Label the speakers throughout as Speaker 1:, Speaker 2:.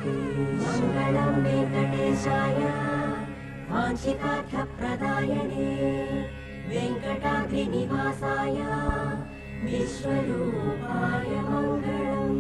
Speaker 1: मंगलम वेंकटेशाय वाञ्छितार्थप्रदायिने वेंकटाद्रिनिवासाय विश्वरूपाय मंगलम्।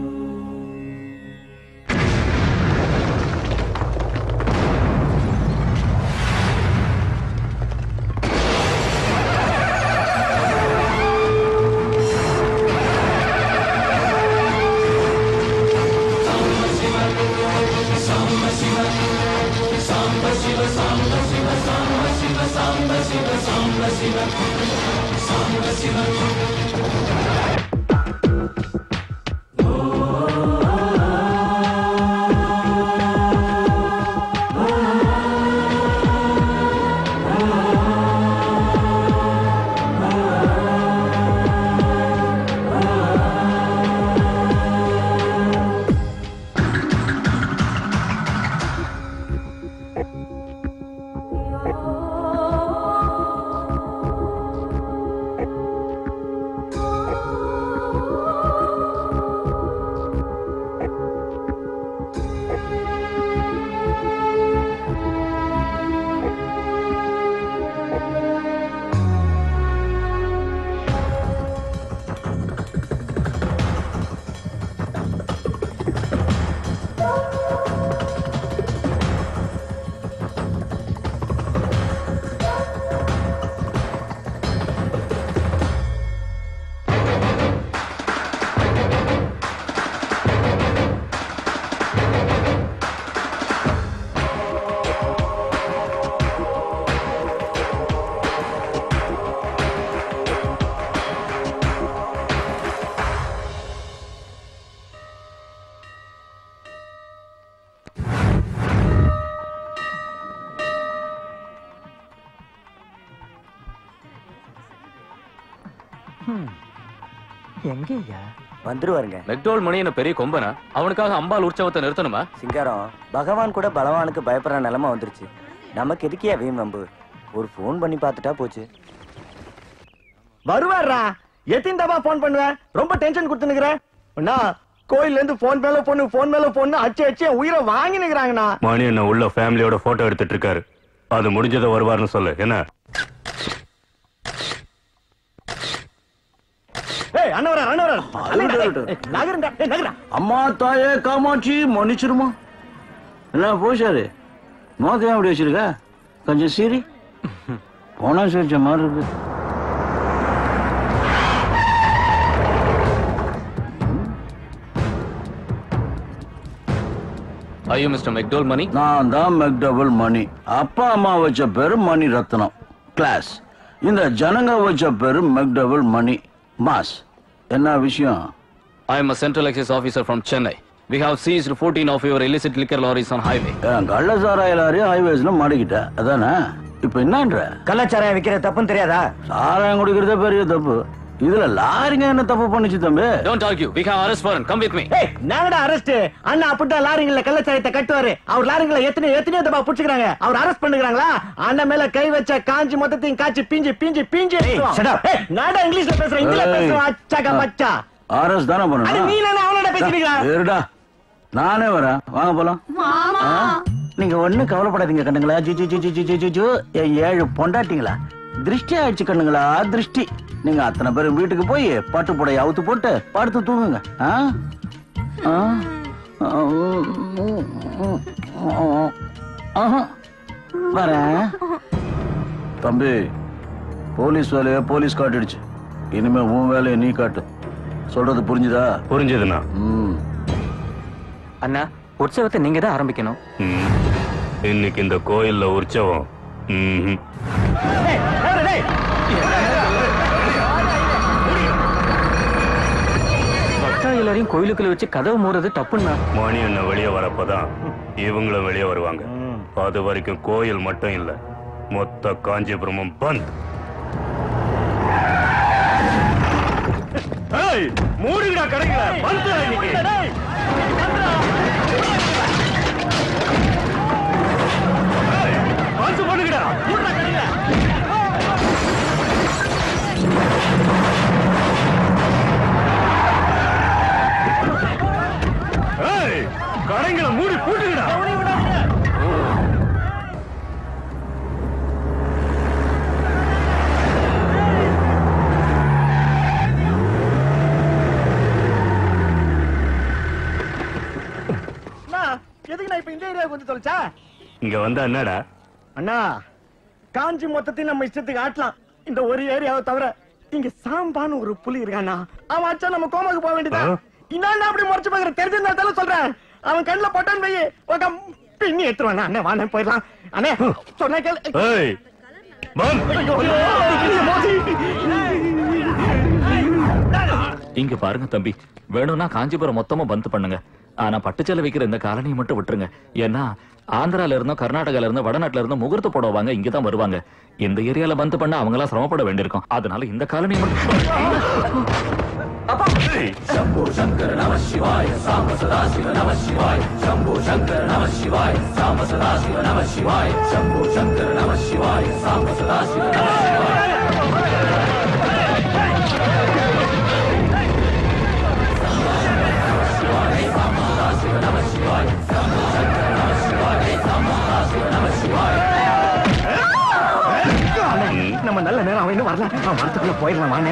Speaker 2: எங்கயா
Speaker 3: வந்துருவாருங்க.
Speaker 4: மெக்டோல் மணி என்ன பெரிய கொம்பனா? அவனுக்காக அம்பாள் உற்சவத்தை நிறுத்தணுமா?
Speaker 3: சிங்காரம், பகவான் கூட பலவானுக்கு பயப்படுற நிலைமை வந்துருச்சு. நமக்கு எதுக்கியா வீண் வம்பு? ஒரு போன் பண்ணி பார்த்துட்டா போச்சு.
Speaker 2: வருவாரா? எத்தனை தபா போன் பண்ணுவேன்? ரொம்ப டென்ஷன் கொடுத்துனுக்குற. அண்ணா, கோயில்ல இருந்து போன் மேல பொண்ணு அச்சு அச்சு உயிரை வாங்கி நிக்கிறாங்கண்ணா.
Speaker 5: மணி என்ன உள்ள ஃபேமிலியோட போட்டோ எடுத்துட்டு இருக்காரு. அது முடிஞ்சதை வருவார்னு சொல்லு. என்ன
Speaker 6: அம்மா தாயே காமாட்சி மன்னிச்சிருமா. என்ன போஷாரு நோக்கையா அப்படி வச்சிருக்க? கொஞ்சம் சீரி போனா சிரிச்ச மாதிரி இருக்கு.
Speaker 4: ஐயோ மிஸ்டர் மெக்டோல் மணி.
Speaker 6: நான் தான் மெக்டபிள் மணி. அப்பா அம்மா வச்ச பேரு மணி ரத்னம் கிளாஸ். இந்த ஜனங்க வச்ச பேரு மெக்டபிள் மணி மாஸ். என்ன விஷயம்?
Speaker 4: I am a central excise officer from Chennai. We have seized 14 of your illicit liquor lorries on highway.
Speaker 6: கள்ளச்சாராய லாரி ஹைவேஸ்ல மாட்டிக்கிட்ட அதானே? இப்ப என்னன்ற?
Speaker 3: கள்ளச்சாராயம் விக்கிற தப்புன்னு தெரியாதா?
Speaker 6: சாராயம் குடிக்கிறதே பெரிய தப்பு. இதுல லாரிங்க என்ன தப்பு பண்ணுச்சு தம்பி?
Speaker 4: Don't argue. We have arrest warrant. Come with me.
Speaker 2: ஏய், நாங்கடா அரெஸ்ட். அண்ணா அப்படிதான் லாரிங்கள கள்ளச்சாராயத்தை கட்டுவாரு. அவர் லாரிங்கள எத்தனை தபா புடிச்சுக்கிறாங்க. அவர் அரெஸ்ட் பண்ணுகிறாங்களா? அண்ணன் மேல கை வச்ச காஞ்சி மொத்தத்தையும் காய்ச்சி பிஞ்சு நாடா இங்கிலீஷ்ல பேசுறேன், இந்தியில பேசுறேன். அச்சாக மச்சா
Speaker 6: ஆர்எஸ் தானே பண்ணணும்.
Speaker 2: நீ நானே அவனோட பேசிக்கிறா.
Speaker 6: இருடா, நானே வரேன். வாங்க போலாம். நீங்க ஒண்ணு கவலைப்படாதீங்க கண்ணுங்களா. ஜி 7 பொண்டாட்டிங்களா திருஷ்டி ஆயிடுச்சு கண்ணுங்களா. திருஷ்டி. நீங்க அத்தனை பேரும் வீட்டுக்கு போய் பட்டு புடைய அவுத்து போட்டு படுத்து தூங்குங்க. வரேன் தம்பி. போலீஸ் வேலைய போலீஸ் காட்டிடுச்சு. இனிமே உன் வேலையை நீ காட்டு. சொல்றது புரிஞ்சுதா?
Speaker 5: புரிஞ்சதுண்ணா.
Speaker 2: அண்ணா, உற்சவத்தை நீங்க தான் ஆரம்பிக்கணும்.
Speaker 5: இன்னைக்கு இந்த கோயில்ல உற்சவம்.
Speaker 2: எல்லாரையும் கோயிலுக்குள்ள வச்சு கதவு மூடுறது தப்புன்னா.
Speaker 5: மணி என்ன வெளியே வரப்பதான் இவங்களும் வெளியே வருவாங்க. அது வரைக்கும் கோயில் மட்டும் இல்ல, மொத்த காஞ்சிபுரமும் பந்த். மூடுகிறா கடைங்கள பந்த். பந்த் பண்ணுகிறா. மூடுறா கடைங்கள. கடைங்களை மூடி போட்டுக்கடா.
Speaker 2: எதுக்கு நான் இப்ப இந்த ஏரியா கொஞ்சம் தொலைச்சா?
Speaker 5: இங்க வந்தா என்னடா?
Speaker 2: அண்ணா காஞ்சி மொத்தத்தையும் நம்ம இஷ்டத்துக்கு ஆட்டலாம். இந்த ஒரு ஏரியாவை தவிர இங்க சாம்பான்னு ஒரு புலி இருக்கானா, அவன் அச்சா நம்ம கோமாக்கு போக வேண்டியதான். இன்னும் அப்படி முறைச்சு பாக்குற தெரிஞ்சிருந்தாலும் சொல்றேன். அவன் கண்ணுல போட்டான்னு போய் பின்னி எடுத்துருவானா. அண்ணே வாண்ணே போயிடலாம். அண்ணே சொன்ன கேள்.
Speaker 7: இங்க பாருங்க தம்பி, வேணும்னா காஞ்சிபுரம் மொத்தமா பந்த் பண்ணுங்க. ஆனா பட்டுச்சேலை வைக்கிற இந்த காலனியை மட்டும் விட்டுருங்க. ஏன்னா ஆந்திரால இருந்தும் கர்நாடகால இருந்தும் வடநாட்டுல இருந்தும் முகூர்த்த போடுவாங்க, இங்கதான் வருவாங்க. இந்த ஏரியால பந்த் பண்ண அவங்க எல்லாம் சிரமப்பட வேண்டியிருக்கும். அதனால இந்த காலனியை மட்டும்.
Speaker 8: शंभो शंकर नमः शिवाय साम सदा शिव नमः शिवाय शंभो शंकर नमः शिवाय साम सदा शिव नमः शिवाय शंभो शंकर नमः शिवाय साम सदा शिव नमः शिवाय
Speaker 2: நம்ம நல்ல நேரம் அவன் இன்னும் வரல. அவன் வரத்துக்குள்ள போயிடலாம் வானே.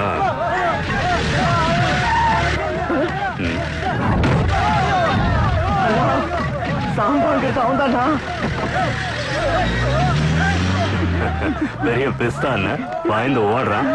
Speaker 2: சாம்பாங்கிறது அவன் தானா?
Speaker 5: பெரிய பிஸ்தான் பாய்ந்து ஓடுறான்.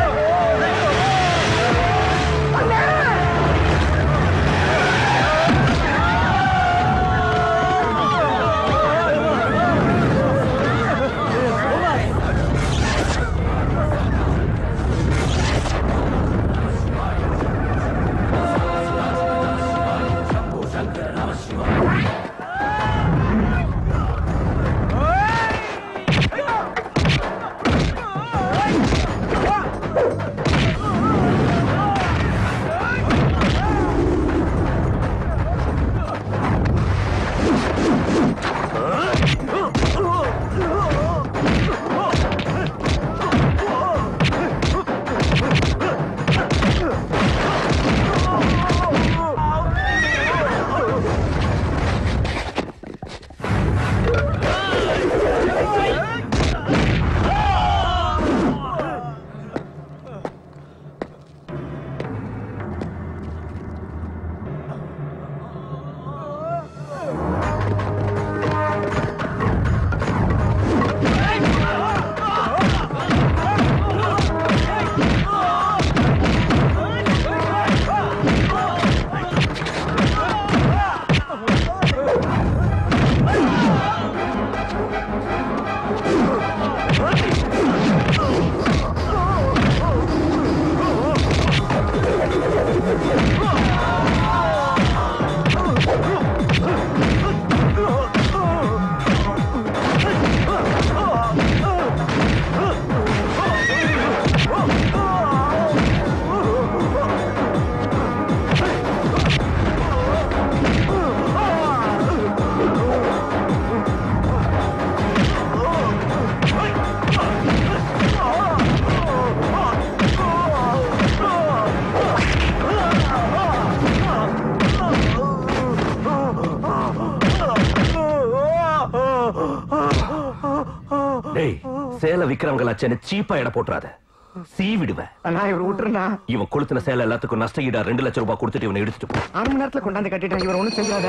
Speaker 9: சேலை விக்கிறவங்களாச்சேன்னு சீப்பா இட போட்டுறாத, சீ விடுவேன்.
Speaker 2: இவர் விட்டுருந்தா
Speaker 9: இவன் கொளுத்தின சேலை எல்லாத்துக்கும் நஷ்ட ஈடா 2 லட்சம் ரூபாய் கொடுத்துட்டு இவனை எடுத்துட்டு போ.
Speaker 2: 6 மணி நேரத்துல கொண்டாந்து கட்டிட்டேன். இவர் ஒண்ணும் செஞ்சாத.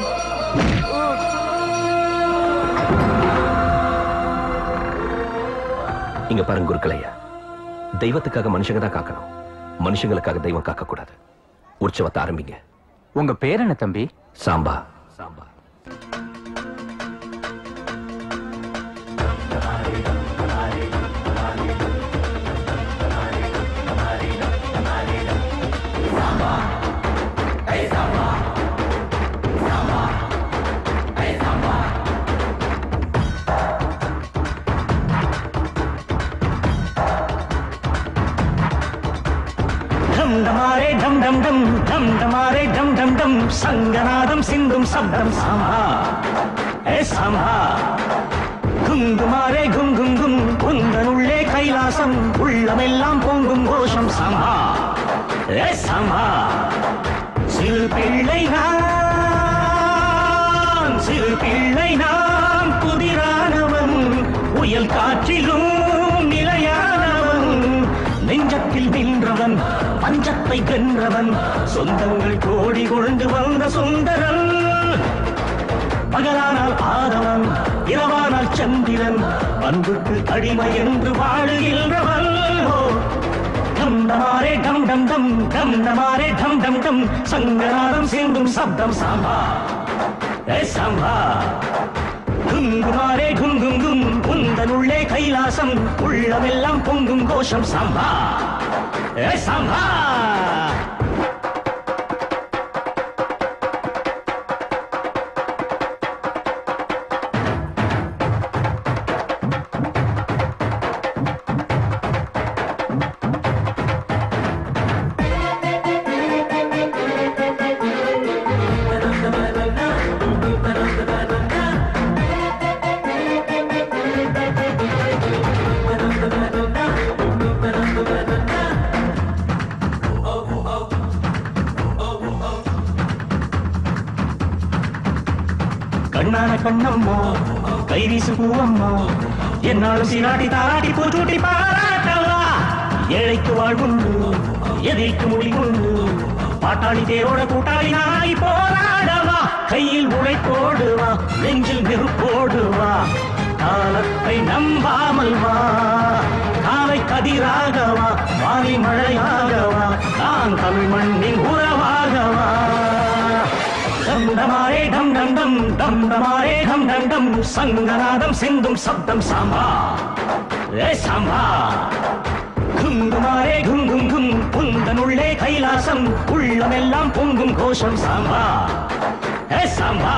Speaker 9: இங்க பாருங்க குருக்களையா, தெய்வத்துக்காக மனுஷங்க தான் காக்கணும், மனுஷங்களுக்காக தெய்வம் காக்க கூடாது. உற்சவத்தை ஆரம்பிங்க.
Speaker 10: உங்க பேர் என்ன தம்பி?
Speaker 9: சாம்பா. சாம்பா.
Speaker 11: டம் டம் டம் டம் டமாரே டம் டம் டம் சங்கநாதம் சிந்தும் சப்தம் சாம்பா ஏ சாம்பா குங்குமாரே கும் கும் கும் உந்தனுள்ளே கைலாசம் உள்ளமெல்லாம் பொங்கும் கோஷம் சாம்பா ஏ சாம்பா சிறு பிள்ளை நான் சிறு பிள்ளை நாம் புதிரானவன் புயல் காற்றிலும் நிலையானவன் நெஞ்சத்தில் நின்றவன் பஞ்சத்தை வென்றவன் சொந்தங்கள் கோடி கொண்டு வந்த சுந்தரன் பகலானால் ஆதவன் இரவானால் சந்திரன் அன்புக்கு அடிமை என்று வாழுகின்றவன் டம் டமாரே டம் டம் டம் டம் டமாரே டம் டம் டம் சங்கராரம் சிந்தும் சப்தம் சாம்பா சாம்பா குங்குமாரே குங்கும் கும் உந்தனுள்ளே கைலாசம் உள்ளமெல்லாம் பொங்கும் கோஷம் சாம்பா சாம்பா கண்ணான கண்ணம்மா கைவீசு பூவம்மா என்னாலும் சீராட்டி தாராட்டி பூச்சூட்டி பாராட்டவா ஏழைக்கு வாழ்வுண்டு எதிர்க்கு முடிவுண்டு பாட்டாளி தேரோட கூட்டாளி நாய் போராடவா கையில் உழைப்போடுவா நெஞ்சில் நெருப்போடுவா காலத்தை நம்பாமல் வா காலை கதிராகவா வாரி மழையாகவா நான் தமிழ் மண்ணின் உறவாகவா டம் டமாரே டம் டம் டம் டம் டமாரே டம் டம் டம் சங்கநாதம் சிந்தும் சப்தம் சாம்பா சாம்பா குங்குமாரே குங்கும் கும் உந்தனுள்ளே கைலாசம் உள்ளமெல்லாம் பொங்கும் கோஷம் சாம்பா சாம்பா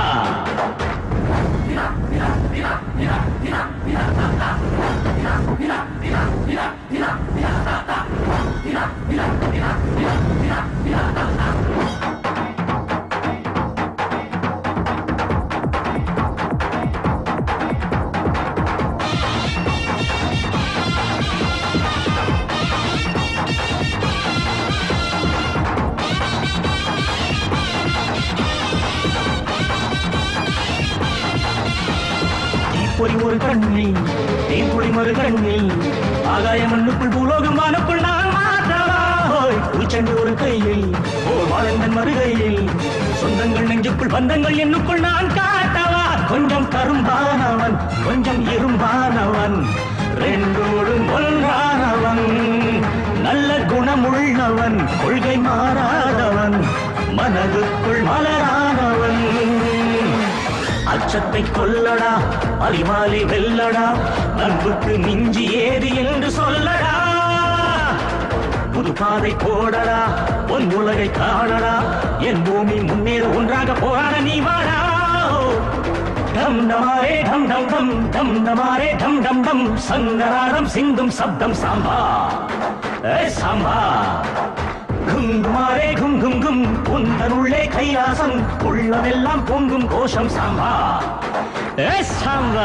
Speaker 11: பொறி ஒரு கண்ணில் தேன்பொழி மறு கண்ணில் ஆகாய மண்ணுக்குள் பூலோகம் வானுக்குள் நான் மாற்றவா பூச்செண்டு ஒரு கையில் ஓர் வாழந்தன் மறுகையில் சொந்தங்கள் நெஞ்சுக்குள் பந்தங்கள் என்னுக்குள் நான் காட்டவா கொஞ்சம் கரும்பானவன் கொஞ்சம் இரும்பானவன் ரெண்டோடும் ஒன்றானவன் நல்ல குணமுள்ளவன் கொள்கை மாறாதவன் மனதுக்குள் மலரானவன் அச்சத்தை கொல்லடா அறிவாலி வெல்லடா அன்புக்கு மிஞ்சி ஏது என்று சொல்லடா புது பாதை போடடா பொன் உலகை காணடா என் பூமி முன்னேற ஒன்றாக போராட நீ வாடா டம் டமாரே டம் டம் டம் டம் டமாரே டம் டம் டம் சங்கராரம் சிந்தும் சப்தம் சாம்பா சாம்பா குங்குமாரே குங்கும் கும் உந்தனுள்ளே கைலாசம் உள்ளமெல்லாம் பொங்கும் கோஷம் சாம்பா சாம்பா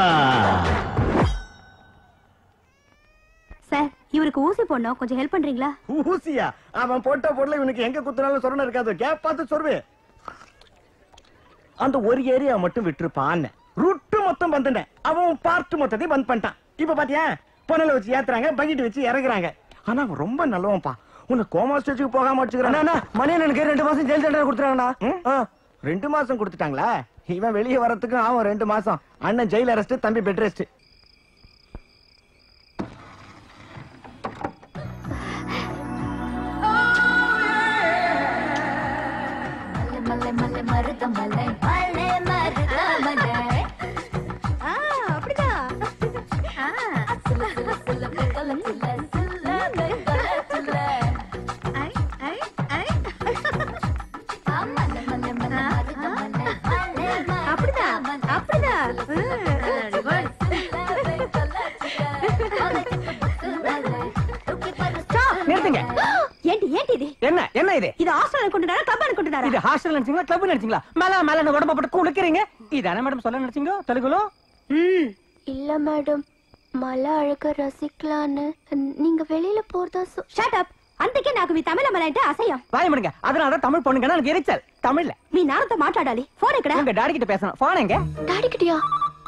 Speaker 12: சார் இவருக்கு ஊசி போடணும் கொஞ்சம் ஹெல்ப் பண்றீங்களா
Speaker 2: ஊசியா அவன் போட்ட பொருளை இவனுக்கு எங்க குத்துனாலும் சொரணை இருக்காது கேப் பார்த்து சொல்வே அந்த ஒரு ஏரியா மட்டும் விட்டுருப்பான் ரூட்டு மொத்தம் வந்துட்டேன் அவன் பார்ட் மொத்தத்தையும் பந்த் பண்ணிட்டான் இப்ப பாத்தியா பொனல வச்சு ஏத்துறாங்க பக்கெட் வச்சு இறங்குறாங்க ஆனா அவன் ரொம்ப நல்லவன்ப்பா உன்னை கோமா ஸ்டேஜுக்கு போகாம வச்சுக்கிறான் மணியனுக்கு 2 மாசம் ஜெயில் தண்டனை கொடுத்துறாங்கண்ணா 2 மாசம் கொடுத்துட்டாங்களா இவன் வெளியே வரத்துக்கு அவன் 2 மாசம் அண்ணன் ஜெயில் அரெஸ்ட் தம்பி பெட் ரெஸ்ட்
Speaker 1: மல்லை மல்லை மருத மல்லை மல்லை மருத மல்லை
Speaker 12: அப்படிதான்
Speaker 1: சுல சுல சுல கல சுல சுல கல சுல
Speaker 12: ஐ ஐ ஐ
Speaker 1: மல்லை மல்லை மல்லை மருத மல்லை மல்லை
Speaker 12: அப்படிதான் அப்படிதான்
Speaker 11: நிறுத்துங்க
Speaker 12: ஏண்டி ஏண்டி இது
Speaker 11: என்ன என்ன இது
Speaker 12: இது ஹாஸ்டல் கொண்டுடாரா கிளப் கொண்டுடாரா
Speaker 11: இது ஹாஸ்டல் நினைச்சீங்களா கிளப் நினைச்சீங்களா மேல மேல உடம்ப போட்டு குளிக்கிறீங்க இதானே மேடம் சொல்ல நினைச்சீங்க தெலுங்குல
Speaker 13: இல்ல மேடம் மலை அழக ரசிக்கலான்னு நீங்க வெளியில போறதா
Speaker 12: ஷட் அப் అందుకే నాకు మీ తమిళ అంటే అసహ్యం.
Speaker 13: வாய் முடுங்க. அதனால தமிழ் பொண்ணுங்கன்னா எனக்கு எரிச்சல். தமிழ்ல
Speaker 12: మీ నాన్నతో మాట్లాడాలి. ఫోన్ ఎక్కడ?
Speaker 13: உங்க டாடி கிட்ட பேசணும். போன் எங்க?
Speaker 12: డాడీ కిటియా.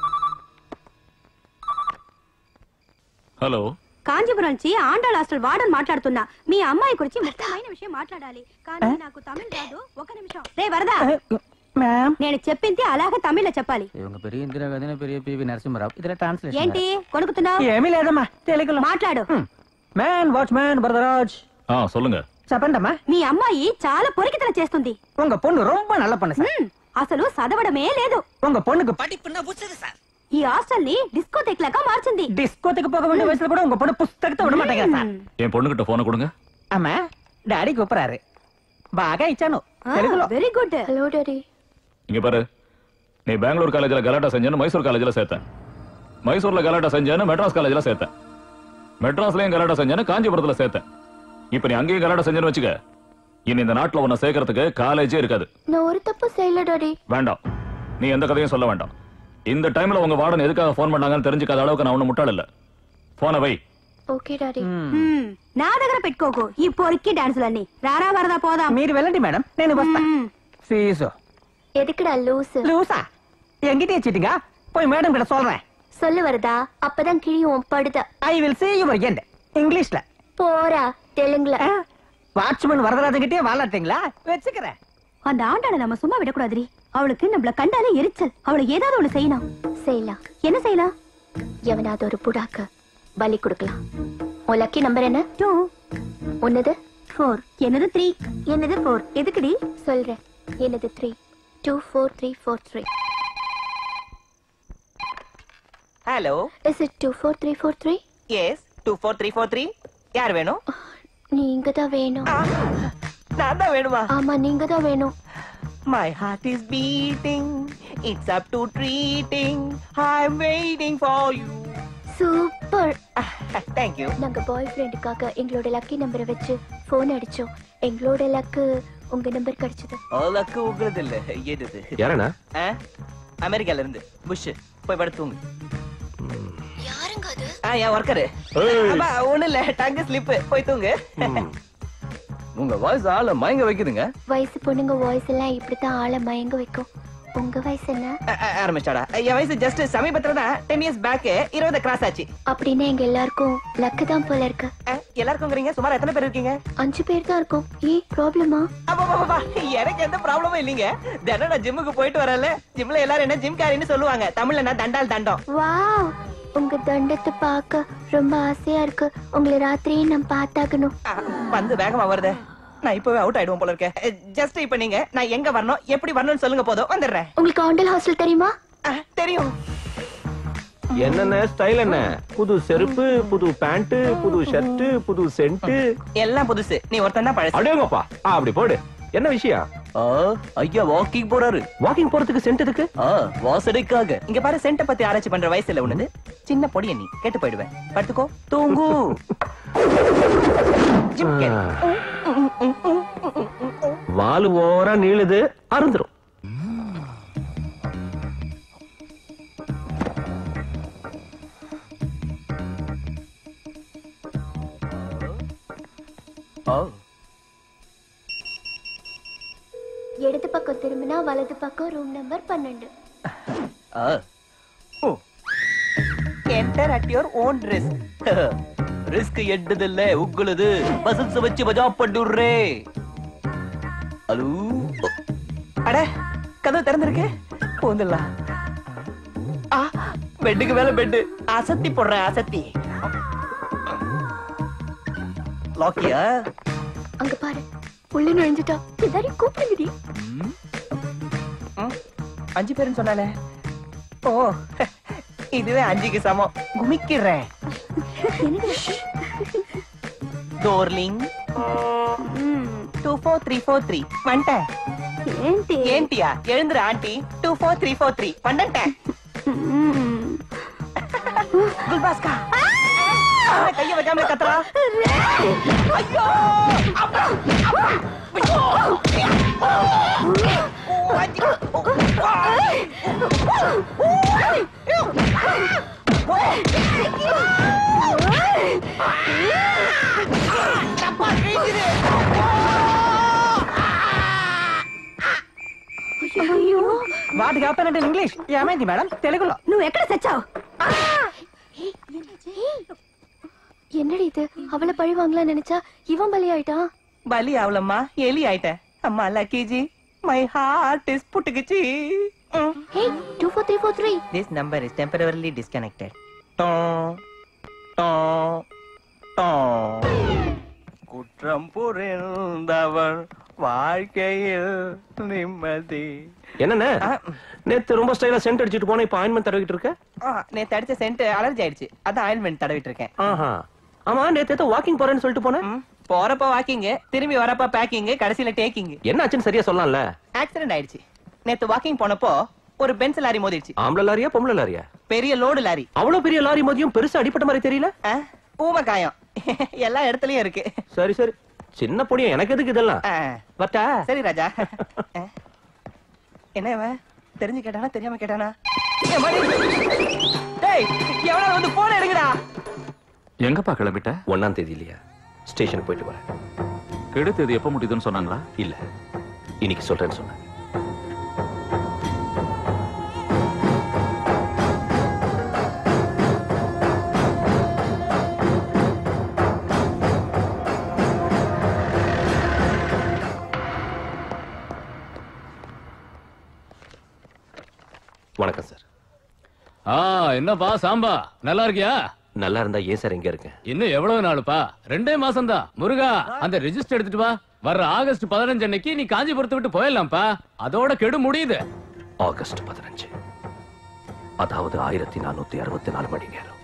Speaker 7: హలో,
Speaker 12: కాంచీపురం నుంచి ఆండాళ్ హాస్టల్ వార్డన్ మాట్లాడుతున్నా. మీ అమ్మాయి గురించి ముఖ్యమైన విషయం మాట్లాడాలి. కానీ నాకు తమిళ రాదు. ఒక నిమిషం. రే వరదా,
Speaker 13: மேம்
Speaker 12: నేను చెప్పింది అలాగే తమిళ్లో చెప్పాలి.
Speaker 10: இவங்க பெரிய இந்திரா காந்தி பெரிய பிவி நரசிம்மராவ் இதுல டிரான்ஸ்லேஷன்
Speaker 12: ఏంటి కొనుకుతున్నావు?
Speaker 13: ఏమీ లేదమ్మా, తెలుగులో
Speaker 12: మాట్లాడు.
Speaker 13: மேன் வாட்ச்மேன் வரதராஜ்
Speaker 7: சொல்லுங்க.
Speaker 13: చెప్పండమ్మా.
Speaker 12: మీ అమ్మాయి చాలా పొరికితనం చేస్తుంది.
Speaker 13: உங்க பொண்ணு ரொம்ப நல்ல பொண்ணு சார்.
Speaker 12: అసలు చదవడమే లేదు.
Speaker 13: உங்க பொண்ணுக்கு படிப்புன்னா புடிச்சது சார்.
Speaker 12: ఈ హాస్టల్ ని డిస్కోథెక్ లాగా మార్చింది.
Speaker 13: டிஸ்கோத்துக்கு போக வேண்டிய வயசுல கூட உங்க பொண்ணு புஸ்தகத்தை விட மாட்டேங்கிறா சார்.
Speaker 7: என் பொண்ணுகிட்ட போனை கொடுங்க.
Speaker 13: అమ్మా డాడీ కూపరారు. బాగా ఇచ్చాను తెలుగులో.
Speaker 12: Very good. Hello daddy.
Speaker 7: இங்க பாரு, நீ பெங்களூர் காலேஜ்ல கலாட்டா செஞ்சேன்னு மைசூர் காலேஜ்ல சேர்த்தேன். மைசூர்ல கலாட்டா செஞ்சேன்னு மெட்ராஸ் காலேஜ்ல சேர்த்தேன். மெட்ராஸ்லயும் கலாட்டா செஞ்சேன்னு காஞ்சிபுரத்துல சேர்த்தேன். இப்ப நீ அங்கேயும் கலாட்டா செஞ்சேன்னு வச்சுக்க, இனி இந்த நாட்டுல உன்னை சேர்க்கறதுக்கு காலேஜே இருக்காது.
Speaker 12: நான் ஒரு தப்பு செய்யல டாடி.
Speaker 7: வேண்டாம், நீ எந்த கதையும் சொல்ல வேண்டாம். இந்த டைம்ல உங்க வார்டன் எதுக்காக போன் பண்ணாங்கன்னு தெரிஞ்சுக்காத அளவுக்கு நான் ஒன்னும் முட்டாள் இல்ல. போனை வை.
Speaker 12: Okay daddy. నా దగ్గర పెట్టుకోకు ఈ పొరికి డాన్సులన్నీ. రారా వరదా పోదాం.
Speaker 13: మీరు వెళ్ళండి మేడం, నేను వస్తా. ఫీజు
Speaker 12: எதுக்குடா லூசு?
Speaker 13: லூசா என்கிட்ட வச்சிட்டீங்க. போய் மேடம் கிட்ட சொல்றேன்.
Speaker 12: சொல்லு வரதா, அப்பதான் கிழியும் படுத.
Speaker 13: I will see you again இங்கிலீஷ்ல.
Speaker 12: போறா தெலுங்குல.
Speaker 13: வாட்ச்மேன் வரதராஜன் கிட்டே வாழாட்டீங்களா? வெச்சுக்கிறேன்.
Speaker 12: அந்த ஆண்டாளை நம்ம சும்மா விடக்கூடாதுரி. அவளுக்கு நம்மள கண்டாலே எரிச்சல். அவளுக்கு ஏதாவது ஒண்ணு செய்யணும். செய்யலாம். என்ன செய்யலாம்? எவனாவது ஒரு புடாக்க பலி கொடுக்கலாம். உன் லக்கி நம்பர் என்ன? 2. உன்னது 4. என்னது 3? என்னது 4? எதுக்குடி? சொல்றேன். என்னது 3? 24343.
Speaker 13: Hello,
Speaker 12: is it 24343?
Speaker 13: எஸ் 24343. யார் வேணும்?
Speaker 12: நீங்க தான் வேணும்.
Speaker 13: நான் தான் வேணுமா?
Speaker 12: ஆமா, நீங்க தான் வேணும்.
Speaker 13: My heart is beating, it's up to treating, I'm waiting for you.
Speaker 12: Super.
Speaker 13: Thank you.
Speaker 12: நாங்க பாய் ஃப்ரெண்டுக்காக எங்களோட லக்கி நம்பரை வச்சு போன் அடிச்சோம். எங்களோட லக்கு உங்க நம்பர் கிடைச்சது.
Speaker 13: லக்கு உங்களது இல்ல, ஏதுது?
Speaker 9: யாரண்ணா?
Speaker 13: அமெரிக்கால இருந்து புஷ். போய் படுத்துங்க.
Speaker 12: யாருங்க அது?
Speaker 13: என் ஒர்க்கரு. ஒண்ணு இல்ல, டங்கு ஸ்லிப். போய் தூங்கு.
Speaker 10: உங்க வாய்ஸ் ஆள மயங்க வைக்குதுங்க.
Speaker 12: வயசு பொண்ணுங்க வாய்ஸ் எல்லாம் இப்படித்தான் ஆள மயங்க வைக்கும். உங்க வயசு என்ன?
Speaker 13: ஆரம்பிச்சாடா. என் வயசு ஜஸ்ட் சமீபத்துல தான் 10 இயர்ஸ் பேக் 20 கிராஸ் ஆச்சு.
Speaker 12: அப்படின்னா எங்க எல்லாருக்கும் லக்கு தான் போல இருக்கு.
Speaker 13: எல்லாருக்கும்ங்கறீங்க? சுமார் எத்தனை பேர் இருக்கீங்க?
Speaker 12: 5 பேர் தான் இருக்கோம். ப்ராப்ளமா?
Speaker 13: எனக்கு எந்த ப்ராப்ளமும் இல்லீங்க. தினம் நான் ஜிம்முக்கு போயிட்டு வரல. ஜிம்ல எல்லாரும் என்ன ஜிம் காரின்னு சொல்லுவாங்க. தமிழ்ல நான் தண்டால் தண்டம்.
Speaker 12: வாவ், உங்க தண்டத்தை பார்க்க ரொம்ப ஆசையா இருக்கு. உங்களை ராத்திரியே நான் பார்த்தாகணும்.
Speaker 13: வந்து வேகமா வருது. நான் இப்பவே அவுட் ஆயிடுவோம் போல இருக்கேன். ஜஸ்ட் இப்ப நீங்க நான் எங்க வரணும், எப்படி வரணும்னு சொல்லுங்க, போதும் வந்துடுறேன்.
Speaker 12: உங்களுக்கு ஆண்டல் ஹாஸ்டல் தெரியுமா?
Speaker 13: தெரியும்.
Speaker 9: என்னென்ன ஸ்டைல் என்ன? புது செருப்பு, புது பேண்ட், புது ஷர்ட், புது சென்ட்,
Speaker 13: எல்லாம் புதுசு. நீ ஒருத்தன் தான் பழசு.
Speaker 9: அடேங்கப்பா, அப்படி போடு. என்ன விஷயம்?
Speaker 10: ஐயா வாக்கிங் போறாரு.
Speaker 9: வாக்கிங் போறதுக்கு சென்ட் எதுக்கு?
Speaker 10: வாசனைக்காக.
Speaker 13: இங்க பாரு, சென்ட பத்தி ஆராய்ச்சி பண்ற வயசு இல்ல உனது. சின்ன பொடிய நீ கேட்டு போயிடுவேன். படுத்துக்கோ, தூங்கு.
Speaker 9: வாலு ஓரா நீளுது, அருந்துரும்.
Speaker 12: இடது பக்கம் திரும்பினா வலது பக்கம் room number 12.
Speaker 13: Enter at your own risk.
Speaker 10: Risk எட்டதில்ல உங்களது. பசல்ஸ் வச்சு மஜா பண்ணுறே. ஹலோ,
Speaker 13: அட கதவு திறந்திருக்கு. போந்துடலாம். பெட்டுக்கு மேல பெட்டு. அசத்தி போடுறேன், அசத்தி. லாக்கியா?
Speaker 12: அங்க பாரு, உள்ள நுழைஞ்சிட்டா. எல்லாரையும் கூப்பிடுங்கடி.
Speaker 13: 5 பேருன்னு சொன்னாலே. ஓ, இதுவே 5க்கு சமம். குமிக்கிறேன். டோர்லிங் 24343 வந்துட்டேன். ஏன்டியா? எழுந்துரு ஆண்டி. 24343 வந்துட்டேன். குல்பாஸ்கா கைய வைக்காம கத்துறா. ஐயோ,
Speaker 12: అయ్యో
Speaker 13: వాట్ హ్యాపెన్ ఇన్ ఇంగ్లీష్ ఏమైంది మేడం తెలుగులో
Speaker 12: నువ్వు ఎక్కడ చచ్చావు
Speaker 1: என்னடி இது அவளை பழி வாங்கலாம் நினைச்சா இவன் பலி ஆயிட்டான்
Speaker 13: பலி ஆவலம்மா எலி ஆயிட்டேன் அம்மா லக்கிஜி மை ஹார்ட் இஸ் புட்டுக்குச்சி
Speaker 1: Hey 24343
Speaker 13: This number is temporarily disconnected டோம் டோம் டோம் குற்றம் புரிந்தவர் வாழ்க்கையில் நிம்மதி
Speaker 9: என்னண்ணே நேத்து ரொம்ப ஸ்டைலா சென்ட் அடிச்சிட்டு போனா இப்ப ஆயின்மெண்ட் தடவிட்டு இருக்க
Speaker 13: நேத்து அடிச்ச சென்ட் அலர்ஜி ஆயிடுச்சு அதான் ஆயின்மெண்ட் தடவிட்டு இருக்கேன்
Speaker 9: ஆமா நேத்து ஏதோ வாக்கிங் போறேன்னு சொல்லிட்டு போனேன்
Speaker 13: போறப்ப வாக்கிங் திரும்பி வரப்ப பேக்கிங் கடைசியில டேக்கிங்
Speaker 9: என்ன ஆச்சுன்னு சரியா சொல்லலாம்ல
Speaker 13: ஆக்சிடென்ட் ஆயிடுச்சு நேத்து வாக்கிங் போனப்போ ஒரு பென்ஸ் லாரி மோதிடுச்சு
Speaker 9: ஆம்பளை லாரியா பொம்பளை லாரியா
Speaker 13: பெரிய லோடு லாரி
Speaker 9: அவ்வளவு பெரிய லாரி மோதியும் பெருசா அடிப்பட்ட மாதிரி தெரியல
Speaker 13: ஊம காயம் எல்லா இடத்துலயும் இருக்கு
Speaker 9: சரி சரி சின்ன பொடியும் எனக்கு எதுக்கு இதெல்லாம் வட்டா
Speaker 13: சரி ராஜா என்ன இவன் தெரிஞ்சு கேட்டானா தெரியாம கேட்டானா டேய் எவனாவது வந்து போன் எடுங்கடா
Speaker 7: எங்கப்பா கிளம்பிட்ட
Speaker 9: 1ஆம் தேதி இல்லையா ஸ்டேஷனுக்கு போயிட்டு வரேன்
Speaker 7: கெடு தேதி எப்ப முடியுதுன்னு சொன்னாங்களா
Speaker 9: இல்ல இன்னைக்கு சொல்றேன்னு சொன்னாங்க வணக்கம் சார்
Speaker 4: என்னப்பா சாம்பா நல்லா இருக்கியா
Speaker 9: நல்லா இருந்தா ஏன் சார் எங்க இருக்கேன்
Speaker 4: இன்னும் எவ்வளவு நாளுப்பா 2 மாசம் தான் முருகா அந்த ரெஜிஸ்டர் எடுத்துட்டு வா வர்ற ஆகஸ்ட் 15 அன்னைக்கு நீ காஞ்சிபுரத்தை விட்டு போயிடலாம்ப்பா அதோட கெடு முடியுது
Speaker 9: ஆகஸ்ட் 15 அதாவது 1464 மணி நேரம்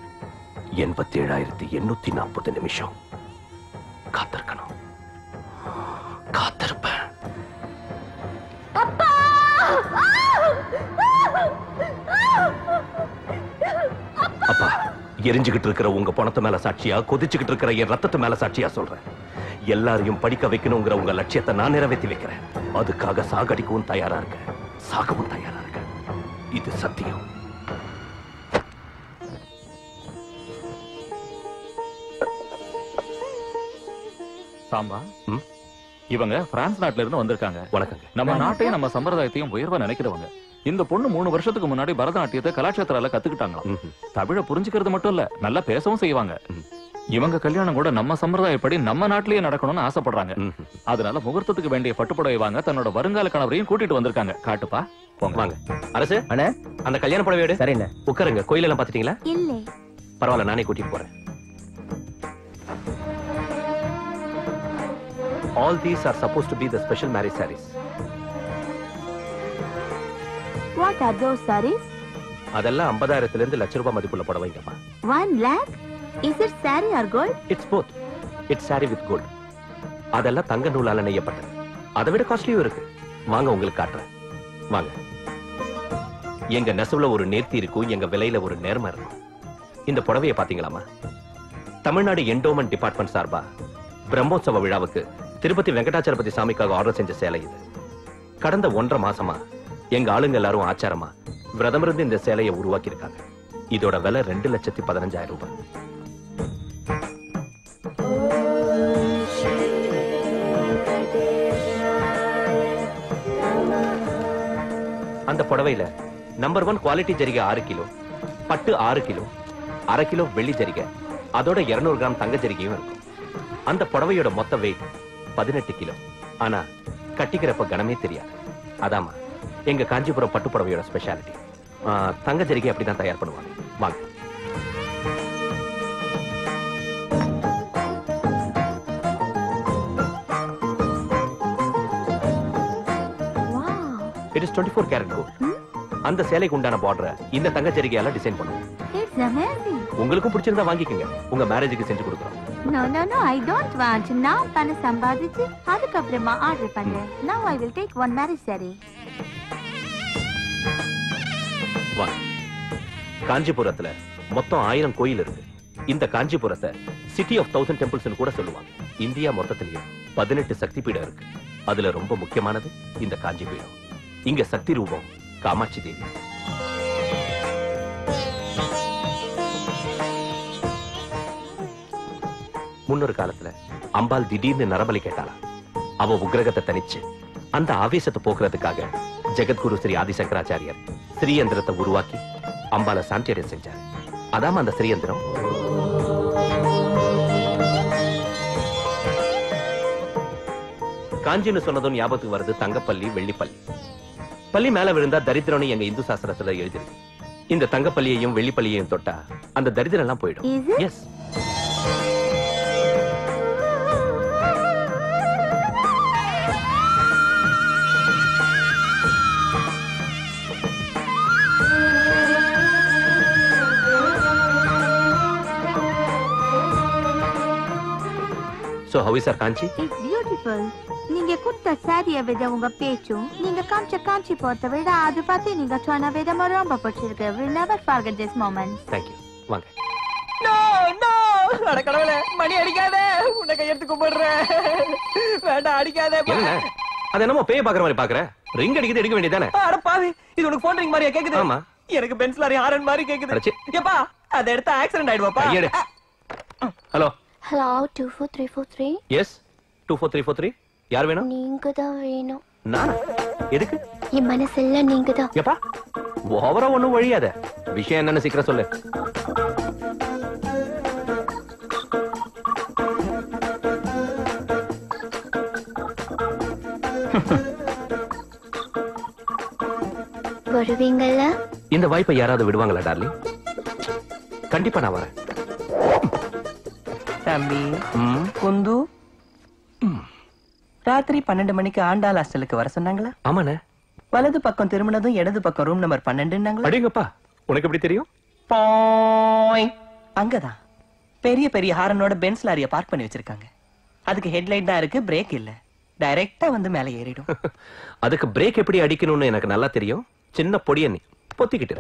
Speaker 9: 87,840 நிமிஷம் காத்திருக்கணும் காத்திருப்பேன் அப்பா எரிஞ்சுகிட்டு இருக்கிற உங்க பணத்து மேல சாட்சியா கொதிச்சுக்கிட்டு இருக்கிற என் ரத்தத்து மேல சாட்சியா சொல்றேன் எல்லாரையும் படிக்க வைக்கணுங்கிற உங்க லட்சியத்தை நான் நிறைவேற்றி வைக்கிறேன் அதுக்காக சாகடிக்கவும் தயாரா இருக்கேன் சாகவும் தயாரா இருக்கேன் இது சத்தியம்
Speaker 7: சாம்பா இவங்க பிரான்ஸ் நாட்டுல இருந்து வந்திருக்காங்க
Speaker 9: வணக்கங்க
Speaker 7: நம்ம நாட்டையும் நம்ம சம்பிரதாயத்தையும் உயர்வா நினைக்கிறவங்க இந்த பொண்ணு 3 வருஷத்துக்கு முன்னாடி பரதநாட்டியத்தை கலாட்சேத்திரால கத்துக்கிட்டாங்க தமிழை புரிஞ்சுக்கிறது மட்டும் இல்ல நல்லா பேசவும் செய்வாங்க இவங்க கல்யாணம் கூட நம்ம சம்பிரதாயப்படி நம்ம நாட்டிலேயே நடக்கணும்னு ஆசைப்படுறாங்க அதனால முகூர்த்தத்துக்கு வேண்டிய பட்டுப்புடவை வாங்க தன்னோட வருங்கால கணவரையும் கூட்டிட்டு வந்திருக்காங்க காட்டுப்பா
Speaker 9: வாங்க அரசு அண்ணே அந்த கல்யாண புடவை எடு சரிண்ணே உட்காருங்க கோயிலெல்லாம் பாத்துட்டீங்களா
Speaker 12: இல்ல
Speaker 9: பரவாயில்ல நானே கூட்டிட்டு போறேன் All these are supposed to be the special marriage sarees.
Speaker 12: What are those sarees?
Speaker 9: அதெல்லாம் 50,000 இருந்து லட்ச ரூபாய் மதிப்புள்ள புடவைங்கம்மா
Speaker 12: 1 lakh? Is it saree or gold?
Speaker 9: It's both. It's saree with gold. அதெல்லாம் தங்க நூலால நெய்யப்பட்டது. அதை விட காஸ்ட்லியும் இருக்கு. வாங்க உங்களுக்கு காட்டுறேன். வாங்க. எங்க நெசவுல ஒரு நேர்த்தி இருக்கும், எங்க விலையில ஒரு நேர்மை இருக்கும். இந்த புடவையை பாத்தீங்களாமா? தமிழ்நாடு என்டோமென்ட் டிபார்ட்மெண்ட் சார்பா பிரம்மோற்சவ விழாவுக்கு திருப்பதி வெங்கடாச்சலபதி சாமிக்காக ஆர்டர் செஞ்ச சேலை இது. கடந்த 1.5 மாசமா எங்க ஆளுங்க எல்லாரும் ஆச்சாரமா விரதம் இருந்து இந்த சேலையை உருவாக்கி இருக்காங்க. இதோட விலை 2,15,000 ரூபாய். அந்த புடவையில நம்பர் 1 குவாலிட்டி ஜரிகை 6 கிலோ, பட்டு 6 கிலோ, 1/2 கிலோ வெள்ளி ஜரிகை, அதோட 200 கிராம் தங்க ஜரிகையும் இருக்கும். அந்த புடவையோட மொத்த வெயிட் 18 கிலோ. ஆனா கட்டிக்கிறப்ப கனமே தெரியாது. அதாமா எங்க காஞ்சிபுரம் பட்டு புடவையோட ஸ்பெஷாலிட்டி. தங்க ஜரிகை அப்படிதான் தயார் பண்ணுவாங்க. வாங்க. It is 24 karat gold. அந்த சேலைக்கு உண்டான பார்டரை இந்த தங்க ஜரிகையால டிசைன் பண்ணுவோம்.
Speaker 12: It's amazing.
Speaker 9: உங்களுக்கும் பிடிச்சிருந்தா வாங்கிக்கங்க. உங்க மேரேஜுக்கு செஞ்சு கொடுக்குறோம்.
Speaker 12: No, I don't want. நான் பண சம்பாதிச்சு அதுக்கப்புறமா ஆர்டர் பண்றேன். Now I will take one marriage saree.
Speaker 9: வா. காஞ்சிபுரத்துல மொத்தம் 1000 கோயில் இருக்கு. இந்த காஞ்சிபுரத்தை சிட்டி ஆஃப் 1000 டெம்பிள்ஸ் கூட சொல்லுவாங்க. இந்தியா மொத்தத்திலேயே 18 சக்தி பீடம் இருக்கு. அதுல ரொம்ப முக்கியமானது இந்த காஞ்சி பீடம். இங்க சக்தி ரூபம் காமாட்சி தேவி. முன்னொரு காலத்துல அம்பாள் திடீர்னு நரபலி கேட்டாளா. அவ உக்கிரகத்தை தனிச்சு அந்த ஆவேசத்தை போக்குறதுக்காக ஜெகத்குரு ஸ்ரீ ஆதிசங்கராச்சாரியர் ஸ்ரீயந்திரத்தை உருவாக்கி அம்பால சாண்டியர் செஞ்சார். அதாம அந்த ஸ்ரீயந்திரம். காஞ்சின்னு சொன்னதும் ஞாபகத்துக்கு வருது தங்கப்பள்ளி, வெள்ளிப்பள்ளி. பள்ளி மேல விழுந்தா தரித்திரம்னு எங்க இந்து சாஸ்திரத்துல எழுதிருக்கு. இந்த தங்கப்பள்ளியையும் வெள்ளிப்பள்ளியையும் தொட்டா அந்த தரித்திரம் எல்லாம் போயிடும். Yes. So how is our Kanchi?
Speaker 12: It's beautiful. நீங்க கொடுத்த சாரியை விட உங்க பேச்சும் நீங்க காமிச்ச காஞ்சி போறத விட அது பார்த்து நீங்க சொன்ன விதமா ரொம்ப பிடிச்சிருக்கு. We'll never forget this moment.
Speaker 9: Thank you. வாங்க.
Speaker 13: நோ நோ அட கடவுளே, மணி அடிக்காதே, உன்னை கையெடுத்து கும்பிடுறேன். வேண்டாம் அடிக்காதே.
Speaker 9: என்ன அது என்னமோ பேய் பாக்குற மாதிரி பாக்குற? ரிங் அடிக்குது, எடுக்க வேண்டியதானே?
Speaker 13: அட பாவி, இது உனக்கு போன் ரிங் மாதிரியா கேக்குது?
Speaker 9: ஆமா.
Speaker 13: எனக்கு பென்ஸ் லாரி ஹாரன் மாதிரி கேக்குது. ஏப்பா அத எடுத்தா ஆக்சிடென்ட் ஆயிடுவாப்பா.
Speaker 9: Hello
Speaker 12: hello 24343.
Speaker 9: எஸ் 24343. யார் வேணும்?
Speaker 12: நீங்க தான் வேணும்.
Speaker 9: நானா? எதுக்கு?
Speaker 12: என் மனசெல்லாம் நீங்க தான்.
Speaker 9: ஏப்பா ஓவரா ஒண்ணும் வழியாத. விஷயம் என்னன்னு சீக்கிரம் சொல்லு.
Speaker 12: வருவீங்கல்ல?
Speaker 9: இந்த வாய்ப்பை யாராவது விடுவாங்களா டார்லிங்? கண்டிப்பா நான் வரேன்.
Speaker 13: தம்பி குந்து, ராத்திரி 12 மணிக்கு ஆண்டாள் ஹாஸ்டலுக்கு வர சொன்னாங்களா?
Speaker 9: ஆமாண்ணே.
Speaker 13: வலது பக்கம் திரும்பினதும் இடது பக்கம் ரூம் நம்பர் 12.
Speaker 9: அடேங்கப்பா, உனக்கு எப்படி தெரியும்?
Speaker 13: அங்கதான் பெரிய பெரிய ஹாரனோட பென்ஸ் லாரிய பார்க் பண்ணி வச்சிருக்காங்க. அதுக்கு ஹெட்லைட் தான் இருக்கு, பிரேக் இல்ல. டைரக்டா வந்து மேல ஏறிடும்.
Speaker 9: அதுக்கு பிரேக் எப்படி அடிக்கணும்னு எனக்கு நல்லா தெரியும். சின்ன பொடிய நீ பொத்திக்கிட்டு.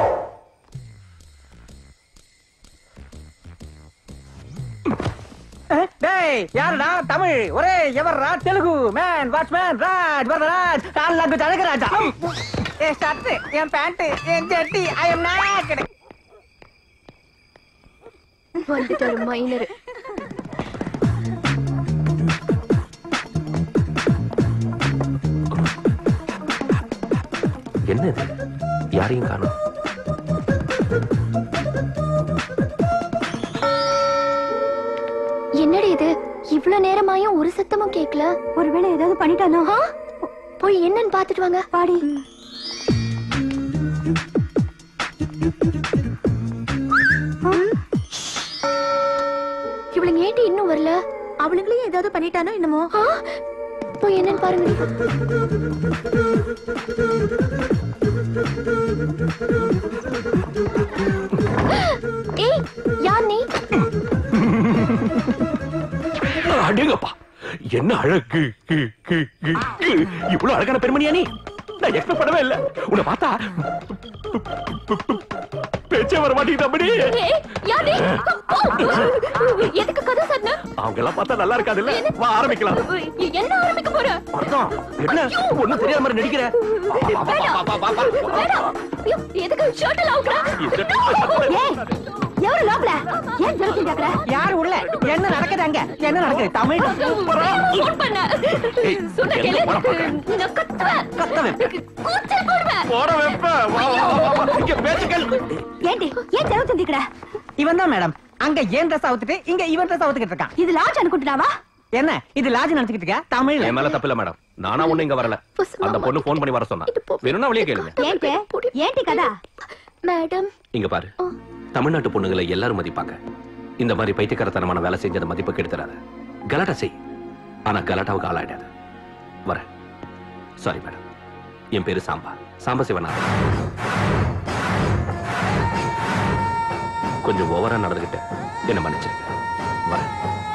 Speaker 13: டேய் யாருடா? தமிழ் ஒரே எவர்ரா? தெலுங்கு மேன், வாட்ச்மேன், ராஜ், வரராஜ், கால் லாங்குவேஜ் அழகராஜா. ஏ ஷர்ட், என் பேண்ட், என் ஜட்டி, ஐ அம் நாக்கட்.
Speaker 12: வந்துட்டாரு மைனர்.
Speaker 9: என்ன இது? யாரையும் காணோம்.
Speaker 12: என்னடி இது? இவ்ளோ நேரமாயும் ஒரு சத்தமும் கேட்கல. ஒருவேளை ஏதாவது பண்ணிட்டானோ? போய் என்னன்னு பாத்துட்டு வாங்க. பாடி. இவளுங்க ஏண்டி இன்னும் வரல? அவளுங்களையும் ஏதாவது பண்ணிட்டானோ என்னமோ? போய் என்னன்னு பாருங்க. ஏய் யார் நீ?
Speaker 9: அடேங்கப்பா, என்ன அழகு! இவ்வளவு அழகான பெண்மணியா நீ? நான் எக்ஸ்பெக்ட் பண்ணவே இல்ல. உன்னை பார்த்தா பேச்சே வர மாட்டேங்குது.
Speaker 12: எதுக்கு கதை சொன்ன?
Speaker 9: அவங்க எல்லாம் பார்த்தா நல்லா இருக்காது இல்ல? வா ஆரம்பிக்கலாம்.
Speaker 12: என்ன ஆரம்பிக்க போற?
Speaker 9: அதான் என்ன ஒண்ணும் தெரியாத மாதிரி நடிக்கிற?
Speaker 12: எதுக்கு ஷர்ட் லாவுக்குற? எவரு லாப்ல? ஏன் ஜெர்சி டக்கற?
Speaker 13: யார் உள்ள? என்ன நடக்குது அங்க? என்ன நடக்குது? தமிழ்
Speaker 12: ஃபோன் பண்ண. சொன்ன கேளு. நான் கத்துவேன். கூச்சல் போடுவேன்.
Speaker 9: போற வெப்ப. வா இங்க பேச்சுக்கள்.
Speaker 12: ஏண்டி ஏன் ஜெர்சி தந்திக்கற?
Speaker 13: இவன் தான் மேடம். அங்க ஏன் ட்ரெஸ் அவுத்துட்டு இங்க இவன் ட்ரெஸ் அவுத்துக்கிட்டு இருக்கான்.
Speaker 12: இது லாட்ஜ் அனுப்பிட்டாவா?
Speaker 13: என்ன இது லாட்ஜ் நினைச்சிட்டு இருக்க? தமிழ்
Speaker 9: என் மேல தப்பு இல்ல மேடம். நானா ஒண்ணு இங்க வரல. அந்த பொண்ணு போன் பண்ணி வர சொன்னா. வேணும்னா வெளியே கேளுங்க.
Speaker 12: ஏண்டி கதா? மேடம்
Speaker 9: இங்க பாரு. தமிழ்நாட்டு பொண்ணுங்களை எல்லாரும் மதிப்பாங்க. இந்த மாதிரி பைத்தியக்காரத்தனமான வேலை செஞ்சத மதிப்பு கெடுத்துறாத. கலாட்டா செய், ஆனா கலாட்டாவுக்கு ஆளாயிடாத. வரேன். Sorry madam. என் பேரு சாம்ப சிவநாதன். கொஞ்சம் ஓவரா நடந்துகிட்ட என்ன மன்னிச்சிருக்க. வரேன்.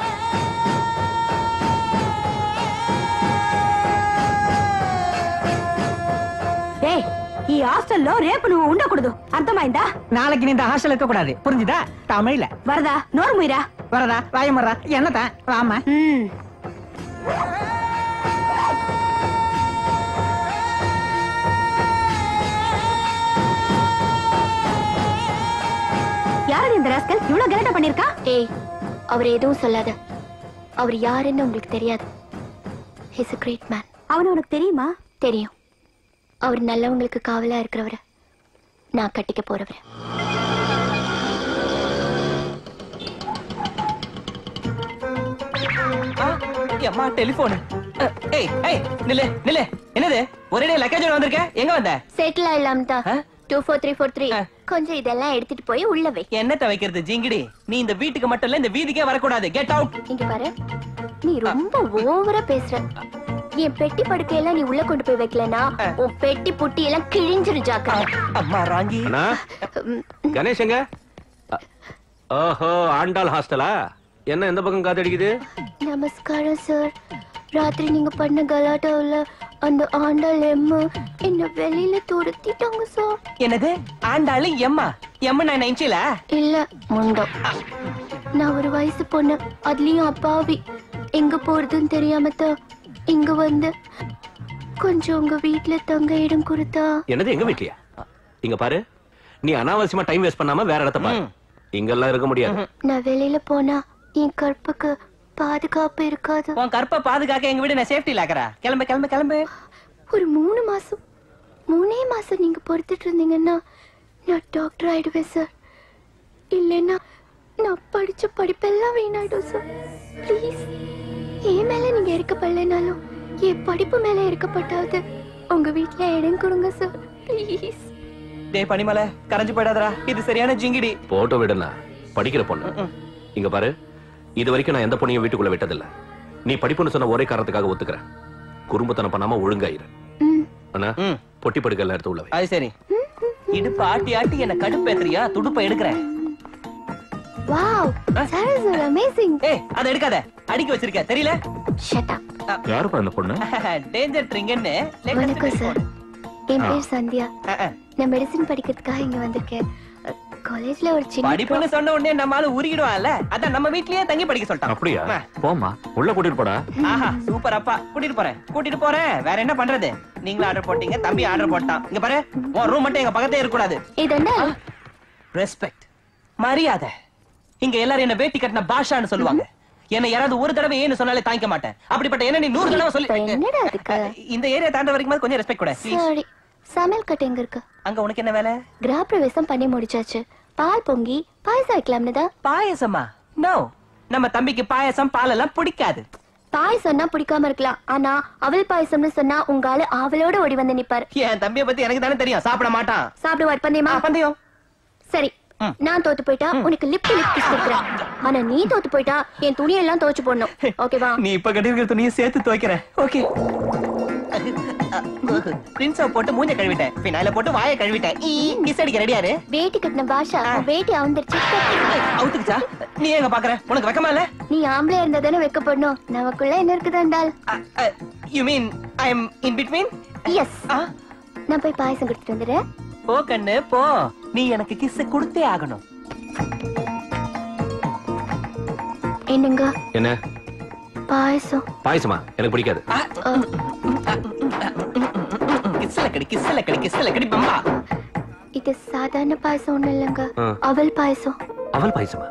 Speaker 12: ஏய் ఈ హాస్టల్లో రేపు నువ్వు ఉండకూడదు అర్థమైందా?
Speaker 13: நாளைக்கு நீ இந்த ஹாஸ்டல் இருக்க கூடாது, புரிஞ்சுதா? தமிழ்ல
Speaker 12: வரதா நோர் முயிரா
Speaker 13: வரதா வாயமறா என்னதான் வாமா.
Speaker 12: யாரு இந்த ராஸ்கல் இவ்ளோ கலாட்டா பண்ணிருக்கா? ஏய் அவர் எதுவும் சொல்லாத. அவர் யாருன்னு உங்களுக்கு தெரியாது. He's a great man. அவன் உனக்கு தெரியுமா? தெரியும். அவர் நல்லவங்களுக்கு காவலா இருக்கிறவரை நான் கட்டிக்க போறவரை.
Speaker 13: அம்மா டெலிபோன். ஏய் ஏய் நில்லே நில்லே. என்னது ஒரே லக்கேஜ் வந்திருக்க? எங்க வந்த?
Speaker 12: செட்டில் ஆயிடலாம் தான். 24343 கொஞ்சம் இதெல்லாம் எடுத்துட்டு போய் உள்ள வை.
Speaker 13: என்னத்த வைக்கிறது ஜிங்கிடி? நீ இந்த வீட்டுக்கு மட்டும் இல்ல, இந்த வீதிக்கே வரக்கூடாது. Get out.
Speaker 12: இங்க பாரு, நீ ரொம்ப ஓவரா பேசுற. என் பெட்டி படுக்கையெல்லாம் நீ உள்ள கொண்டு போய் வைக்கலனா உன் பெட்டி புட்டி எல்லாம் கிழிஞ்சிரு ஜாக்கிரதை.
Speaker 9: அம்மா ராங்கி. கணேஷ் எங்க? ஓஹோ, ஆண்டாள் ஹாஸ்டலா? என்ன இந்த பக்கம் காத்தடிக்குது?
Speaker 12: நமஸ்காரம் சார். ராத்திரி நீங்க பண்ண கலாட்டாவுல அந்த ஆண்டாள் எம்மு என்ன வெளியில துரத்திட்டாங்க சார்.
Speaker 13: என்னது ஆண்டாள் எம்மா? எம்ம நான் நினைச்சல.
Speaker 12: இல்ல முண்டம். நான் ஒரு வயசு பொண்ணு, அதுலயும் அப்பாவி. எங்க போறதுன்னு தெரியாம தான் இங்க வந்து கொஞ்சம் உங்க வீட்டுல தங்க இடம் கொடுத்தா.
Speaker 9: என்னது எங்க வீட்லயா? இங்க பாரு, நீ அனாவசியமா டைம் வேஸ்ட் பண்ணாம வேற இடத்த பாரு. இங்கெல்லாம் இருக்க முடியாது.
Speaker 12: நான் வெளியில போனா என் கற்புக்கு பாதுகாப்பு இருக்காது.
Speaker 13: உன் கற்ப பாதுகாக்க எங்க வீடு நான் சேஃப்டி லாக்கறா. கிளம்பு கிளம்பு கிளம்பு.
Speaker 12: ஒரு 3 மாசம் நீங்க பொறுத்துட்டு இருந்தீங்கன்னா நான் டாக்டர் ஆயிடுவேன் சார். இல்லைன்னா நான் படிச்ச படிப்பெல்லாம் வீணாயிடும் சார். ப்ளீஸ், என் மேல நீங்க இருக்கப்படலைனாலும் என் படிப்பு மேல இருக்கப்பட்டாவது உங்க வீட்டுல இடம் கொடுங்க சார். ப்ளீஸ்.
Speaker 13: டேய் பனிமலை, கரைஞ்சு போயிடாதடா. இது சரியான ஜிங்கிடி.
Speaker 9: போட்டோ விடுனா படிக்கிற பொண்ணு. இங்க பாரு, இது வரைக்கும் நான் எந்த பொண்ணையும் வீட்டுக்குள்ள விட்டதில்ல. நீ படிப்புன்னு சொன்ன ஒரே காரணத்துக்காக ஒத்துக்கிறேன். குறும்புத்தனம் பண்ணாம ஒழுங்காயிரு. அண்ணா, பொட்டி படுக்கல எடுத்து உள்ள வை.
Speaker 13: அது சரி. இடுப்பு ஆட்டி ஆட்டி என்ன கடுப்பேத்துறியா? துடுப்ப எடுக்கிறேன்.
Speaker 12: Wow, that is amazing.
Speaker 13: ஏய், அத எடுக்காத. அடிக்க வச்சிருக்க தெரியல?
Speaker 12: Shut up.
Speaker 7: யாருப்பா அந்த பொண்ணு?
Speaker 13: டேஞ்சர் ட்ரிங்கன்னு.
Speaker 12: வணக்கம் சார். என் பேர் சந்தியா. நான் மெடிசின் படிக்கிறதுக்காக இங்க வந்திருக்கேன். காலேஜ்ல ஒரு சின்ன
Speaker 13: படிப்புன்னு சொன்ன உடனே நம்மால உருகிடுவான்ல. அதான் நம்ம வீட்லயே தங்கி படிக்க சொல்லிட்டான்.
Speaker 7: அப்படியா? போமா, உள்ள கூட்டிட்டு போடா.
Speaker 13: ஆஹா, சூப்பர் அப்பா. கூட்டிட்டு போறேன். வேற என்ன பண்றது? நீங்களும் ஆர்டர் போட்டீங்க, தம்பி ஆர்டர் போட்டான். இங்க பாரு, உன் ரூம் மட்டும் எங்க பக்கத்தே இருக்க கூடாது.
Speaker 12: இதென்ன?
Speaker 13: ரெஸ்பெக்ட், மரியாதை. இங்க எல்லாரும் என்ன வேட்டி கட்டின பாஷான்னு சொல்லுவாங்க. என்ன யாராவது ஒரு தடவை ஏன்னு சொன்னாலே தாங்கிக்க மாட்டேன். அப்படிப்பட்ட என்ன நீ 100 தடவை சொல்லி.
Speaker 12: என்னடா அதுக்கு?
Speaker 13: இந்த ஏரியா தாண்ட வரைக்கும் கொஞ்சம் ரெஸ்பெக்ட் கொடு.
Speaker 12: சரி. சமையல் கட்டு எங்க இருக்கு?
Speaker 13: அங்க உனக்கு என்ன வேலை?
Speaker 12: கிரகப்பிரவேசம் பண்ணி முடிச்சாச்சு. பால் பொங்கி பாயசம் வைக்கலாம்னு தான்.
Speaker 13: பாயசமா? நோ, நம்ம தம்பிக்கு பாயசம் பால் எல்லாம் பிடிக்காது.
Speaker 12: பாயசம்னா பிடிக்காம இருக்கலாம், ஆனா அவள் பாயசம்னு சொன்னா உங்க ஆளு அவளோட ஓடி வந்து நிப்பாரு.
Speaker 13: என் தம்பியை பத்தி எனக்கு தானே தெரியும். சாப்பிட மாட்டான்.
Speaker 12: சாப்பிடுவார். பந்தயமா?
Speaker 13: பந்தயம்.
Speaker 12: சரி, நான் தோத்து போயிட்டா உனக்கு லிப் கிஸ் கொடுக்குறேன். ஆனா நீ தோத்து போயிட்டா என் துணியெல்லாம் துவைச்சு போடணும். ஓகேவா?
Speaker 13: நீ இப்ப கட்டிருக்கிற துணியை சேர்த்து துவைக்கிற. ஓகே. பிரின்ஸ போட்டு மூஞ்ச கழுவிட்டேன், பின்னால போட்டு வாயை கழுவிட்டேன். கிஸ் அடிக்க ரெடியாரு.
Speaker 12: வேட்டி கட்டின பாஷா வேட்டி அவுந்துருச்சு.
Speaker 13: அவுத்துக்குச்சா? நீ எங்க பாக்குற? உனக்கு வெக்கமா இல்ல?
Speaker 12: நீ ஆம்பளையா இருந்தா தானே வெக்கப்படணும். நமக்குள்ள என்ன இருக்குதாண்டால்?
Speaker 13: You mean I am in between?
Speaker 12: Yes. நான் போய் பாயசம் கொடுத்துட்டு வந்துடுறேன்.
Speaker 13: போ கண்ணு போ. நீ எனக்கு கிஸ் கொடுத்தே ஆகணும்.
Speaker 12: என்னங்க?
Speaker 9: என்ன
Speaker 12: பாயசம்?
Speaker 9: பாயசமா? எனக்கு பிடிக்காது.
Speaker 13: கிஸ்ல கடி பம்பா.
Speaker 12: இது சாதாரண பாயசம் ஒண்ணு இல்லங்க, அவல் பாயசம்.
Speaker 9: அவல் பாயசமா?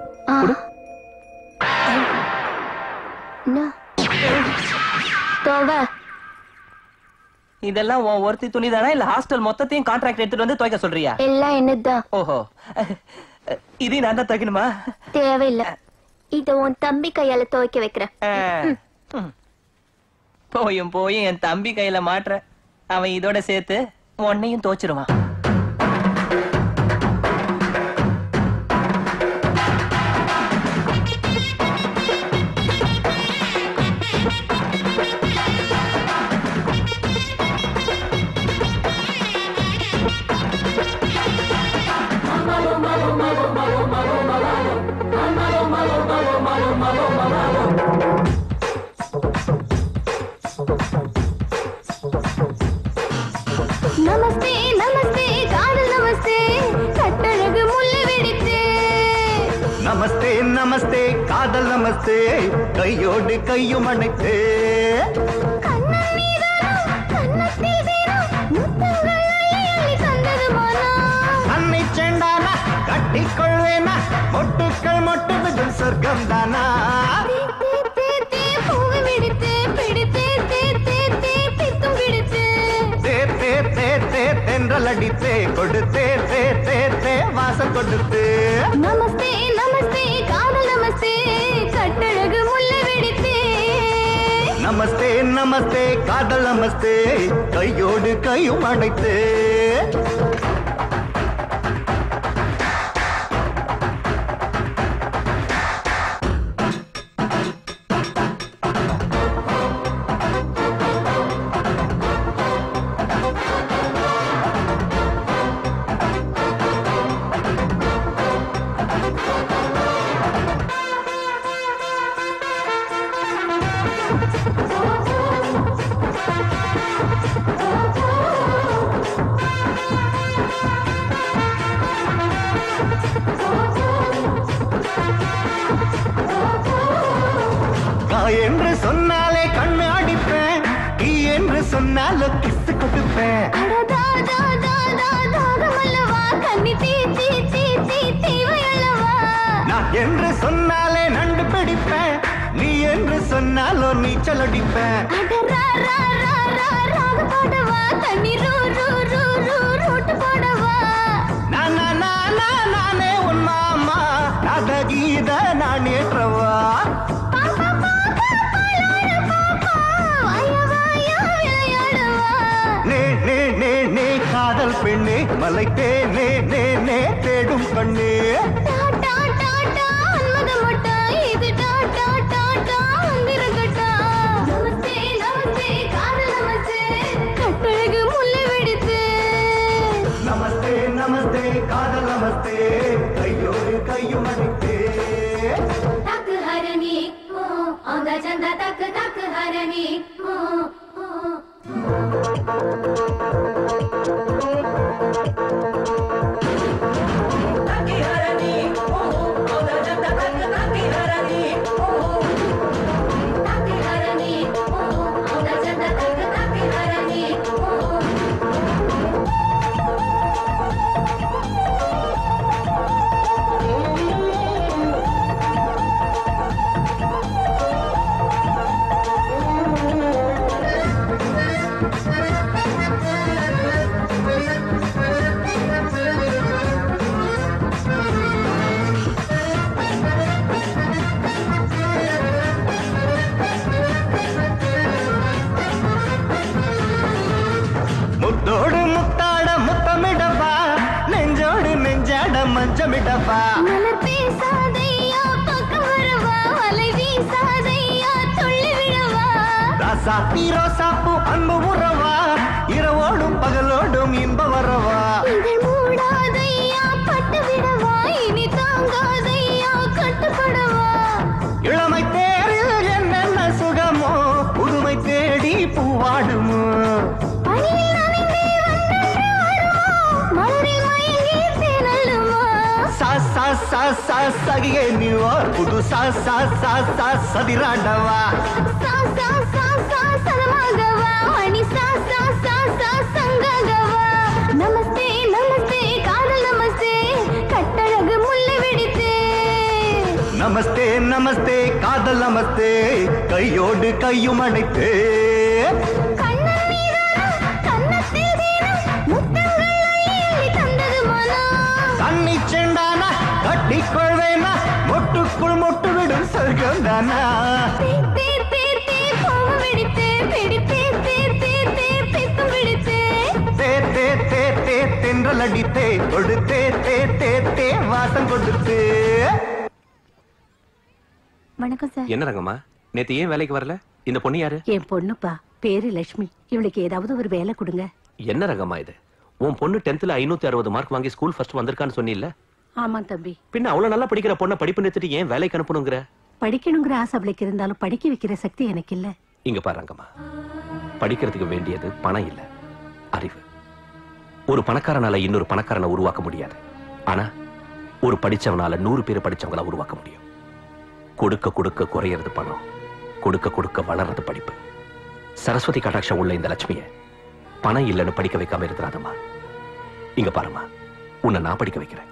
Speaker 13: இதெல்லாம் உன் ஒருத்தி துணி தானா இல்ல ஹாஸ்டல் மொத்தத்தையும் கான்ட்ராக்ட் எடுத்துட்டு வந்து துவைக்க சொல்றியா?
Speaker 12: எல்லாம் என்னதான்.
Speaker 13: ஓஹோ, இது நான் தான் துவைக்கணுமா?
Speaker 12: தேவையில்லை, இத உன் தம்பி கையால துவைக்க வைக்கிறேன்.
Speaker 13: போயும் என் தம்பி கையில மாட்டுற. அவன் இதோட சேர்த்து உன்னையும் துவைச்சிருவான்.
Speaker 12: நமஸ்தே நமஸ்தே காதல் நமஸ்தே கட்டழகு முள்ளு வெடித்து.
Speaker 14: நமஸ்தே நமஸ்தே காதல் நமஸ்தே கையோடு கையும் அணைத்தே.
Speaker 12: கண்ணன் மீதானோ கண்ணத்தில் வேணோ முத்தங்கள் அள்ளி அள்ளி தந்தது மானா.
Speaker 14: அன்னை செண்டானா கட்டிக்கொள்வேனா மொட்டுக்கள் மொட்டுது சொர்க்கம் தானா.
Speaker 12: பூவை வெடித்து பிடித்து
Speaker 14: தென்றல் அடித்தே கொடுத்தே தே தே தே வாசம் கொடுத்து
Speaker 12: நமஸ்தே நமஸ்தே காதல் நமஸ்தே கட்டழகு முல்லை வெடித்தே
Speaker 14: நமஸ்தே நமஸ்தே காதல் நமஸ்தே கையோடு கையும் அணைத்து என்று சொன்னாலே கண்ணு அடிப்பேன் நீ என்று சொன்னால கிஸ் கொடுப்பேன் நான் என்று சொன்னாலே நண்டு பிடிப்பேன் நீ என்று சொன்னாலோ நீச்சல் அடிப்பேன் நானே உன் மாமா கீத நான் ஏற்றவா காதல் பெண்ணே மலைத்தே நே நே நே தேடும் கண்ணே நமஸ்தே நமஸ்தே காதல் நமஸ்தே கையோடு கையும் அடித்தே
Speaker 1: தக்கு ஹரணி அந்த சந்த தக்கு தக்கு ஹரணி முத்தோடு முத்தாட முத்தமிடவா நெஞ்சோடு நெஞ்சாட மஞ்சமிடவா
Speaker 12: மலர் பேசாதையா பக்கம் வரவா வலை வீசாதையா துள்ளி விழவா
Speaker 14: ராசாத்தி ரோசாப்பூ அன்பு உறவா இரவோடும் பகலோடும் இன்ப வரவா
Speaker 12: இதழ் மூடாதையா பட்டு விடவா இனி தாங்காதையா கட்டுப்படவா
Speaker 14: இளமை தேரில் என்னென்ன சுகமோ புதுமை தேடி பூவாடுமோ சகியே நீவோ புது சதிராண்டவா
Speaker 12: நமஸ்தே நமஸ்தே காதல் நமஸ்தே கட்டழகு முல்லை வெடித்தே
Speaker 14: நமஸ்தே நமஸ்தே காதல் நமஸ்தே கையோடு கையும் அணைத்தே தண்ணி செண்டானா கட்டிக்கொள்வேனா மொட்டுக்குள் மொட்டு விடும் சொர்க்கம் தானா தென்றல் அடித்தே கொடுத்தே தே தே தே வாசம் கொடுத்து
Speaker 12: வணக்கம் சார்.
Speaker 9: என்ன ரங்கம்மா நேத்து ஏன் வேலைக்கு வரல? இந்த பொண்ணு யாரு?
Speaker 15: என் பொண்ணுப்பா, பேரு லட்சுமி. இவளுக்கு ஏதாவது ஒரு வேலை கொடுங்க.
Speaker 9: என்ன ரங்கம்மா இது? உன் பொண்ணு 10th 560 மார்க் வாங்கி ஸ்கூல் ஃபர்ஸ்ட் வந்திருக்கான்னு சொன்னீல்ல?
Speaker 15: ஆமா தம்பி.
Speaker 9: பின்ன அவ்வளவு நல்லா படிக்கிற பொண்ண படிப்பு நிறுத்திட்டு ஏன் வேலைக்கு அனுப்பணுங்கிற?
Speaker 15: படிக்கணுங்கிற ஆசை அவளுக்கு இருந்தாலும் படிக்க வைக்கிற சக்தி எனக்கு இல்ல.
Speaker 9: இங்க பாரு ரங்கம்மா, படிக்கிறதுக்கு வேண்டியது பணம் இல்ல, அறிவு. ஒரு பணக்காரனால இன்னொரு பணக்காரனை உருவாக்க முடியாது. ஆனா ஒரு படிச்சவனால 100 பேர் படிச்சவங்கள உருவாக்க முடியும். கொடுக்க கொடுக்க குறையிறது பணம், கொடுக்க கொடுக்க வளர்றது படிப்பு. சரஸ்வதி கடாட்சம் உள்ள இந்த லட்சுமிய பணம் இல்லைன்னு படிக்க வைக்காம இருக்கிறாதம்மா. இங்க பாருமா, உன்னை நான் படிக்க வைக்கிறேன்.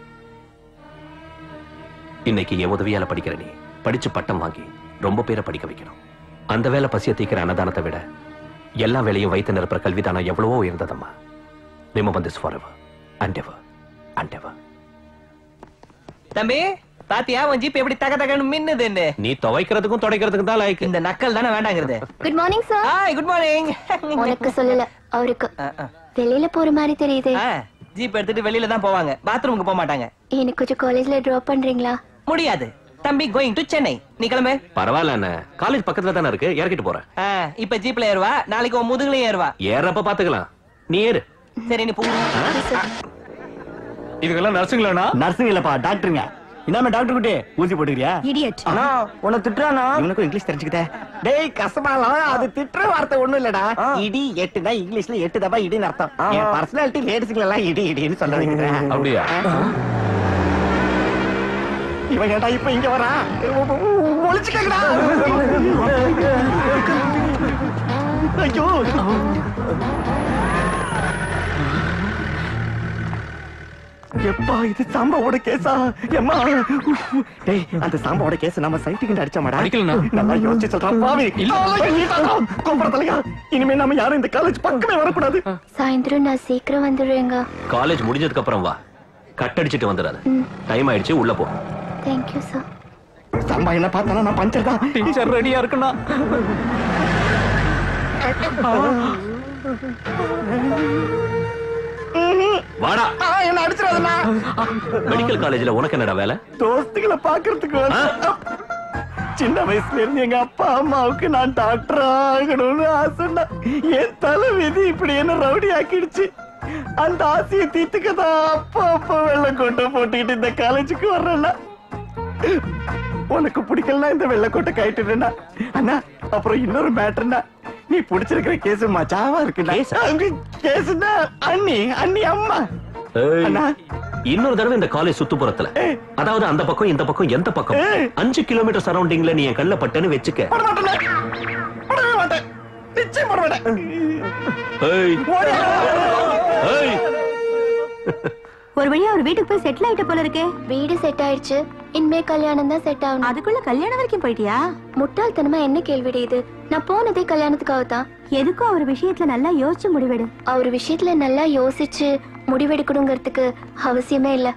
Speaker 9: இன்னைக்கு என் உதவியால படிக்கிற நீ படிச்சு பட்டம் வாங்கி ரொம்ப பேரை படிக்க வைக்கணும். அந்த வேலை பசிய தீக்கிற அன்னதானத்தை விட எல்லா வேலையும் வைத்து நிரப்புற கல்விதானம் எவ்வளவோ உயர்ந்ததம்மா. Remember this forever and ever and ever.
Speaker 13: தம்பி பாத்தியா உன் ஜீப் எப்படி தக தகன்னு மின்னுதுன்னு.
Speaker 9: நீ துவைக்கிறதுக்கும் துடைக்கிறதுக்கும் தான் லைக்.
Speaker 13: இந்த நக்கல் தானே வேண்டாங்கிறது.
Speaker 12: Good morning sir.
Speaker 13: Hi good morning.
Speaker 12: உனக்கு சொல்லல அவருக்கு. வெளியில போற மாதிரி தெரியுது.
Speaker 13: ஜீப் எடுத்துட்டு வெளியில தான் போவாங்க, பாத்ரூமுக்கு போக மாட்டாங்க.
Speaker 12: எனக்கு கொஞ்சம் காலேஜ்ல டிராப் பண்றீங்களா?
Speaker 13: முடியாது தம்பி, கோயிங் டு சென்னை. நீ கிளம்பு.
Speaker 9: பரவாயில்ல அண்ணா, காலேஜ் பக்கத்துல தானே இருக்கு, இறக்கிட்டு போறேன்.
Speaker 13: இப்ப ஜீப்ல ஏறுவா, நாளைக்கு உன் முதுகுலயும் ஏறுவா.
Speaker 9: ஏறப்ப பாத்துக்கலாம், நீ ஏறு.
Speaker 13: சரி நீ போ.
Speaker 2: இதுக்கெல்லாம் நர்ஸுங்களா? நர்ஸுங்க இல்லப்பா, டாக்டருங்க. இன்னாம டாக்டர் குட்டி ஊசி போட்டுக்கிறியா?
Speaker 15: இடியட்.
Speaker 2: அண்ணா உன்னை திட்டுறானா? இவனுக்கும் இங்கிலீஷ் தெரிஞ்சுக்கிட்டே. டேய் கசமாலாம், அது திட்டுற வார்த்தை ஒண்ணும் இல்லடா. இடி எட்டுனா இங்கிலீஷ்ல 8 தபா இடின்னு அர்த்தம். என் பர்சனாலிட்டி லேடிஸ்ங்க எல்லாம் இடி இடின்னு சொல்ல வைக்கிறேன்.
Speaker 7: அப்படியா?
Speaker 2: இவன் ஏன்டா இப்ப இங்க வரா? ஒளிச்சுக்கடா. ஐயோ எப்பா, இது சாம்பாவோட கேஸா? எம்மா டேய், அந்த சாம்பாவோட கேஸ் நம்ம சைட்டுக்கு அடிச்சமாடா. நல்லா யோசிச்சு சொல்றான் பாவி. கோபுரத்தலையா, இனிமே நம்ம யாரும் இந்த காலேஜ் பக்கமே வரக்கூடாது.
Speaker 12: சாயந்தரம் நான் சீக்கிரம் வந்துடுறேங்க.
Speaker 9: காலேஜ் முடிஞ்சதுக்கு அப்புறம் வா, கட் அடிச்சிட்டு வந்துடாத. டைம் ஆயிடுச்சு, உள்ள போ.
Speaker 12: Thank you sir.
Speaker 2: சாம்பா என்ன பார்த்தானா நான் பஞ்சர் தான். டீச்சர் ரெடியா இருக்குண்ணா.
Speaker 9: வாடா.
Speaker 2: என்ன அடிச்சிடாதண்ணா.
Speaker 9: மெடிக்கல் காலேஜ்ல உனக்கு என்னடா வேலை?
Speaker 2: தோஸ்துகளை பாக்குறதுக்கு சின்ன வயசுல இருந்து எங்க அப்பா அம்மாவுக்கு நான் டாக்டர் ஆகணும்னு ஆசைன்னா என் தலை விதி இப்படி என்ன ரவுடி ஆக்கிடுச்சு. அந்த ஆசையை தீர்த்துக்கதான் அப்பா வெள்ளம் கொண்டு போட்டுக்கிட்டு இந்த காலேஜுக்கு வர்றேன்னா. உனக்கு பிடிக்கலன்னா இந்த வெள்ளக்கோட்டை கைட்டுனா அண்ணா. அப்புறம் இன்னொரு மேட்டர்னா, நீ பிடிச்சிருக்கிற கேஸ் மச்சாவா இருக்கு. கேஸ்னா அண்ணி அம்மா.
Speaker 9: இன்னொரு தடவை இந்த காலேஜ் சுத்துப்புறத்துல, அதாவது அந்த பக்கம் இந்த பக்கம் எந்த பக்கம் 5 கிலோமீட்டர் சரௌண்டிங்ல நீ என் கல்ல பட்டன்னு வச்சுக்க.
Speaker 12: ஒரு வழியா ஒரு வீட்டுக்கு போய் செட்டில் ஆயிட்ட போல இருக்கே. வீடு செட் ஆயிடுச்சு, இனிமே கல்யாணம் தான் செட் ஆகும். அதுக்குள்ள கல்யாணம் வரைக்கும் போயிட்டியா? முட்டாள்தனமா என்ன கேள்வி இது? நான் போனதே கல்யாணத்துக்காக தான். எதுக்கும் அவர் விஷயத்துல நல்லா யோசிச்சு முடிவெடு. அவர் விஷயத்துல நல்லா யோசிச்சு முடிவெடுக்கணுங்கிறதுக்கு அவசியமே இல்ல.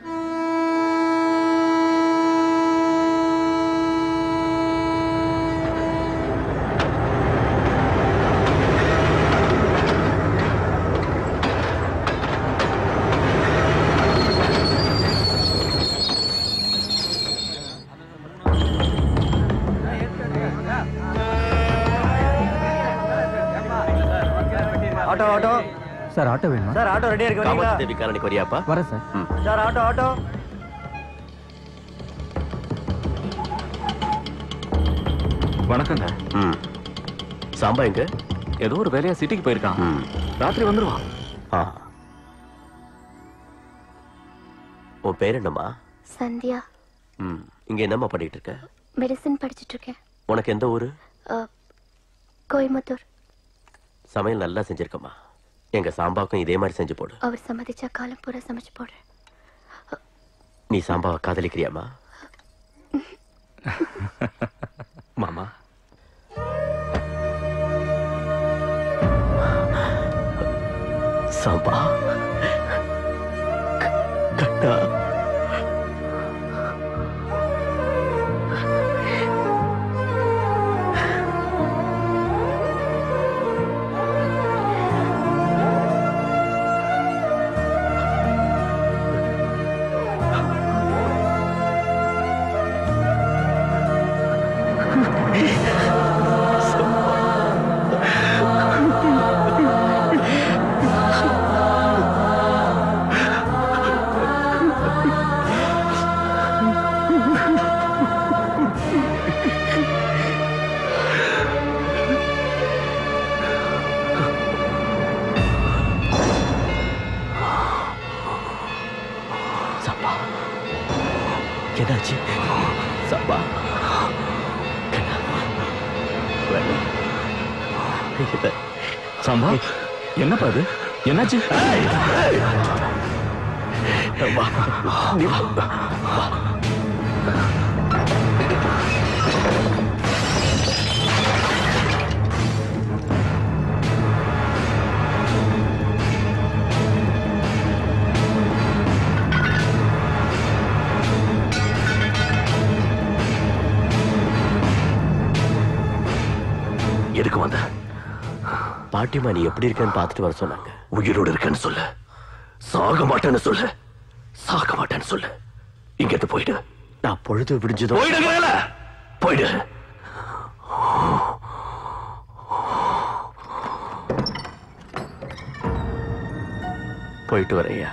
Speaker 2: ஆட்டோ ஆட்டோ
Speaker 10: சார், ஆட்டோ வேணும்
Speaker 2: சார். ஆட்டோ ரெடியா இருக்கு, வரீங்களா?
Speaker 9: காமராஜ் தேவி காலனிக்கு வரியாப்பா?
Speaker 10: வரேன் சார்.
Speaker 2: Sir auto auto.
Speaker 7: வணக்கங்க.
Speaker 9: சாம்பா எங்க?
Speaker 7: ஏதோ ஒரு வேலையா சிட்டிக்கு போயிருக்கான். ராத்திரி வந்துருவான்.
Speaker 9: உன் பேர் என்னம்மா?
Speaker 12: சந்தியா.
Speaker 9: இங்க என்னம்மா பண்ணிட்டு இருக்க?
Speaker 12: மெடிசன் படிச்சிட்டு இருக்கேன்.
Speaker 9: உனக்கு எந்த ஊரு?
Speaker 12: கோயம்புத்தூர்.
Speaker 9: சமையல் நல்லா செஞ்சிருக்கம்மா. எங்க சாம்பாவுக்கும் இதே மாதிரி செஞ்சு போடு.
Speaker 12: அவர் சம்மதிச்சா காலம் பூரா சமைச்சு போடுறேன்.
Speaker 9: நீ சாம்பாவை காதலிக்கிறியாமா? மாமா, சாம்பா கட்டா என்னாச்சு? சாம்பா
Speaker 7: சாம்பா, என்னப்பா அது? என்னாச்சு?
Speaker 9: பாட்டிமா நீ எப்படி இருக்கேன்னு பார்த்துட்டு வர சொன்னாங்க. உயிரோடு இருக்கேன்னு சொல்லு, சாக மாட்டேன்னு சொல்லு, சாக மாட்டேன்னு சொல்லு. இங்க போயிடு. நான் பொழுது விடிஞ்சதோ போயிடு. போயிட்டு வரையா.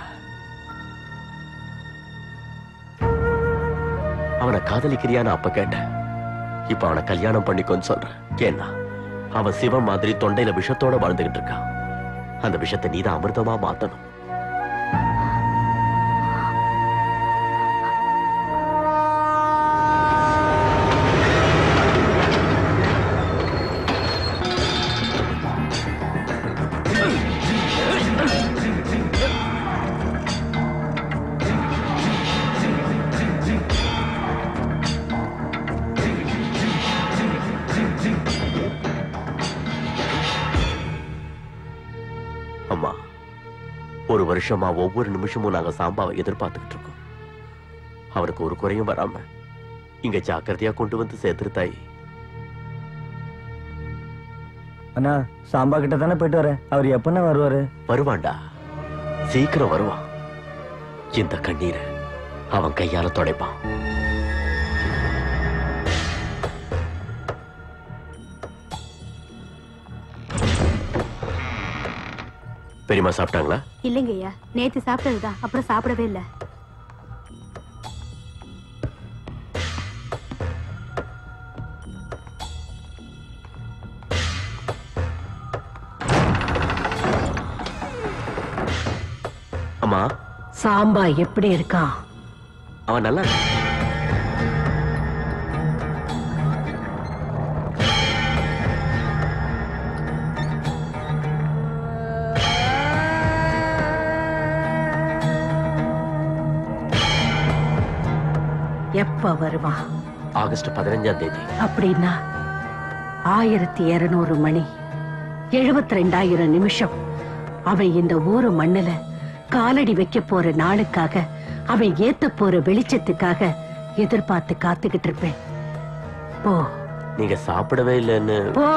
Speaker 9: அவனை காதலிக்கிறியான்னு அப்ப கேட்டேன். இப்ப அவனை கல்யாணம் பண்ணிக்கோன்னு சொல்றேன். ஏன்னா அவன் சிவன் மாதிரி தொண்டையில விஷத்தோட வாழ்ந்துகிட்டு இருக்கான். அந்த விஷத்தை நீதான் அமிர்தமா மாத்தணும். அம்மா, ஒரு வருஷமா ஒவ்வொரு நிமிஷமும் நாங்க சாம்பாவை எதிர்பார்த்துக்கிட்டு இருக்கோம். அவருக்கு ஒரு குறையும் வராம இங்க ஜாக்கிரதையா கொண்டு வந்து சேர்த்துரு தாய்.
Speaker 2: அண்ணா, சாம்பா கிட்ட தானே போயிட்டு வரேன். அவர் எப்பன்னா வருவாரு?
Speaker 9: வருவான்டா, சீக்கிரம் வருவான். இந்த கண்ணீரை அவன் கையால துடைப்பான். பெரியம்மா சாப்பிட்டாங்களா?
Speaker 12: இல்லைங்க ஐயா, நேத்து சாப்பிட்டதுதான், அப்புறம் சாப்பிடவே இல்ல.
Speaker 9: அம்மா,
Speaker 15: சாம்பா எப்படி இருக்கான்?
Speaker 9: அவன் நல்லா
Speaker 15: எப்ப வருவான்?
Speaker 9: ஆகஸ்ட் 15ஆம் தேதி.
Speaker 15: அப்படின்னா 1200 மணி 72,000 நிமிஷம் அவன் இந்த ஊரு மண்ணுல காலடி வைக்க போற நாளுக்காக, அவன் ஏத்த போற வெளிச்சத்துக்காக எதிர்பார்த்து காத்துக்கிட்டு இருப்பேன். போ.
Speaker 9: நீங்க சாப்பிடவே இல்லைன்னு.
Speaker 15: போ.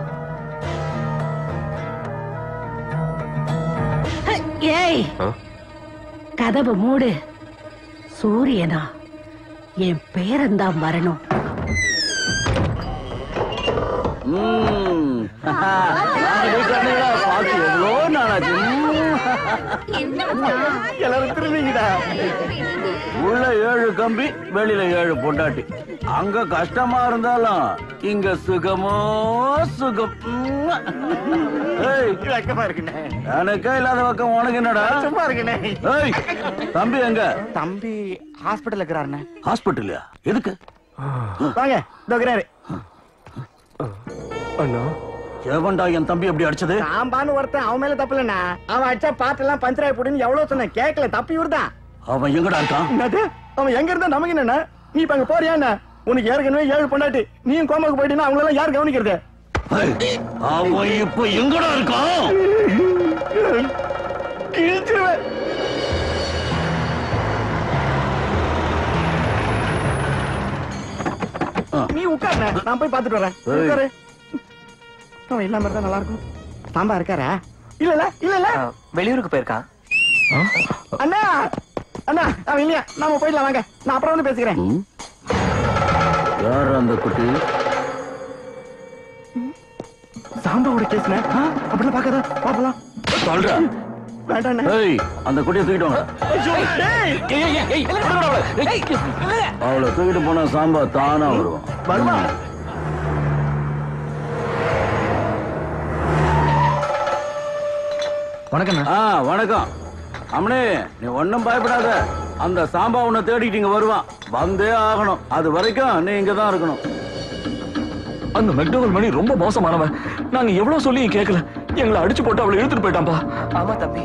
Speaker 15: ஏய், கதவு மூடு. சூரியனா, என் பேரன்தான் வரணும்.
Speaker 6: எவ்வளோ நாளாச்சு.
Speaker 2: எல்லாரும் திரும்பிங்கடா.
Speaker 6: உள்ள 7 கம்பி, வெளியில 7 பொண்டாட்டி. அங்க கஷ்டமா இருந்தாலும் இங்க சுகமோ சுகம். எனக்கே இல்லாத பக்கம் உனக்கு என்னடா?
Speaker 2: சும்மா இருக்குண்ணே.
Speaker 6: தம்பி எங்க?
Speaker 2: தம்பி ஹாஸ்பிட்டல் இருக்கிறாருண்ணே.
Speaker 6: ஹாஸ்பிட்டல்லையா? எதுக்கு?
Speaker 2: வாங்க, இருக்கிறாரு.
Speaker 9: அண்ணா,
Speaker 6: எவன்டா என் தம்பி எப்படி அடிச்சது?
Speaker 2: சாம்பான்னு ஒருத்தன், அவன் மேல தப்பு இல்லண்ணா. அவன் அடிச்சா பாட்டெல்லாம் பஞ்சராய் போடுன்னு எவ்வளவு சொன்ன, கேட்கல. தப்பி இவர்தான்.
Speaker 6: அவன் எங்கடா இருக்கான்?
Speaker 2: என்னது? அவன் எங்க இருந்தா நமக்கு என்னண்ணா? நீ இப்ப அங்க போறியா என்ன? உனக்கு ஏற்கனவே 7 பொண்டாட்டி. நீயும் கோமாக்கு போயிட்டீங்கன்னா அவங்களெல்லாம் யார் கவனிக்கிறது?
Speaker 6: அவன் இப்ப எங்கடா இருக்கான்?
Speaker 2: கிழிச்சிருவேன். நீ உட்காரு, நான் போய் பாத்துட்டு வரேன். உட்காரு. அவன் இல்லாம இருந்தா நல்லா இருக்கும். சாம்பா இருக்காரா? இல்ல
Speaker 3: வெளியூருக்கு போயிருக்கான்.
Speaker 2: அண்ணா அண்ணா, அவன் இல்லையா? நாம போயிடலாம் வாங்க. நான் அப்புறம் வந்து பேசிக்கிறேன்.
Speaker 6: யார் அந்த குட்டி?
Speaker 2: சாம்பாவோட கேஸ்ன அப்படிலாம் பாக்காத. பாப்பலாம்
Speaker 6: சொல்றேன்.
Speaker 2: வேண்டாண்ணே.
Speaker 6: ஏய், அந்த குட்டியை தூக்கிட்டு வாங்க. அவளை தூக்கிட்டு போனா சாம்பா தானா வருவான்.
Speaker 2: வருவா.
Speaker 6: வணக்கம். வணக்கம். அம்மனே, நீ ஒன்னும் பயப்படாத. அந்த சாம்பா உன்னை தேடிட்டு இங்க வருவான். வந்தே ஆகணும். அது வரைக்கும் நீ இங்கதான் இருக்கணும்.
Speaker 7: அந்த மெக்டோவல் மணி ரொம்ப மோசமானவன். நாங்க எவ்வளவு சொல்லியும் கேட்கல. எங்களை அடிச்சு போட்டு அவளை இழுத்துட்டு போயிட்டான்பா.
Speaker 3: ஆமா தம்பி.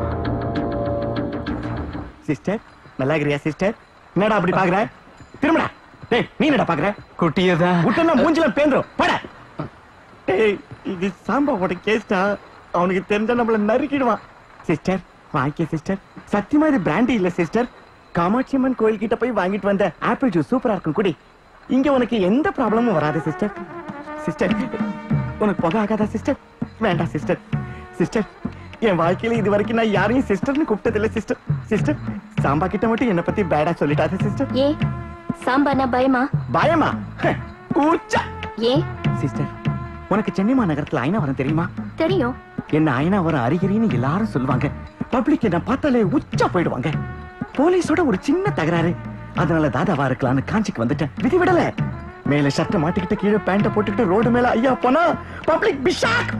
Speaker 2: சிஸ்டர், நல்லா இருக்கிறியா சிஸ்டர்? என்னடா அப்படி பாக்குற? திரும்படா. டேய், நீ என்னடா பாக்குற?
Speaker 4: குட்டியதா
Speaker 2: விட்டனா மூஞ்சில பேந்துரும். போடா. டேய், இது சாம்பாவோட கேஸ்டா. அவனுக்கு தெரிஞ்சா நம்மள நறுக்கிடுவான். சிஸ்டர், வாங்கிக்க சிஸ்டர். சத்தியமா இது பிராண்டி இல்ல சிஸ்டர். காமாட்சி அம்மன் கோயில் கிட்ட போய் வாங்கிட்டு வந்த ஆப்பிள் ஜூஸ் சூப்பரா இருக்கும். குடி. இங்க உனக்கு எந்த ப்ராப்ளமும் வராது சிஸ்டர். சிஸ்டர், உனக்கு புகை ஆகாதா சிஸ்டர்? வேண்டாம் சிஸ்டர். சிஸ்டர், என் வாழ்க்கையில இது வரைக்கும் நான் யாரையும் சிஸ்டர்னு கூப்பிட்டது இல்ல சிஸ்டர். சிஸ்டர், சாம்பா கிட்ட மட்டும் என்ன பத்தி பேடா சொல்லிட்டாரு சிஸ்டர்.
Speaker 12: ஏ சாம்பானா பயமா?
Speaker 2: பயமா? கூச்சா.
Speaker 12: ஏ
Speaker 2: சிஸ்டர், உனக்கு சென்னை மாநகரத்துல ஐநாவரம் தெரியுமா?
Speaker 12: தெரியும்.
Speaker 2: என்ன ஐநாவரம் அருகிரின்னு எல்லாரும் சொல்லுவாங்க. பப்ளிக் என்ன பார்த்தாலே உச்சா போயிடுவாங்க. போலீஸோட ஒரு சின்ன தகராறு, அதனால தாதாவா இருக்கலாம்னு காஞ்சிக்கு வந்துட்டேன். விதி விடல. மேல ஷர்ட் மாட்டிக்கிட்டு கீழே பேண்ட போட்டுக்கிட்டு ரோடு மேல ஐயா போனா பப்ளிக் பிஷாக்.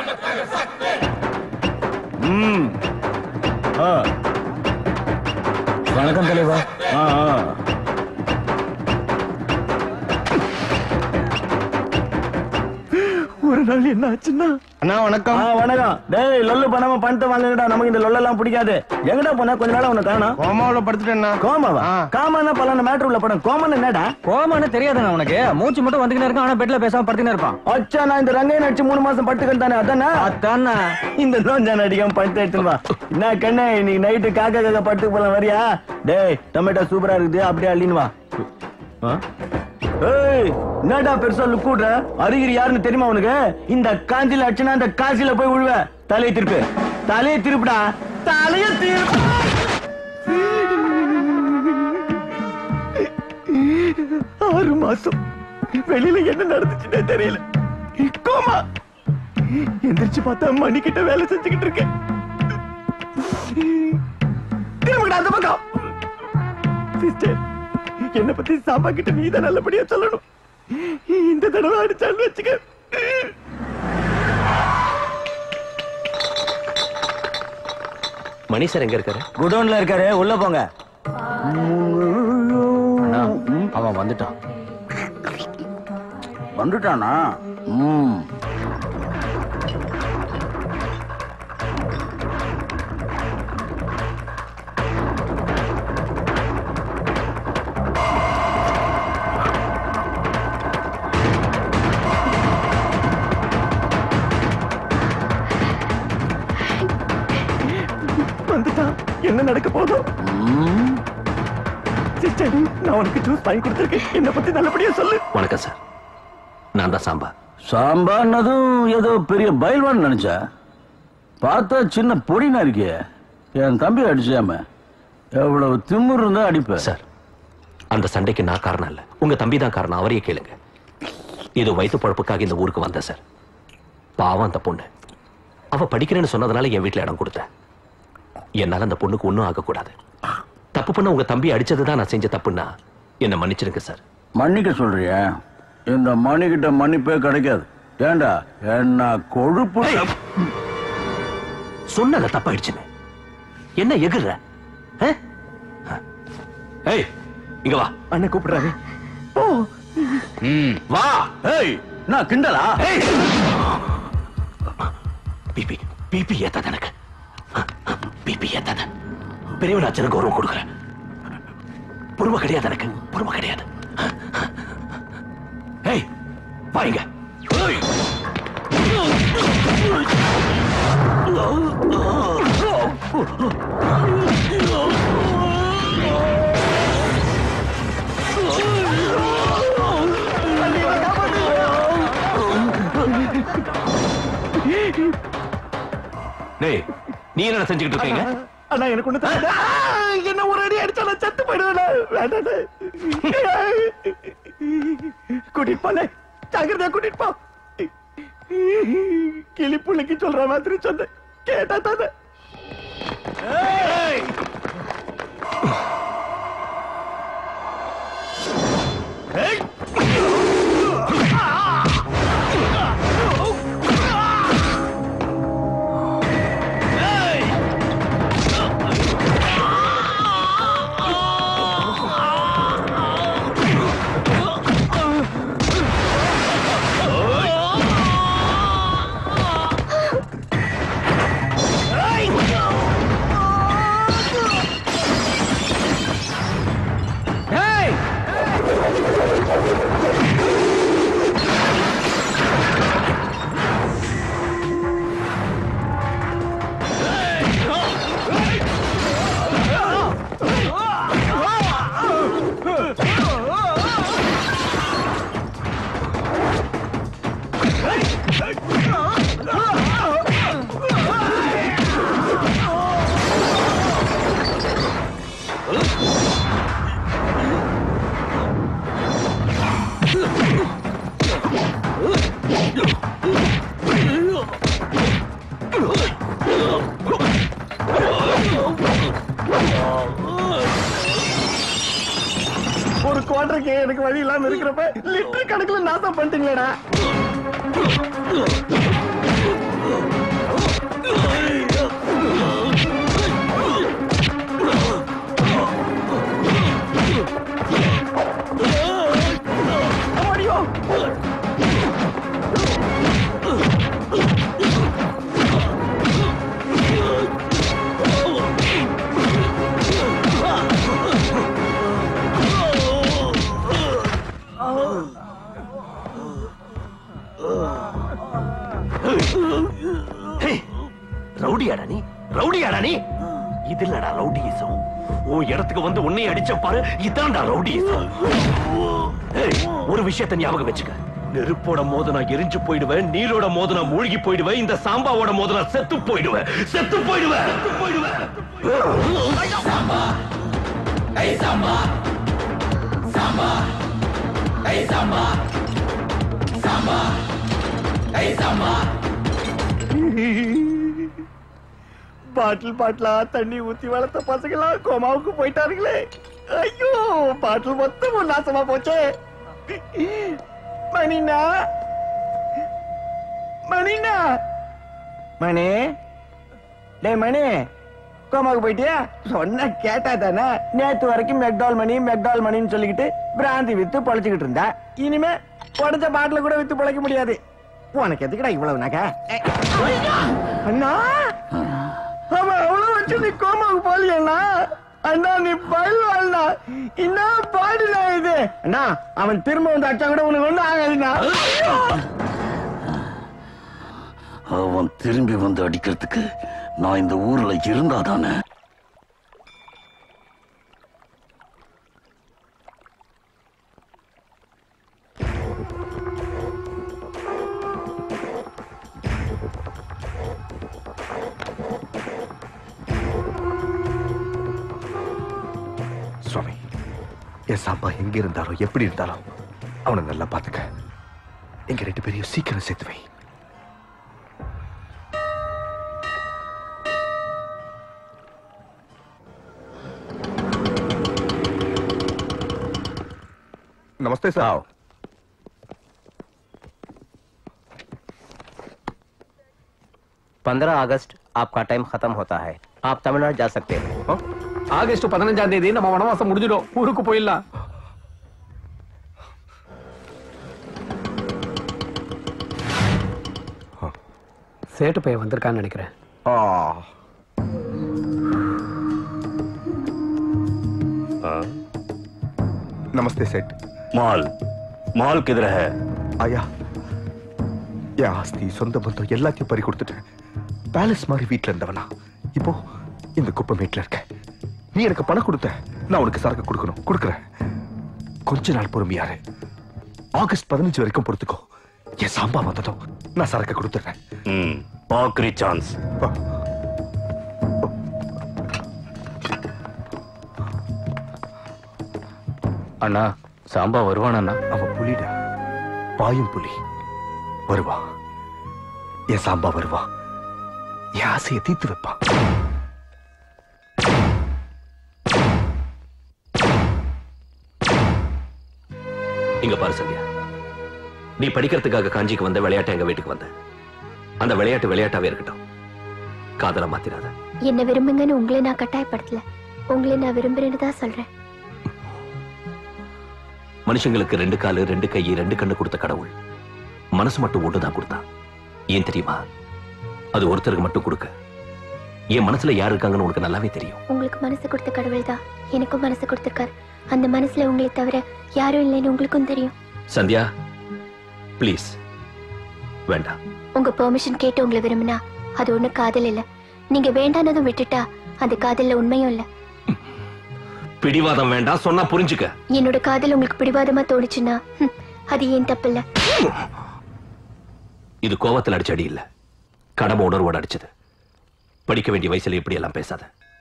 Speaker 6: வணக்கம் தலைவா.
Speaker 2: ஒரு நாள் என்ன ஆச்சுன்னா,
Speaker 6: அண்ணா வணக்கம்.
Speaker 2: வணக்கம். டேய் லொல்லு பண்ணாம பணத்தை வாங்குங்கடா, நமக்கு இந்த லொல்லெல்லாம் பிடிக்காது. எங்கடா போனா? கொஞ்ச நாளா உன்னை காணோம்.
Speaker 6: கோமாவுல படுத்துட்டேன்னா.
Speaker 2: கோமாவா? காமானா பலான மேட்டர் உள்ள படம். கோமன் என்னடா?
Speaker 13: கோமான்னு தெரியாதுண்ணா உனக்கு. மூச்சு மட்டும் வந்துக்கினே இருக்கான், ஆனா பெட்ல பேசாம படுத்துக்கினே இருப்பான்.
Speaker 2: அச்சா, நான் இந்த ரங்கையன் அடிச்சு 3 மாசம் பட்டுக்கிட்டு தானே. அதானே
Speaker 13: அதானே
Speaker 2: இந்த நோஞ்சான் அடிக்காம படுத்து எடுத்துன்னு வா. என்ன கண்ணே, இன்னைக்கு நைட்டு காக்கா படுத்து போலாம் வரியா? டேய் டொமேட்டோ சூப்பரா இருக்குது, அப்படியே அள்ளின்னு வா. ஏய், என்னடா பெருசா லுக்கூடுற? அருகிரி யாருன்னு தெரியுமா உனக்கு? இந்த காஞ்சில அடிச்சுனா அந்த காசில போய் விழுவ. தலையை திருப்பு, தலையை திருப்புடா, தலையை திருப்பு. 6 மாசம் வெளியில என்ன நடந்துச்சுன்னே தெரியல. கோமா. எந்திரிச்சு பார்த்தா மணி கிட்ட வேலை செஞ்சுக்கிட்டு இருக்கேன். திரும்புடா அந்த பக்கம். சிஸ்டர், என்ன பத்தி சாம்பா கிட்ட நீதான் நல்லபடியா சொல்லணும். இந்த தடவை அடிச்சான்னு வச்சுக்க.
Speaker 9: மணி சார் எங்க இருக்காரு?
Speaker 3: குடோன்ல இருக்காரு, உள்ள போங்க.
Speaker 6: அவன் வந்துட்டான். வந்துட்டானா?
Speaker 2: வந்துட்டான். என்ன நடக்க போதும்? சிஸ்டர், நான் உனக்கு ஜூஸ் வாங்கி கொடுத்திருக்கேன். என்ன பத்தி நல்லபடியா சொல்லு.
Speaker 9: வணக்கம் சார், நான் தான் சாம்பா.
Speaker 6: சாம்பார்னதும் ஏதோ பெரிய பயில்வான்னு நினைச்சா, பார்த்தா சின்ன பொடினா இருக்கிய. என் தம்பி அடிச்சாம எவ்வளவு திமிர் இருந்தா அடிப்ப.
Speaker 9: சார், அந்த சண்டைக்கு நான் காரணம் இல்ல, உங்க தம்பி தான் காரணம். அவரையே கேளுங்க. இது வயிற்று பழப்புக்காக இந்த ஊருக்கு வந்த சார். பாவம் அந்த பொண்ணு. அவ படிக்கிறேன்னு சொன்னதுனால என் வீட்டுல இடம் கொடுத்தேன். என்னால அந்த பொண்ணுக்கு ஒண்ணும் ஆகக்கூடாது. தப்பு பண்ண உங்க தம்பி அடிச்சதுதான் நான் செஞ்ச தப்புன்னா என்ன மன்னிச்சிருங்க சார்.
Speaker 6: மன்னிக்க சொல்றிய? இந்த மணிக்கிட்ட மன்னிப்பே கிடைக்காது. ஏண்டா என்ன கொழுப்பு.
Speaker 9: சொன்னத தப்பாயிடுச்சுன்னு என்ன எகுற? ஏய், இங்க வா.
Speaker 2: அண்ணன் கூப்பிடுறாரு.
Speaker 9: வா.
Speaker 6: ஏய், நான் கிண்டலா?
Speaker 9: பிபி பிபி ஏத்தாத, எனக்கு பிபி ஏத்தாத. பெரியவன் அச்சனை கௌரவம் கொடுக்குறேன். பொறுமை கிடையாது எனக்கு, பொறுமை கிடையாது. ஏய், வாங்க. டேய், நீ என்ன செஞ்சுக்கிட்டு இருக்கீங்க?
Speaker 2: அண்ணா, எனக்கு ஒண்ணு தரல. என்ன ஒரு அடி அடிச்சா நான் செத்து போயிடுவேன். வேண்டாம், கூட்டிட்டு போல, ஜாகிரதையா கூட்டிட்டு போ. கிளி புள்ளைக்கு சொல்ற மாதிரி சொன்ன கேட்டா தானே. ஓட்டுறக்கே எனக்கு வழி இல்லாம இருக்கிறப்ப லிட்டர் கணக்குல நாசம் பண்ணிட்டீங்களேடா.
Speaker 9: ரவுடியாடா நீ, ரவுடியாடா நீ. இது இல்லடா ரவுடியிசம். உன் இடத்துக்கு வந்து உன்னை அடிச்ச பாரு, இதான்டா ரவுடியிசம். ஒரு விஷயத்தை ஞாபகம் வச்சுக்க, நெருப்போட மோதனா எரிஞ்சு போயிடுவேன், நீரோட மோதனா மூழ்கி போயிடுவேன், இந்த சாம்பாவோட மோதனா செத்து போயிடுவேன், செத்து போயிடுவேன், செத்து போயிடுவேன். சாம்பா ஐ சாம்பா, சாம்பா ஐ சாம்பா, சாம்பா ஐ சாம்பா.
Speaker 2: பாட்டில் பாட்டிலா தண்ணி ஊத்தி வளர்த்த பசங்களா கோமாவுக்கு போயிட்டாருங்களே. ஐயோ, பாட்டில் மொத்தமும் நாசமா போச்சே. மணினா, மணினா, மணி, டேய் மணி, கோமாவுக்கு போயிட்டியா? சொன்ன கேட்டா தானே. நேத்து வரைக்கும் மெக்டால் மணி மெக்டால் மணின்னு சொல்லிக்கிட்டு பிராந்தி வித்து பொழைச்சுக்கிட்டு இருந்தா, இனிமே உடஞ்ச பாட்டில கூட வித்து பொழைக்க முடியாது. உனக்கு எதுக்குடா இவ்வளவு நகை? அண்ணா, அவன் அவ்வளவு வச்சு நீ கோமாவுக்கு போலியண்ணா? அண்ணா நீ பயில்வாள்னா, என்ன பாடுனா இது? அண்ணா அவன் திரும்ப வந்து அச்சா கூட உனக்கு ஒண்ணு ஆகாதுண்ணா.
Speaker 6: அவன் திரும்பி வந்து அடிக்கிறதுக்கு நான் இந்த ஊர்ல இருந்தாதானே.
Speaker 9: சுவாமி, என் சாம்பா எங்க இருந்தாலும் எப்படி இருந்தாலும் அவனை நல்லா பாத்துக்க. எங்க 2 பேரையும் சீக்கிரம் சேர்த்து வை. नमस्ते सर। आओ।
Speaker 16: अगस्त आपका टाइम खत्म होता है, आप तमिलनाडु जा सकते हैं।
Speaker 10: ஆகஸ்ட் 15ஆம் தேதி நம்ம வனவாசம் முடிஞ்சிடும், ஊருக்கு போயிடலாம். சேட்டு பையன் வந்திருக்கான்னு நினைக்கிறேன்.
Speaker 9: नमस्ते सेठ।
Speaker 5: माल माल किधर है?
Speaker 9: आया என் ஆஸ்தி சொந்த பந்தம் எல்லாத்தையும் பறி கொடுத்துட்டேன். பேலஸ் மாதிரி வீட்டுல இருந்தவனா இப்போ இந்த குப்பை மேட்ல இருக்க. நீ எனக்கு பணம் கொடுத்த, நான் உனக்கு சரக்கு கொடுக்கணும், கொடுக்குறேன். கொஞ்ச நாள் பொறுமையாரு. ஆகஸ்ட் 15 வரைக்கும் பொறுத்துக்கோ. என் சாம்பா வந்ததும் நான் சரக்கு கொடுத்துறேன்.
Speaker 5: Angry chance.
Speaker 7: அண்ணா சாம்பா வருவானா?
Speaker 9: அவன் புலிடா, பாயும் புலி. வருவான், என் சாம்பா வருவான், என் ஆசையை தீர்த்து வைப்பான்.
Speaker 17: இங்க பாரு சந்தியா, நீ படிக்கிறதுக்காக காஞ்சிக்கு வந்த, விளையாட்டு எங்க வீட்டுக்கு வந்த. அந்த விளையாட்டு விளையாட்டாவே இருக்கட்டும், காதல மாத்திராத.
Speaker 12: என்ன விரும்புங்கன்னு உங்களை நான் கட்டாயப்படுத்தல, உங்களை நான் விரும்புறேன்னு தான் சொல்றேன்.
Speaker 17: மனுஷங்களுக்கு 2 காலு 2 கை 2 கண்ணு கொடுத்த கடவுள் மனசு மட்டும் ஒண்ணுதான் கொடுத்தான். ஏன் தெரியுமா? அது ஒருத்தருக்கு மட்டும் கொடுக்க. என் மனசுல யார் இருக்காங்கன்னு உனக்கு நல்லாவே தெரியும்.
Speaker 12: உங்களுக்கு மனசு கொடுத்த கடவுள் தான் எனக்கும் மனசு கொடுத்திருக்காரு. அந்த மனசுல உங்களை தவிர யாரும் இல்லைன்னு உங்களுக்கும் தெரியும்.
Speaker 17: சந்தியா பிளீஸ் வேண்டாம்.
Speaker 12: உங்க பெர்மிஷன் கேட்டு உங்களை விரும்பினா அது ஒண்ணு காதல் இல்ல. நீங்க வேண்டானதும் விட்டுட்டா அந்த காதல்ல உண்மையும் இல்ல.
Speaker 17: பிடிவாதம் வேண்டாம், சொன்னா புரிஞ்சுக்க.
Speaker 12: என்னோட காதல் உங்களுக்கு பிடிவாதமா தோணுச்சுன்னா அது ஏன் தப்பு இல்ல.
Speaker 17: இது கோவத்தில் அடிச்ச அடி இல்ல, கடமை உணர்வோடு அடிச்சது. படிக்க வேண்டிய வயசுல இப்படி எல்லாம் பேசாத.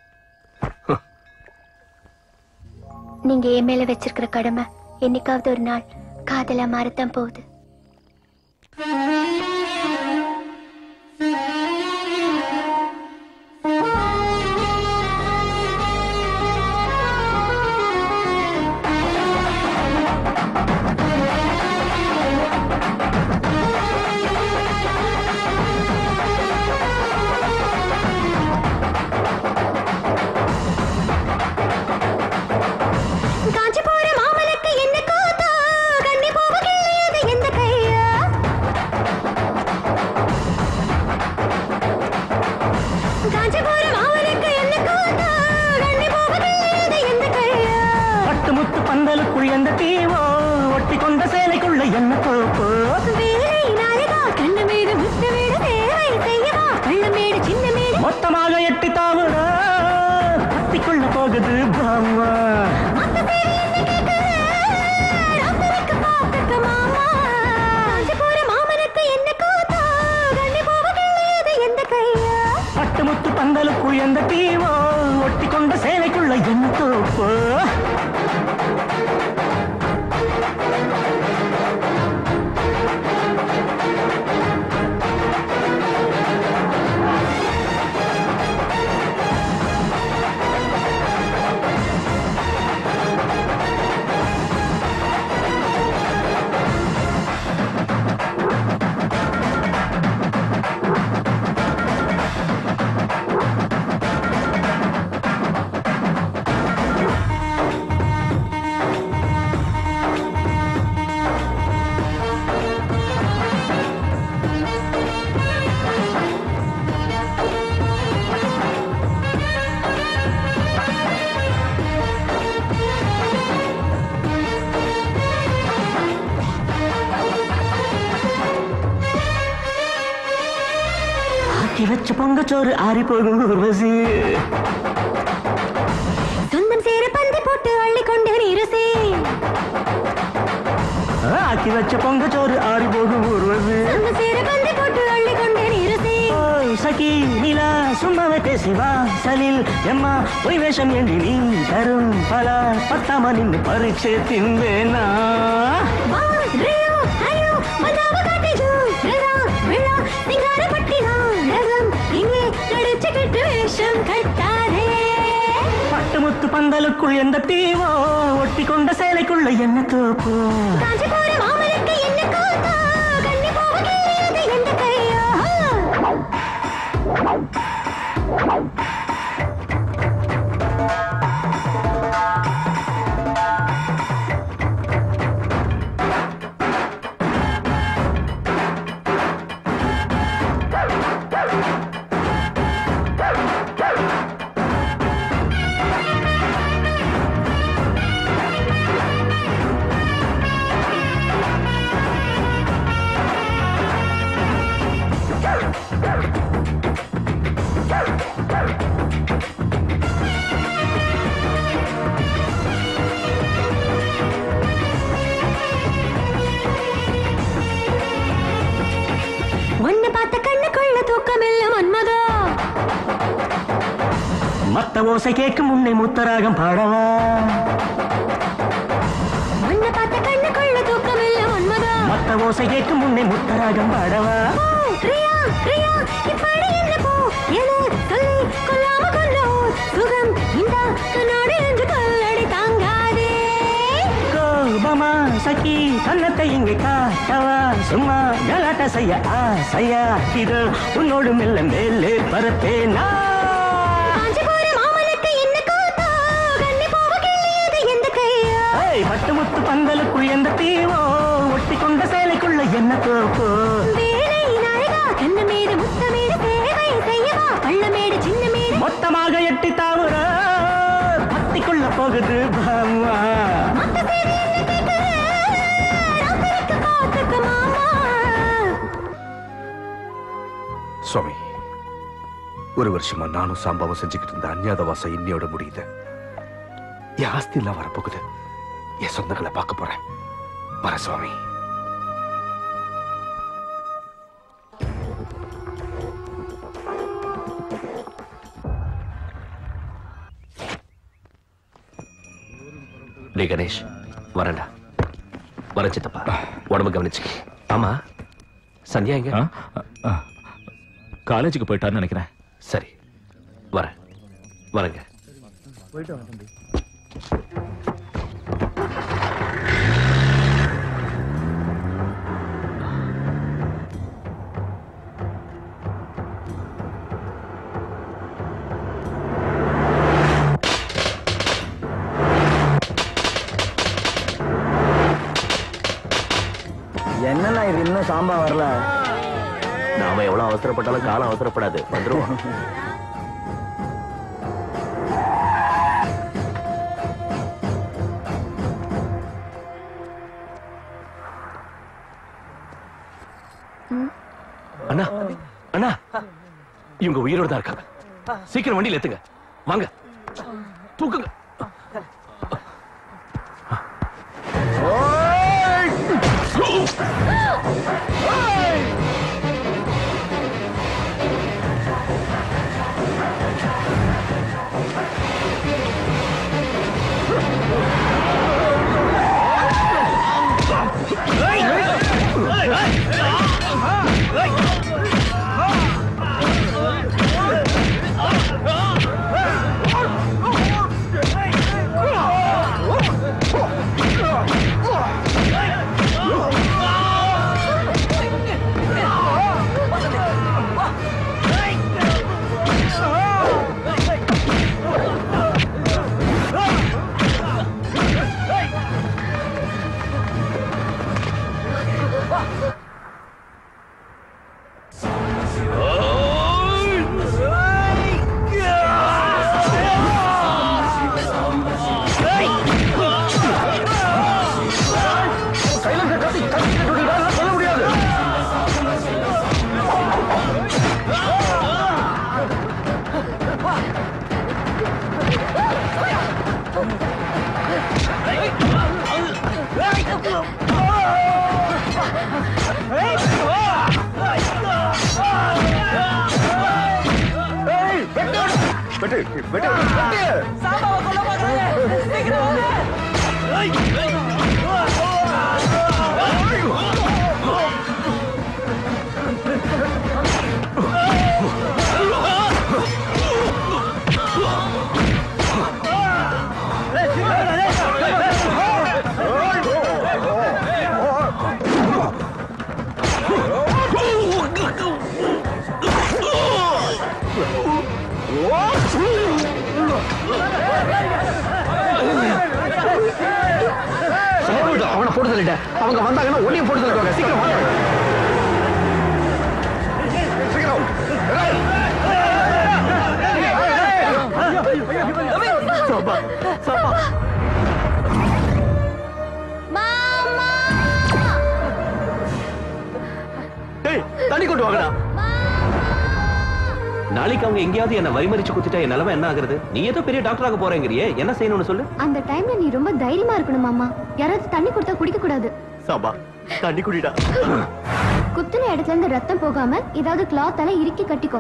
Speaker 12: நீங்க என் மேல வச்சிருக்கிற கடமை என்னைக்காவது ஒரு நாள் காதலா மாறத்தான் போகுது.
Speaker 11: எந்த தீவோ ஒட்டி கொண்ட சேலைக்குள்ள என்ன கோப்போ மொத்தமாக எட்டி தாவுற கத்திக்குள்ள போகுது பாமா பட்டுமுத்து பந்தலுக்கு எந்த தீவோ ஒட்டி கொண்ட சேலைக்குள்ள என்ன தோப்போ வச்ச பொங்கச்சோறு ஆறி போகும் ஊர்வசி
Speaker 12: சொந்தம் சேர பந்தி போட்டு அள்ளி கொண்டு நீரசே
Speaker 11: ஆக்கி வச்ச பொங்கச்சோறு ஆறி போகும் ஊர்வசி
Speaker 12: சொந்தம் சேர பந்தி போட்டு அள்ளி கொண்டு நீரசே
Speaker 11: சகி நிலா சும்மாவே பேசிவா சலில் எம்மா பொய் வேஷம் என்று நீ தரும் பல பத்தாம நின்று பரீட்சை தின்பேனா பட்டுமுத்து பந்தலுக்குள் எந்த தீவோ ஒட்டி கொண்ட சேலைக்குள்ள என்ன தோப்போ மத்த ஓசை கேட்கும் முன்னே முத்தராகம் பாடவா மத்த ஓசை கேட்கும் முன்னே முத்தராகம் பாடவா கோபமா சகி கண்ணத்தை இங்கே காட்டவா சும்மா கலாட்ட செய்ய ஆசையா இது உன்னோடு மெல்ல மேலே பரத்தேனா பட்டுமுத்து பந்தலுக்குள் எந்த தீவோ ஒட்டி கொண்ட சேலைக்குள்ள என்ன தோப்போ மொத்தமாக எட்டி தாவுற பத்திக்குள்ள போகுது பாமா
Speaker 18: சுவாமி, ஒரு வருஷமா நானும் சாம்பாவும் செஞ்சுக்கிட்டு இருந்த அந்நியாத வாசம் இன்னையோட முடியுது. என் ஆஸ்தி எல்லாம் வரப்போகுது. என் சொந்தங்களை பார்க்க போறேன். வர சுவாமி.
Speaker 17: டே கணேஷ், வரண்டா. வர சித்தப்பா, உடம்பு கவனிச்சுக்க. ஆமா, சந்தியா எங்க?
Speaker 7: காலேஜுக்கு போயிட்டான்னு நினைக்கிறேன்.
Speaker 17: சரி, வரேங்க.
Speaker 2: போயிட்டு வாங்க தம்பி.
Speaker 3: என்னன்னா இது இன்னும் சாம்பா வரல?
Speaker 17: நாம எவ்வளவு அவசரப்பட்டாலும் காலம் அவசரப்படாது, வந்துருவோம். இவங்க உயிரோட தான் இருக்காங்க. சீக்கிரம் வண்டியில ஏத்துங்க. வாங்க, தூக்குங்க.
Speaker 2: அவனை போட்டு சொல்லிட்டேன். அவங்க வந்தாங்கன்னா ஒன்னிய போட்டு சொல்லுவாங்க. சீக்கிரம் வாங்க. தண்ணி கொண்டு வாங்கடா.
Speaker 9: நாளைக்கு அவங்க எங்கேயாவது என்ன வழிமறிச்சு குத்திட்டா என் நிலைமை என்ன ஆகுறது? நீ ஏதோ பெரிய டாக்டராக போறேங்கறியே, என்ன செய்யணும்னு சொல்லு.
Speaker 12: அந்த டைம்ல நீ ரொம்ப தைரியமா இருக்கணும் மாமா. யாராவது தண்ணி கொடுத்தா குடிக்க கூடாது.
Speaker 2: சாபா, தண்ணி குடிடா.
Speaker 12: குத்துன இடத்துல இருந்து ரத்தம் போகாம ஏதாவது கிளாத்தால இறுக்கி கட்டிக்கோ.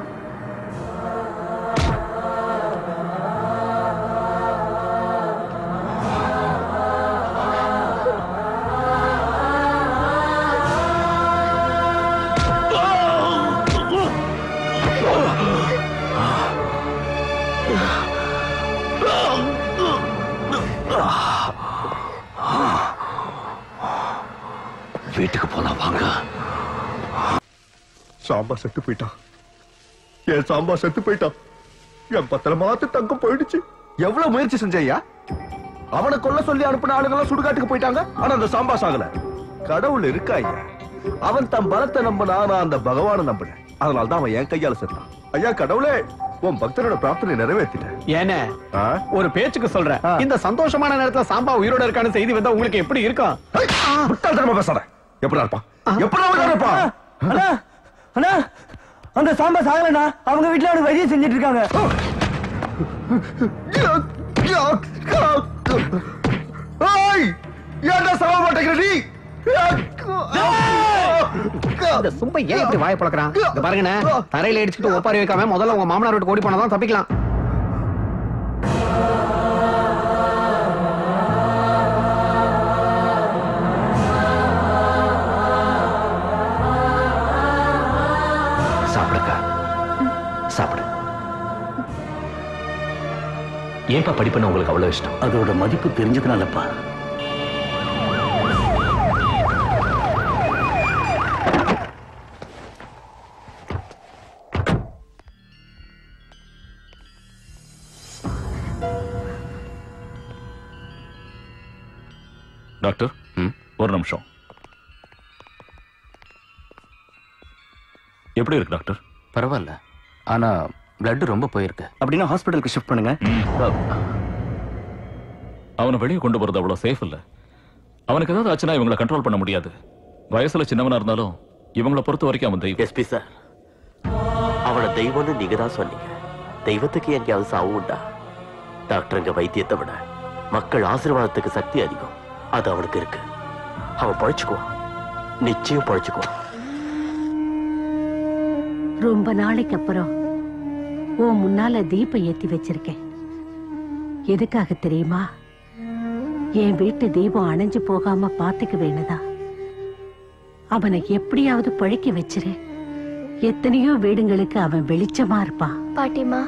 Speaker 17: வீட்டுக்கு போலாம் வாங்க.
Speaker 18: சாம்பா செத்து போயிட்டான். என் சாம்பா செத்து போயிட்டான். என் பத்திரமாத்து தங்கம் போயிடுச்சு.
Speaker 6: எவ்வளவு முயற்சி செஞ்சையா? அவனை கொல்ல சொல்லி அனுப்பின ஆளுங்கெல்லாம் சுடுகாட்டுக்கு போயிட்டாங்க. ஆனா அந்த சாம்பா சாகல. கடவுள் இருக்கா ஐயா. அவன் தன் பலத்தை நம்பினா, நான் அந்த பகவானை நம்பினேன். அதனால்தான் அவன் என் கையால செத்தான். ஐயா கடவுளே, உன் பக்தரோட பிரார்த்தனை நிறைவேற்றிட்டேன்.
Speaker 2: ஏனே ஒரு பேச்சுக்கு சொல்றேன். இந்த சந்தோஷமான நேரத்துல சாம்பா உயிரோட இருக்கான்னு செய்தி வந்தா உங்களுக்கு எப்படி இருக்கும்?
Speaker 18: முட்டாள்தனமா பேசாத. எப்படி இருப்பான்? எப்படி இருப்பான்?
Speaker 2: அண்ணா, அண்ணா, அந்த சாம்பா சாகலண்ணா. அவங்க வீட்டுல அவனுக்கு வைத்தியம் செஞ்சுட்டு இருக்காங்க.
Speaker 18: ஏன்டா சாக மாட்டேங்கிற நீ?
Speaker 2: இந்த சும்பை ஏன் இப்படி வாயை பழக்கிறான்? இங்க பாருங்கண்ணே, தரையில அடிச்சுட்டு ஒப்பாரி வைக்காம முதல்ல உங்க மாமனார் வீட்டுக்கு ஓடி போனாதான் தப்பிக்கலாம்.
Speaker 17: சாப்பிடுக்கா, சாப்பிடு. ஏன்பா படிப்புன்னு உங்களுக்கு அவ்வளவு இஷ்டம்?
Speaker 6: அதோட மதிப்பு தெரிஞ்சதுனாலப்பா.
Speaker 7: டாக்டர், ஒரு நிமிஷம். எப்படி இருக்கு டாக்டர்?
Speaker 16: பரவாயில்ல, ஆனா பிளட் ரொம்ப போயிருக்கு.
Speaker 2: அப்படின்னா ஹாஸ்பிடலுக்கு ஷிஃப்ட் பண்ணுங்க.
Speaker 7: அவனை வெளியே கொண்டு போறது அவ்வளவு சேஃப் இல்ல. அவனுக்கு ஏதாவது ஆச்சுன்னா இவங்களை கண்ட்ரோல் பண்ண முடியாது. வயசுல சின்னவனா இருந்தாலும் இவங்களை பொறுத்த வரைக்கும் அவன் தெய்வம்.
Speaker 17: எஸ்பி சார், அவளை
Speaker 19: தெய்வம்னு நீங்க தான் சொன்னீங்க. தெய்வத்துக்கு எங்கேயாவது சாவு உண்டா? டாக்டருங்க வைத்தியத்தை விட மக்கள் ஆசீர்வாதத்துக்கு சக்தி அதிகம். அது அவனுக்கு இருக்கு. அவன் பழிச்சுக்குவான், நிச்சயம் பழிச்சுக்குவான்.
Speaker 15: ரொம்ப நாளைக்கு அப்புறம் உன் முன்னால தீபம் ஏத்தி வச்சிருக்கேன். எதுக்காக தெரியுமா? என் வீட்டு தீபம் அணைஞ்சு போகாம பாத்துக்க வேணுதா. அவனை எப்படியாவது பழிக்க வச்சிரு. எத்தனையோ வீடுங்களுக்கு அவன் வெளிச்சமா இருப்பான்.
Speaker 12: பாட்டிமா,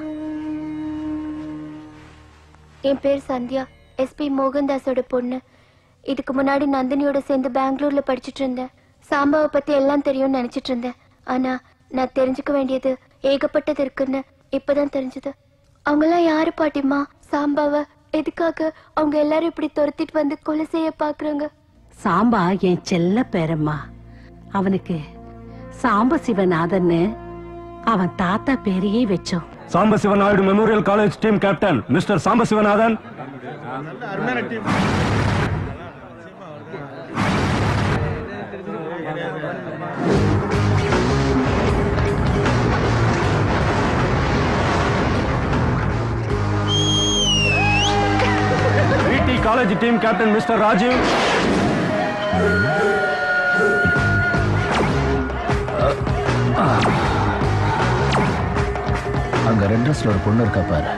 Speaker 12: என் பேர் சந்தியா, எஸ்பி மோகன்தாஸோட பொண்ணு. இதுக்கு முன்னாடி நந்தினியோட சேர்ந்து பெங்களூர்ல படிச்சுட்டு இருந்தேன். சாம்பாவை பத்தி எல்லாம் தெரியும்னு நினைச்சிட்டு இருந்தேன். ஆனா நான் தெரிஞ்சுக்க வேண்டியது ஏகப்பட்டது இருக்குன்னு இப்பதான் தெரிஞ்சது. அவங்க எல்லாம் யாரு பாட்டிமா? சாம்பாவை எதுக்காக அவங்க எல்லாரும் இப்படி துரத்திட்டு வந்து கொலை செய்ய பாக்குறாங்க?
Speaker 15: சாம்பா என் செல்ல பேரம்மா. அவனுக்கு சாம்பசிவநாதன்னு அவன் தாத்தா பேரையே வச்சோம்.
Speaker 20: Sambasivanaidu memorial college team captain mister Sambasivanathan. VT college team captain mister Rajiv.
Speaker 6: அங்க ரெட் ட்ரெஸ்ல ஒரு பொண்ணு இருக்கா பாரு.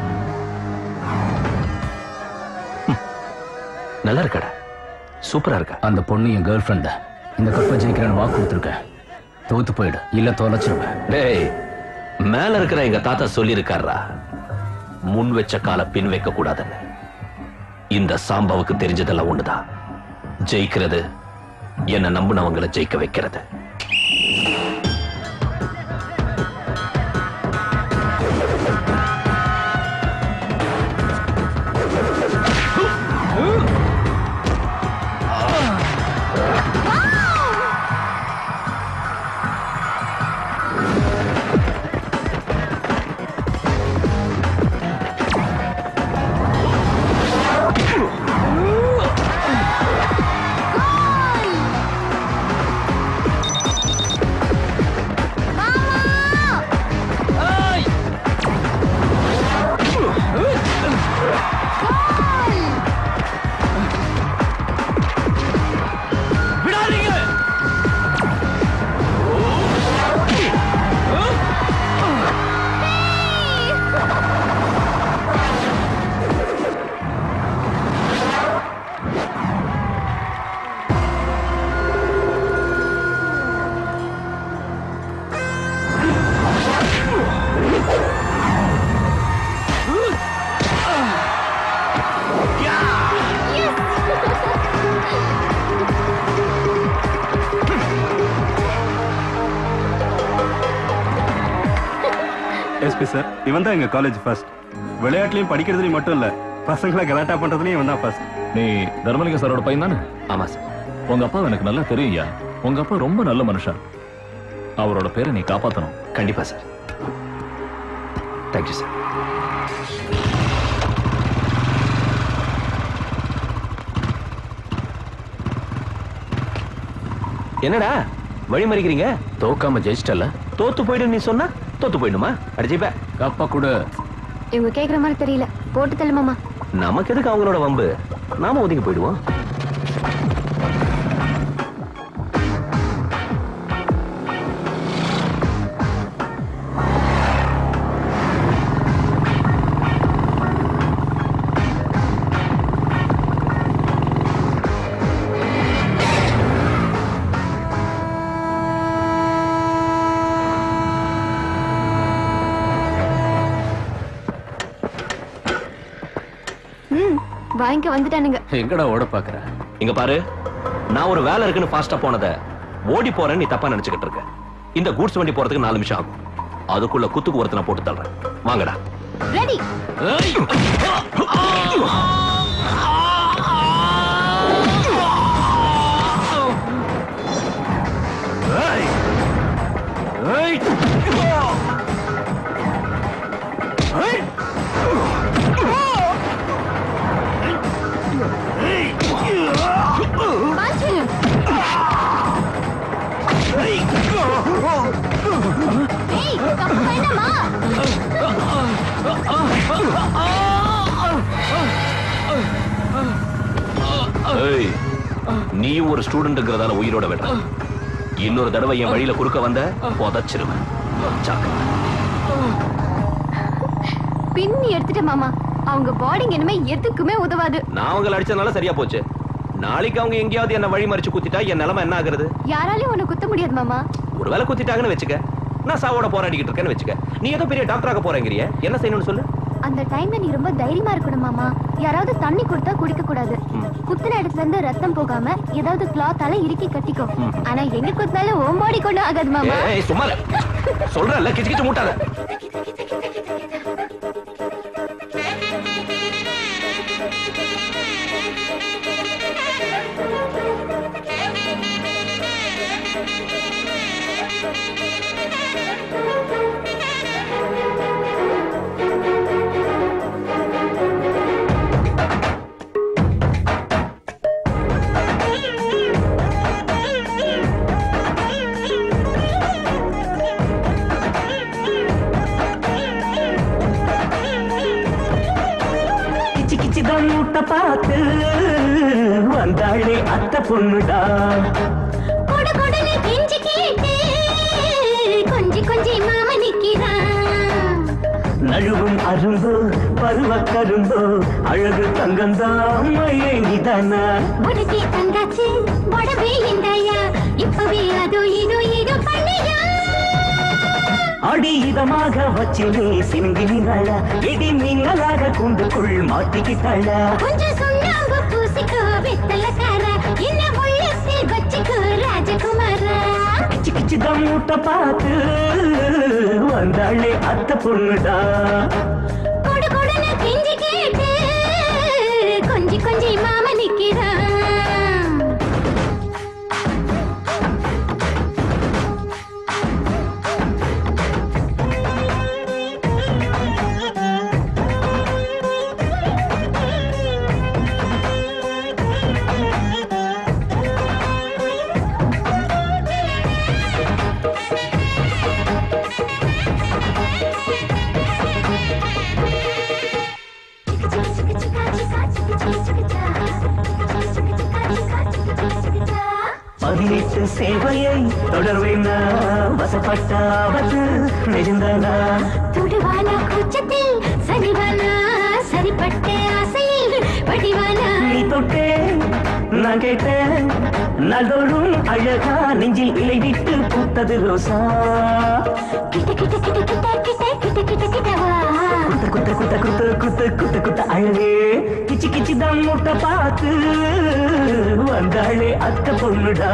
Speaker 17: நல்லா இருக்கடா, சூப்பரா இருக்கா.
Speaker 6: அந்த பொண்ணு என் கேர்ள் ஃப்ரெண்ட். இந்த கப்பை ஜெயிக்கிறேன்னு வாக்கு கொடுத்துருக்கேன். தோத்து போயிடு, இல்ல தொலைச்சிருவேன்.
Speaker 17: டேய், மேல இருக்கிற எங்க தாத்தா சொல்லி இருக்காரா, முன் வச்ச கால பின் வைக்க கூடாதுன்னு. இந்த சாம்பாவுக்கு தெரிஞ்சதெல்லாம் ஒண்ணுதான், ஜெயிக்கிறது என்ன நம்பினவங்களை ஜெயிக்க வைக்கிறது.
Speaker 20: எஸ்பி சார், இவன் தான் எங்க காலேஜ் ஃபர்ஸ்ட். விளையாட்டுலயும் படிக்கிறதுலயும் மட்டும் இல்ல, பசங்களை கலாட்டா பண்றதுலயும் இவன் தான் ஃபர்ஸ்ட்.
Speaker 7: நீ தர்மலிங்க சாரோட பையன் தானே?
Speaker 17: ஆமா சார்.
Speaker 7: உங்க அப்பா எனக்கு நல்லா தெரியும்யா. உங்க அப்பா ரொம்ப நல்ல மனுஷன். அவரோட பேரை நீ காப்பாத்தணும்.
Speaker 17: கண்டிப்பா சார். Thank you sir. என்னடா வழி மறிக்கிறீங்க?
Speaker 7: தோக்காம ஜெயிச்சிட்டல.
Speaker 17: தோத்து போயிடு நீ சொன்னா தோத்து போயிடுமா? அடிச்சுப்ப
Speaker 7: கப்பா கூட.
Speaker 12: இவங்க கேக்குற மாதிரி தெரியல, போட்டு தள்ளுமாமா.
Speaker 17: நமக்கு எதுக்கு அவங்களோட வம்பு? நாம ஒதுங்கி போயிடுவோம்.
Speaker 12: வாங்க வந்துட்டானுங்க.
Speaker 7: எங்கடா ஓட பாக்குற?
Speaker 17: இங்க பாரு, நான் ஒரு வேலை இருக்குன்னு ஃபாஸ்டா போனத ஓடி போறேன்னு நீ தப்பா நினைச்சுக்கிட்டு இருக்க. இந்த கூட்ஸ் வண்டி போறதுக்கு 4 நிமிஷம் ஆகும். அதுக்குள்ள குத்துக்கு ஒருத்தனை போட்டு தள்ளுறேன். வாங்கடா.
Speaker 12: ரெடி. ஏய், கப்பா என்ன
Speaker 17: நீயும் ஒரு ஸ்டூடெண்ட்ங்கிறதால உயிரோட விடுற. இன்னொரு தடவை என் வழியில குறுக்க வந்த புதைச்சிருவேன்.
Speaker 12: பின்னி எடுத்துட்ட மாமா. அவங்க பாடிங் இனிமே எதுக்குமே உதவாது.
Speaker 9: நான் அவங்களை அடிச்சதுனால சரியா போச்சு. நாளைக்கு அவங்க எங்கேயாவது என்ன வழி மறிச்சு குத்திட்டா என் நிலைமை என்ன ஆகுறது?
Speaker 12: யாராலையும் உன்னை குத்த முடியாது மாமா.
Speaker 9: ஒருவேளை குத்திட்டாங்கன்னு வச்சுக்க, நான் சாவோட போராடிக்கிட்டு இருக்கேன்னு வச்சுக்க, நீ ஏதோ பெரிய டாக்டராக போறேங்கிறிய, என்ன செய்யணும்னு சொல்லு.
Speaker 12: அந்த டைம்ல நீ ரொம்ப தைரியமா இருக்கணும் மாமா. யாராவது தண்ணி கொடுத்தா குடிக்க கூடாது. குத்துன இடத்துல இருந்து ரத்தம் போகாம ஏதாவது கிளாத்தால இறுக்கி கட்டிக்கோ. ஆனா எங்க குத்தினாலும் ஓம்பாடி கொண்டு ஆகாது மாமா.
Speaker 9: சும்மா சொல்றேன்ல, கிச்சு கிச்சு மூட்டாத.
Speaker 11: மூட்டை பார்த்து வந்தாளே அத்தை பொண்ணுடா.
Speaker 12: கொஞ்சி மாமா நிக்கிறான்.
Speaker 11: நழுவும் அரும்போ பருவ கரும்போ அழகு தங்கந்தான் மயங்கிதானா.
Speaker 12: உனக்கு தங்காச்சு உடம்பே இந்தாயா இப்பவே அதோ இதோ இதோ பண்ணியா.
Speaker 11: அடி இதமாக வச்சிலே சிங்கினாள இடி மின்னலாக கூண்டுக்குள் மாட்டிக்கிட்டாள.
Speaker 12: கொஞ்சம் சுண்ணாம்பு பூசிக்கோ வெத்தலக்கார என்ன உள்ளத்தில் வச்சுக்கோ ராஜகுமாரா.
Speaker 11: கிச்சு கிச்சு தான் மூட்டை பார்த்து வந்தாளே அத்தை பொண்ணுடா.
Speaker 12: கொடு கொடுன்னு கெஞ்சி கேட்டு கொஞ்சி மாமா நிக்கிறான்.
Speaker 11: பதினெட்டு சேவையை தொடர்வேன் வசப்பட்டாவது நெருந்தானா.
Speaker 12: துடுவானா கூச்சத்தில் சரிவானா சரிப்பட்ட ஆசையில் வடிவானா.
Speaker 11: நீ தொட்டே நான் கேட்டேன் நாள்தோறும் அழகா நெஞ்சில் இலை விட்டு பூத்தது ரோசா.
Speaker 12: கிட்ட கிட்ட கிட்ட கிட்ட கிட்ட கிட்ட கிட்ட கிட்டவா.
Speaker 11: குத்த குத்த குத்த குத்த குத்த குத்த அழகே கிச்சு கிச்சு தான் மூட்டை பார்த்து வந்தாளே அத்தை பொண்ணுடா.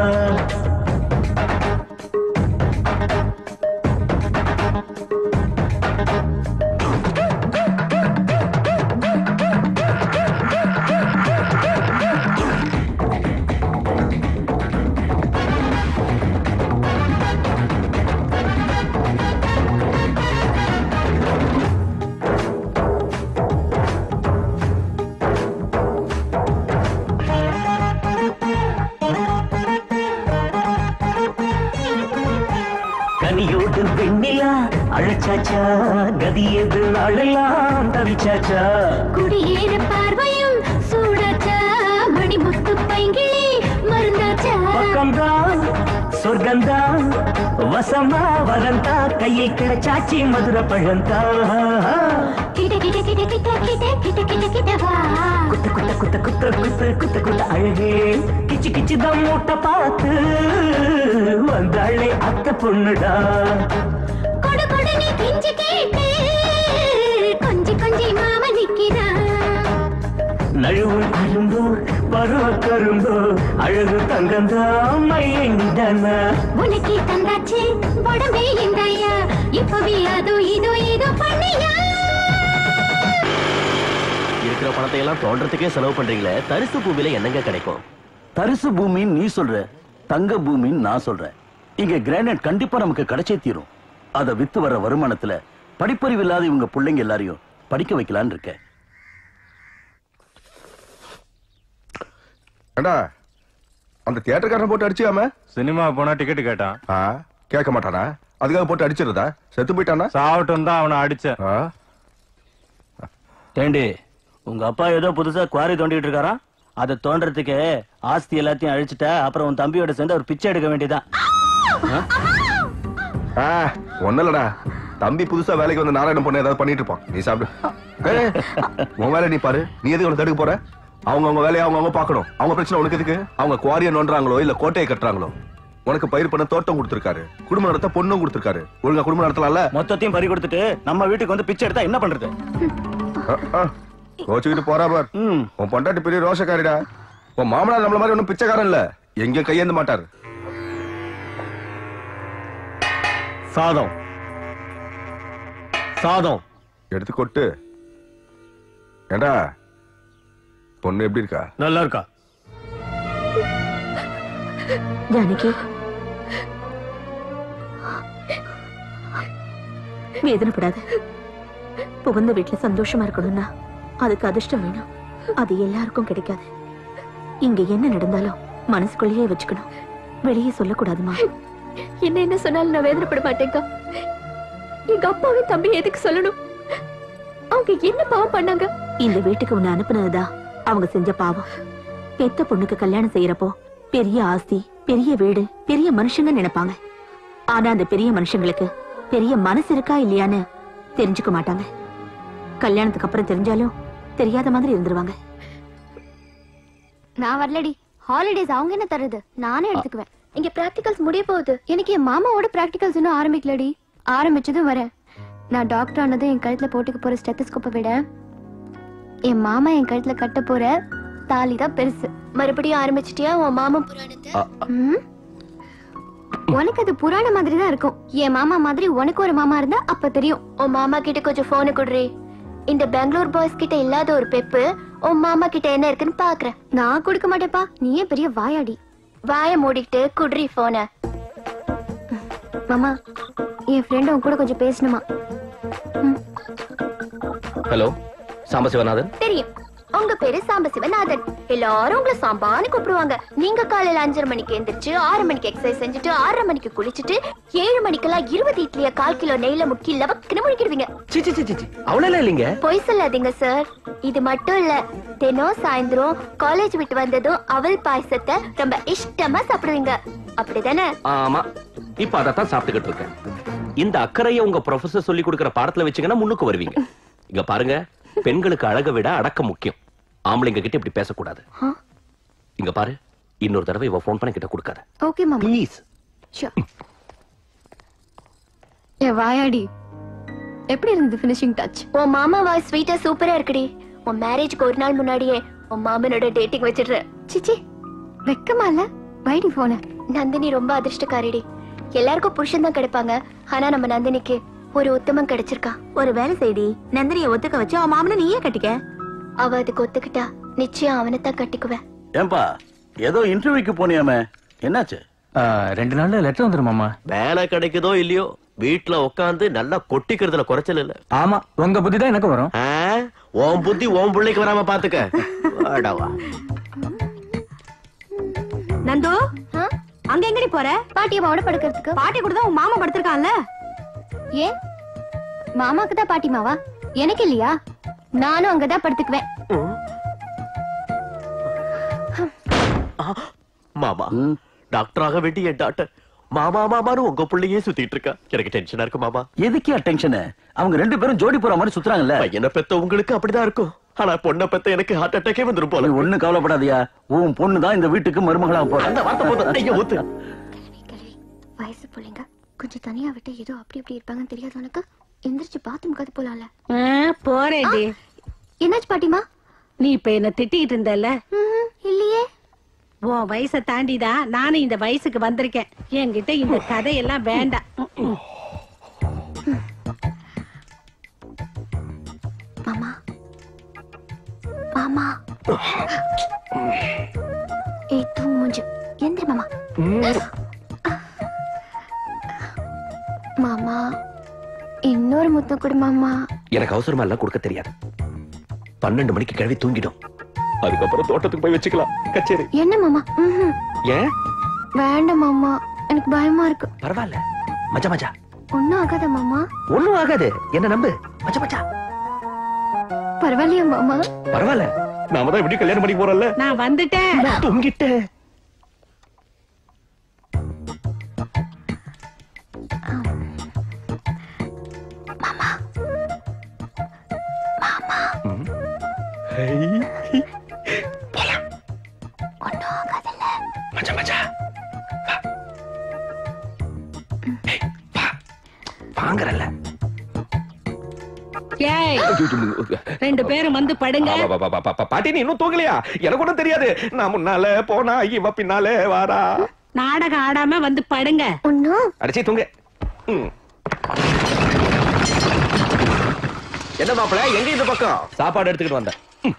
Speaker 11: கனியோடு வெண்ணிலா அழைச்சாச்சா கதியது நாளெல்லாம் தவிச்சாச்சா.
Speaker 12: குடியேற பார்வையும் சூடாச்சா மணிமுத்து பைங்கிளி மருந்தாச்சா.
Speaker 11: பக்கம்தான் சொர்க்கம்தான் வசமா வரந்தா கையில் கிடைச்சாச்சி மதுர பழந்தா.
Speaker 12: கிட்ட கிட்ட கிட்ட கிட்ட கிட்ட கிட்ட கிட்ட கிட்டவா.
Speaker 11: குத்த குத்த குத்த குத்த குத்த குத்த குத்த அழகே கிச்சு கிச்சு தான் மூட்டை பார்த்து வந்தாளே அத்தை பொண்ணுடா.
Speaker 12: கொடு கொடு நீ கெஞ்சி கேட்டு கொஞ்சி மாமா நிக்கிறான்.
Speaker 11: நழுவும் அரும்போ பருவ கரும்போ அழகு தங்கந்தான் மயங்கிதானா.
Speaker 12: உனக்கு தந்தாச்சு உடம்பே இந்தாயா இப்பவே அதோ இதோ இதோ பண்ணியா.
Speaker 19: இருக்கிற பணத்தை எல்லாம் தோன்றதுக்கே செலவு பண்றீங்களே, தரிசு பூமியில என்னங்க கிடைக்கும்?
Speaker 6: தரிசு பூமின்னு நீ சொல்ற, தங்க பூமின்னு நான் சொல்றேன். இங்க கிரானைட் கண்டிப்பா நமக்கு கிடைச்சே தீரும். அதை வித்து வர்ற வருமானத்துல படிப்பறிவு இல்லாத இவங்க பிள்ளைங்க எல்லாரையும் படிக்க வைக்கலான்னு இருக்க.
Speaker 18: ஏண்டா அந்த தியேட்டர்காரன் போட்டு அடிச்சியாம?
Speaker 20: சினிமா போனா டிக்கெட் கேட்டான்.
Speaker 18: கேட்க மாட்டானா? அதுக்காக போட்டு அடிச்சிருந்தா? செத்து போயிட்டானா?
Speaker 20: சாவட்டும் தான் அவனை அடிச்சேன்.
Speaker 6: ஏண்டி உங்க அப்பா ஏதோ புதுசா குவாரி தோண்டிட்டு இருக்காரா? அதை தோன்றதுக்கு ஆஸ்தி எல்லாத்தையும் அழிச்சிட்டா அப்புறம் உன் தம்பியோட சேர்ந்து ஒரு பிச்சை எடுக்க வேண்டியதான்.
Speaker 18: ஒன்னலடா, தம்பி புதுசா வேலைக்கு வந்து நாராயணன் பொண்ணு ஏதாவது பண்ணிட்டு இருப்பான். நீ சாப்பிடு. உன் வேலை நீ பாரு. நீ எதுக்கு ஒன்று தடுக்க போற? அவங்க வேலையை அவங்க பாக்கணும். அவங்க பிரச்சனை உனக்கு எதுக்கு? அவங்க குவாரியை நோண்டுறாங்களோ இல்ல கோட்டையை கட்டுறாங்களோ? உனக்கு பயிர் பண்ண தோட்டம் கொடுத்திருக்காரு, குடும்பம் நடத்த பொண்ணும் கொடுத்திருக்காரு. ஒழுங்கா குடும்பம் நடத்தலாம்ல.
Speaker 6: மொத்தத்தையும் பறி கொடுத்துட்டு நம்ம வீட்டுக்கு வந்து பிச்சை எடுத்தா என்ன பண்றது?
Speaker 18: கோச்சுக்கிட்டு போறா பார். உன் பொண்டாட்டி பெரிய ரோஷக்காரிடா. உன் மாமனார் நம்மள மாதிரி ஒன்னும் பிச்சைக்காரன் இல்ல, எங்க கையேந்த மாட்டாரு.
Speaker 2: சாதம் சாதம்
Speaker 18: எடுத்து கொட்டு. ஏண்டா பொண்ணு எப்படி இருக்கா?
Speaker 2: நல்லா இருக்கா?
Speaker 12: ஜானகி, வேதனைப்படாத. புகுந்த வீட்டுல சந்தோஷமா இருக்கணும்னா அதுக்கு அதிர்ஷ்டம் வேணும். அது எல்லாருக்கும் கிடைக்காது. இங்க என்ன நடந்தாலும் மனசுக்குள்ளேயே வச்சுக்கணும், வெளியே சொல்லக்கூடாதுமா.
Speaker 1: என்ன சொன்னாலும் நான் வேதனைப்பட மாட்டேங்க. எங்க அப்பாவும் தம்பி எதுக்கு சொல்லணும்? அவங்க என்ன பாவம் பண்ணாங்க?
Speaker 12: இந்த வீட்டுக்கு உன்னை அனுப்புனதுதான் அவங்க செஞ்ச பாவம். பெத்த பொண்ணுக்கு கல்யாணம் செய்யறப்போ பெரிய ஆஸ்தி, பெரிய வீடு, பெரிய மனுஷங்க நினைப்பாங்க. ஆனா அந்த பெரிய மனுஷங்களுக்கு பெரிய மனசு இருக்கா இல்லையான்னு தெரிஞ்சுக்க மாட்டாங்க. கல்யாணத்துக்கு அப்புறம் தெரிஞ்சாலும் தெரியாத மாதிரி இருந்துருவாங்க.
Speaker 1: நான் வரலடி. ஹாலிடேஸ் அவங்க என்ன தருது, நானே எடுத்துக்குவேன். இங்க பிராக்டிகல்ஸ் முடிய போகுது. எனக்கு என் மாமாவோட பிராக்டிகல்ஸ் இன்னும் ஆரம்பிக்கலடி. ஆரம்பிச்சதும் வரேன். நான் டாக்டர் ஆனதும் என் கழுத்துல போட்டுக்க போற ஸ்டெத்தஸ்கோப்பை விட என் மாமா என் கழுத்துல கட்ட போற தாலி தான் பெருசு. மறுபடியும் ஆரம்பிச்சிட்டியா உன் மாமா புராணத்தை? உனக்கு அது புராண மாதிரி தான் இருக்கும். என் மாமா மாதிரி உனக்கு ஒரு மாமா இருந்தா அப்ப தெரியும். உன் மாமா கிட்ட கொஞ்சம் போனை குடுறி. இந்த பெங்களூர் பாய்ஸ் கிட்ட இல்லாத ஒரு பெப்பு உன் மாமா கிட்ட என்ன இருக்குன்னு பாக்குறேன். நான் கொடுக்க மாட்டேப்பா, நீயே பெரிய வாயாடி. வாய மூடிக்கிட்டு குடுறி போன. மாமா, என் ஃப்ரெண்ட் உன் கூட கொஞ்சம் பேசணுமா?
Speaker 17: ஹலோ, சாம்பசிவநாதன்.
Speaker 1: தெரியும், உங்க பேரு சாம்பசிவநாதன். எல்லாரும் உங்களை சாம்பான்னு கூப்பிடுவாங்க. நீங்க காலையில 5:30 மணிக்கு எந்திரிச்சு 6 மணிக்கு எக்ஸசைஸ் செஞ்சுட்டு 6:30 மணிக்கு குளிச்சுட்டு 7 மணிக்கெல்லாம் 20 இட்லிய 1/4 கிலோ நெய்ல முக்கி லவக்குன்னு முழிக்கிடுவீங்க.
Speaker 9: அவ்வளவு இல்லைங்க.
Speaker 1: பொய் சொல்லாதீங்க சார். இது மட்டும் இல்ல, தினம் சாயந்தரம் காலேஜ் விட்டு வந்ததும் அவல் பாயசத்தை ரொம்ப இஷ்டமா சாப்பிடுவீங்க. அப்படிதானே?
Speaker 9: ஆமா, இப்ப அதத்தான் சாப்பிட்டுக்கிட்டு இருக்கேன். இந்த அக்கறையை உங்க ப்ரொஃபசர் சொல்லி கொடுக்கிற பாடத்துல வச்சீங்கன்னா முன்னுக்கு வருவீங்க. இங்க பாருங்க, பெண்களுக்கு அழக விட அடக்கம் முக்கியம். ஆம்பளைங்க கிட்ட இப்படி பேசக்கூடாது. இங்க பாரு, இன்னொரு தடவை இவ போன் பண்ண கிட்ட கொடுக்காத.
Speaker 1: ஓகே மாமா.
Speaker 9: ப்ளீஸ்.
Speaker 1: ஏ வாயாடி, எப்படி இருந்தது ஃபினிஷிங் டச்? உன் மாமா வாய்ஸ் ஸ்வீட்டா சூப்பரா இருக்குடி. உன் மேரேஜ்க்கு ஒரு நாள் முன்னாடியே உன் மாமனோட டேட்டிங் வச்சிடுற. சிச்சி, வெக்கமா இல்ல? வைடி போன. நந்தினி ரொம்ப அதிர்ஷ்டக்காரிடி. எல்லாருக்கும் புருஷன் தான் கிடைப்பாங்க. ஆனா நம்ம நந்தினிக்கு ஒரு உத்தமம் கிடைச்சிருக்கா.
Speaker 12: ஒரு வேலை செய்தி, நந்தினியை ஒத்துக்க வச்சு அவன் மாமனை நீயே கட்டிக்க.
Speaker 1: அவ அதுக்கு ஒத்துக்கிட்டா நிச்சயம் அவனைத்தான் கட்டிக்குவேன்.
Speaker 6: ஏன்பா, ஏதோ இன்டர்வியூக்கு போனியாமே, என்னாச்சு?
Speaker 10: 2 நாள்ல லெட்டர் வந்துரும் மாமா.
Speaker 19: வேலை கிடைக்குதோ இல்லையோ, வீட்டுல உட்காந்து நல்லா கொட்டிக்கிறதுல குறைச்சல் இல்ல.
Speaker 10: ஆமா, உங்க புத்தி தான் எனக்கு வரும்.
Speaker 19: உன் புத்தி உன் பிள்ளைக்கு வராம பாத்துக்க. வாடவா.
Speaker 12: நந்து, அங்க எங்கடி போற?
Speaker 1: பாட்டி அம்மாவோட படுக்கிறதுக்கு.
Speaker 12: பாட்டி கூட தான் உன் மாமா படுத்திருக்கான்ல.
Speaker 1: ஏன் மாமாக்கு தான் பாட்டிமாவா? எனக்கு இல்லையா? நானும் அங்கதான் படுத்துக்குவேன்.
Speaker 19: மாமா, டாக்டராக வேண்டிய என் டாக்டர் மாமா மாமான்னு உங்க பிள்ளையே சுத்திட்டு இருக்கா. எனக்கு டென்ஷனா இருக்கு மாமா.
Speaker 6: எதுக்கே டென்ஷன்? அவங்க 2 பேரும் ஜோடி போற மாதிரி சுத்துறாங்கல்ல.
Speaker 19: பையனை பெத்த உங்களுக்கு அப்படிதான் இருக்கும். ஆனா பொண்ணை பெத்த எனக்கு ஹார்ட் அட்டாக்கே வந்துரும் போல.
Speaker 6: ஒண்ணு கவலைப்படாதியா, உன் பொண்ணு தான் இந்த வீட்டுக்கு மருமகளா போற.
Speaker 19: அந்த வார்த்தை போதும். ஐயோ, ஊத்து.
Speaker 1: வயசு பிள்ளைங்க கொஞ்சம் தனியா விட்டு ஏதோ அப்படி இப்படி இருப்பாங்கன்னு தெரியாது உனக்கு? எந்திரிச்சு பாத்ரூம் கது போலாம்ல.
Speaker 15: போறேன்.
Speaker 1: என்னாச்சு பாட்டிமா?
Speaker 15: நீ இப்ப என்ன திட்டிட்டு இருந்தல?
Speaker 1: இல்லையே.
Speaker 15: உன் வயசை தாண்டிதான் நானும் இந்த வயசுக்கு வந்திருக்கேன். என்கிட்ட இந்த கதையெல்லாம் வேண்டாம்.
Speaker 1: மாமா, மாமா, ஏய் தூங்கு மூஞ்சு. எந்திரி மாமா. மாமா, இன்னொரு முத்தம் கொடு மாமா.
Speaker 9: எனக்கு அவசரமா எல்லாம் கொடுக்க தெரியாது. 12 மணிக்கு கிளவி தூங்கிடும். அதுக்கப்புறம் தோட்டத்துக்கு போய் வச்சுக்கலாம். கச்சேரி.
Speaker 1: என்ன மாமா?
Speaker 9: ஏன்
Speaker 1: வேண்டாம் மாமா, எனக்கு பயமா இருக்கு.
Speaker 9: பரவாயில்ல, மச்சா மச்சா.
Speaker 1: ஒண்ணும் ஆகாத மாமா.
Speaker 9: ஒண்ணும் ஆகாது, என்ன நம்பு. மச்சா மச்சா.
Speaker 1: பரவாயில்லையா மாமா?
Speaker 9: பரவாயில்ல, நாம தான் எப்படி கல்யாணம் பண்ணி போறோம்ல.
Speaker 15: நான் வந்துட்டேன்.
Speaker 9: நான் தூங்கிட்டேன்.
Speaker 1: மாமா மாமா
Speaker 9: போலாம்.
Speaker 1: ஒன்னும் ஆகாதல்ல.
Speaker 9: மச்சான் மச்சான் வாங்கறல்ல.
Speaker 15: ஏய், 2 பேரும் வந்து படுங்க.
Speaker 9: பாட்டி நீ இன்னும் தூங்கலையா? எனக்கு ஒண்ணும் தெரியாது. நான் முன்னால போனா இவ பின்னாலே வாரா.
Speaker 15: நாடகம் ஆடாம வந்து படுங்க.
Speaker 9: அடிச்சு தூங்க. என்ன மாப்பிள, எங்க இந்த பக்கம்? சாப்பாடு எடுத்துக்கிட்டு வந்தேன்.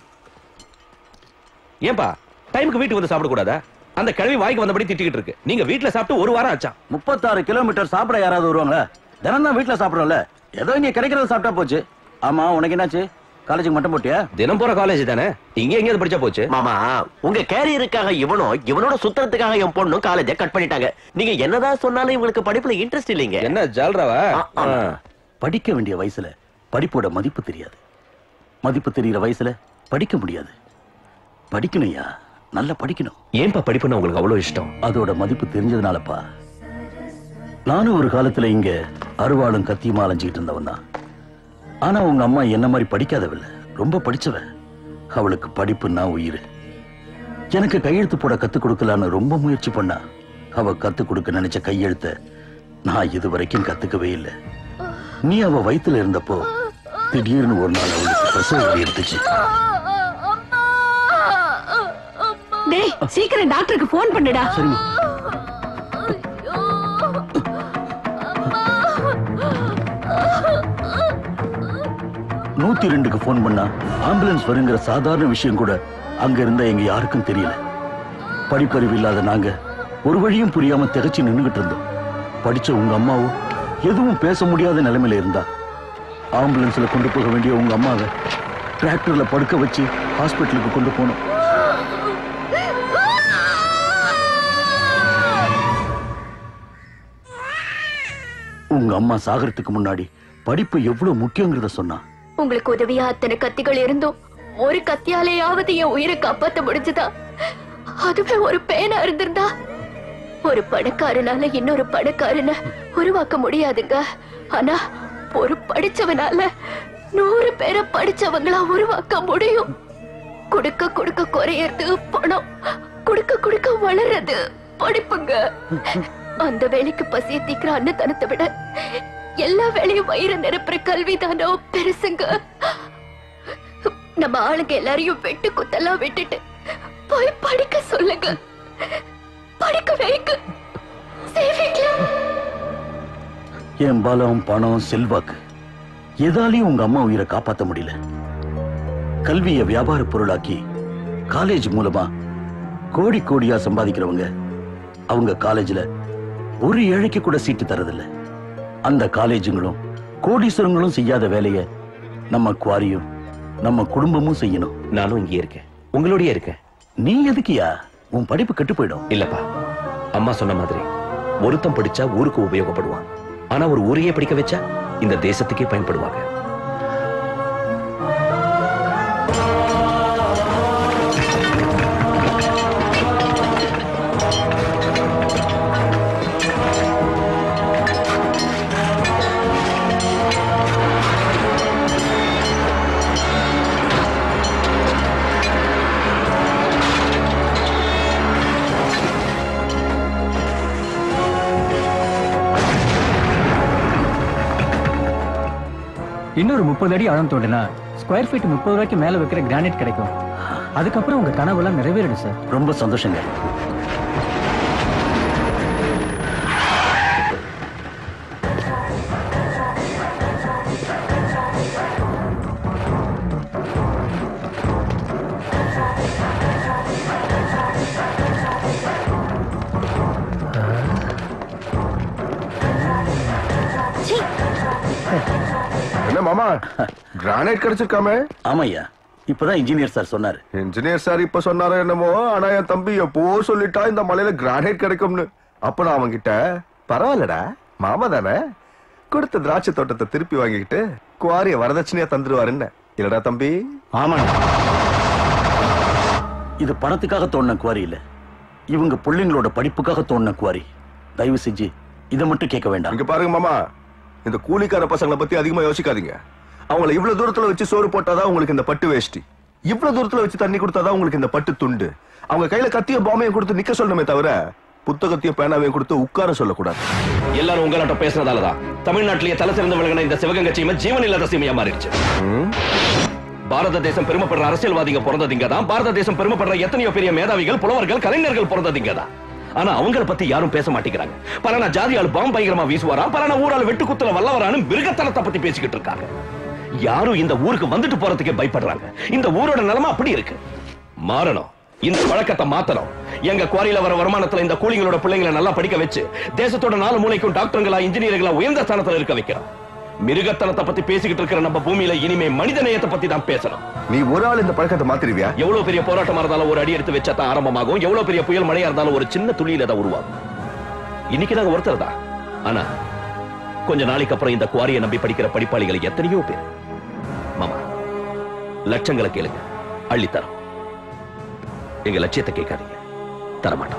Speaker 9: ஏன்பா டைமுக்கு வீட்டுக்கு வந்து சாப்பிட கூடாதா? அந்த கிழவி வாய்க்கு வந்தபடி திட்டிக்கிட்டு இருக்கு. நீங்க வீட்டுல சாப்பிட்டு 1 வாரம் ஆச்சா?
Speaker 6: 36 கிலோமீட்டர் சாப்பிட யாராவது வருவாங்க? தினம் தான் வீட்டுல சாப்பிடுறோம்ல, ஏதோ இங்க கிடைக்கிறத சாப்பிட்டா போச்சு. ஆமா, உனக்கு என்னாச்சு? காலேஜுக்கு மட்டும் போட்டியா?
Speaker 9: தினம் போற காலேஜ் தானே, இங்க எங்கேயாவது படிச்சா போச்சு.
Speaker 19: மாமா, உங்க கேரியருக்காக இவனோட சுத்தறதுக்காக என் பொண்ணும் காலேஜ கட் பண்ணிட்டாங்க. நீங்க என்னதான் சொன்னாலும் இவங்களுக்கு படிப்புல இன்ட்ரெஸ்ட் இல்லைங்க.
Speaker 9: என்ன ஜால்ராவா?
Speaker 6: படிக்க வேண்டிய வயசுல படிப்போட மதிப்பு தெரியாது. மதிப்பு தெரிகிற வயசுல படிக்க முடியாது. படிக்கணும்யா, நல்லா படிக்கணும்.
Speaker 9: ஏன்பா படிப்புன்னு உங்களுக்கு அவ்வளவு இஷ்டம்?
Speaker 6: அதோட மதிப்பு தெரிஞ்சதுனாலப்பா. நானும் ஒரு காலத்துல இங்க அருவாளும் கத்தியுமா அலைஞ்சிட்டு இருந்தவன் தான். ஆனா உங்க அம்மா என்ன மாதிரி படிக்காதவில்லை, ரொம்ப படிச்சவன். அவளுக்கு படிப்புன்னா உயிர். எனக்கு கையெழுத்து போட கத்து கொடுக்கலான்னு ரொம்ப முயற்சி பண்ணா. அவ கத்து கொடுக்க நினைச்ச கையெழுத்த நான் இதுவரைக்கும் கத்துக்கவே இல்லை. நீ அவ வயித்துல இருந்தப்போ திடீர்னு ஒரு நாள் அவளுக்கு பிரசவ வலி எடுத்துச்சு.
Speaker 15: டேய், சீக்கிரம் டாக்டருக்கு போன் பண்ணுடா.
Speaker 6: சரிம்மா. நூத்தி 2க்கு போன் பண்ணா ஆம்புலன்ஸ் வருங்கிற சாதாரண விஷயம் கூட அங்க இருந்த எங்க யாருக்கும் தெரியல. படிப்பறிவு இல்லாத நாங்க ஒரு வழியும் புரியாம திகச்சு நின்னுகிட்டு இருந்தோம். படிச்ச உங்க அம்மாவும் எதுவும் பேச முடியாத நிலைமையில இருந்தா. ஆம்புலன்ஸ்ல கொண்டு போக வேண்டிய உங்க அம்மாவை டிராக்டர்ல படுக்க வச்சு ஹாஸ்பிட்டலுக்கு கொண்டு போனோம். உங்க அம்மா சாகறதுக்கு முன்னாடி படிப்பு எவ்வளவு முக்கியங்கிறத சொன்னா.
Speaker 1: உங்களுக்கு உதவியா அத்தனை கத்திகள் இருந்தும் ஒரு கத்தியாலேயாவது என் உயிரை காப்பாத்த முடிஞ்சதா? அதுவே ஒரு பேனா இருந்திருந்தா ஒரு பணக்காரனால இன்னொரு பணக்காரன உருவாக்க முடியாதுங்க. ஆனா ஒரு படிச்சவனால 100 பேரை படிச்சவங்களா உருவாக்க முடியும். கொடுக்க கொடுக்க குறையறது பணம், கொடுக்க கொடுக்க வளர்றது படிப்புங்க. அந்த வேலைக்கு பசிய தீக்கிற அன்னதானத்தை விட எல்லா வேலையும் வயிறு நிரப்புற கல்விதானோ பெருசுங்க. நம்ம ஆளுங்க எல்லாரையும் வெட்டு குத்தெல்லாம் விட்டுட்டு போய் படிக்க சொல்லுங்க. படிக்க வைக்க
Speaker 6: என் பலம், பணம், செல்வாக்கு எதாலையும் உங்க அம்மா உயிரை காப்பாத்த முடியல. கல்வியை வியாபார பொருளாக்கி காலேஜ் மூலமா கோடி கோடியா சம்பாதிக்கிறவங்க அவங்க காலேஜ்ல ஒரு ஏழைக்கு கூட சீட்டு தரதில்ல. அந்த காலேஜுங்களும் கோடீஸ்வரங்களும் செய்யாத வேலைய நம்ம குவாரியும் நம்ம குடும்பமும் செய்யணும்.
Speaker 9: நானும் இங்கே இருக்கேன், உங்களோடய இருக்கேன்.
Speaker 6: நீ எதுக்கியா? உன் படிப்பு கெட்டு போயிடும்.
Speaker 9: இல்லப்பா, அம்மா சொன்ன மாதிரி ஒருத்தன் படிச்சா ஊருக்கு உபயோகப்படுவான். ஆனா ஒரு ஊரையே படிக்க வச்சா இந்த தேசத்துக்கே பயன்படுவாங்க.
Speaker 13: இன்னொரு 30 அடி ஆழம் தோண்டினா ஸ்கொயர் ஃபீட் 30 ரூபாய்க்கு மேல வைக்கிற கிரானைட் கிடைக்கும். அதுக்கப்புறம் உங்க கனவுலாம் நிறைவேறிடும் சார்.
Speaker 6: ரொம்ப சந்தோஷங்க.
Speaker 18: என்ன மாமா, கிரானைட் கிடைச்சிருக்காமே?
Speaker 6: ஆமாய்யா, இப்பதான் இன்ஜினியர் சார் சொன்னாரு.
Speaker 18: இன்ஜினியர் சார் இப்ப சொன்னாரு என்னமோ, ஆனா என் தம்பி எப்போ சொல்லிட்டா இந்த மலையில கிரானைட் கிடைக்கும்னு. அப்ப நான் அவங்கிட்ட பரவாயில்லடா மாமா தானே, கொடுத்த திராட்சை தோட்டத்தை திருப்பி வாங்கிக்கிட்டு குவாரிய வரதட்சணையா தந்துருவாருன்னு. இல்லடா தம்பி?
Speaker 6: ஆமா, இது பணத்துக்காக தோணுன குவாரி இல்ல, இவங்க பிள்ளைங்களோட படிப்புக்காக தோணுன குவாரி. தயவு செஞ்சு இதை மட்டும் கேட்க வேண்டாம்.
Speaker 18: இங்க பாருங்க மாமா, இந்த கூலிக்கார பசங்களை பத்தி அதிகமா யோசிக்காதீங்க. அவங்கள இவ்வளவு தூரத்துல வச்சு சோறு போட்டாதான் உங்களுக்கு இந்த பட்டு வேஷ்டி, இவ்வளவு தூரத்துல வச்சு தண்ணி கொடுத்தாதான் உங்களுக்கு இந்த பட்டு துண்டு. அவங்க கையில கத்திய பாமையும் கொடுத்து நிக்க சொல்லணுமே தவிர புத்தகத்தையும் பேனாவையும் கொடுத்து உட்கார சொல்லக்கூடாது.
Speaker 17: எல்லாரும் உங்களாட்ட பேசுறதாலதான் தமிழ்நாட்டிலேயே தலை சிறந்து விளங்கின இந்த சிவகங்கை சீமை ஜீவன் இல்லாத சீமையா மாறிடுச்சு. பாரத தேசம் பெருமைப்படுற அரசியல்வாதிங்க பிறந்ததிங்க தான். பாரத தேசம் பெருமைப்படுற எத்தனையோ பெரிய மேதாவிகள், புலவர்கள், கலைஞர்கள் பிறந்ததிங்க தான். ஆனா அவங்களை பத்தி யாரும் பேச மாட்டேங்கிறாங்க. பலனா ஜாதியால் பாம்பு பயங்கரமா வீசுவாரா, பலனா ஊரால் வெட்டு குத்துல வல்லவரானு மிருகத்தனத்தை பத்தி பேசிக்கிட்டு இருக்காங்க. யாரும் இந்த ஊருக்கு வந்துட்டு போறதுக்கே பயப்படுறாங்க. இந்த ஊரோட நிலைமை அப்படி இருக்கு. மாறணும். இந்த பழக்கத்தை மாத்தணும். எங்க குவாரியில வர வருமானத்துல இந்த கூலிங்களோட பிள்ளைங்களை நல்லா படிக்க வச்சு தேசத்தோட 4 மூலைக்கும் டாக்டருங்களா, இன்ஜினியர்களா உயர்ந்த ஸ்தானத்துல இருக்க வைக்கிறோம். மிருகத்தனத்தை பத்தி பேசிக்கிட்டு இருக்கிற நம்ம பூமியில இனிமே மனித நேயத்தை பத்தி தான் பேசணும்.
Speaker 18: நீ ஒரு ஆள் இந்த பழக்கத்தை மாத்திருவியா?
Speaker 17: எவ்வளவு பெரிய போராட்டமா இருந்தாலும் ஒரு அடி எடுத்து வச்சா தான் ஆரம்பமாகும். எவ்வளவு பெரிய புயல் மழையா இருந்தாலும் ஒரு சின்ன துளியில தான் உருவாகும். இன்னைக்கு நாங்க ஒருத்தர் தான். ஆனா கொஞ்ச நாளைக்கு அப்புறம் இந்த குவாரியை நம்பி படிக்கிற படிப்பாளிகள் எத்தனையோ பேர். மாமா, லட்சங்களை கேளுங்க, அள்ளித்தரோம். எங்க லட்சியத்தை கேட்காதீங்க, தரமாட்டோம்.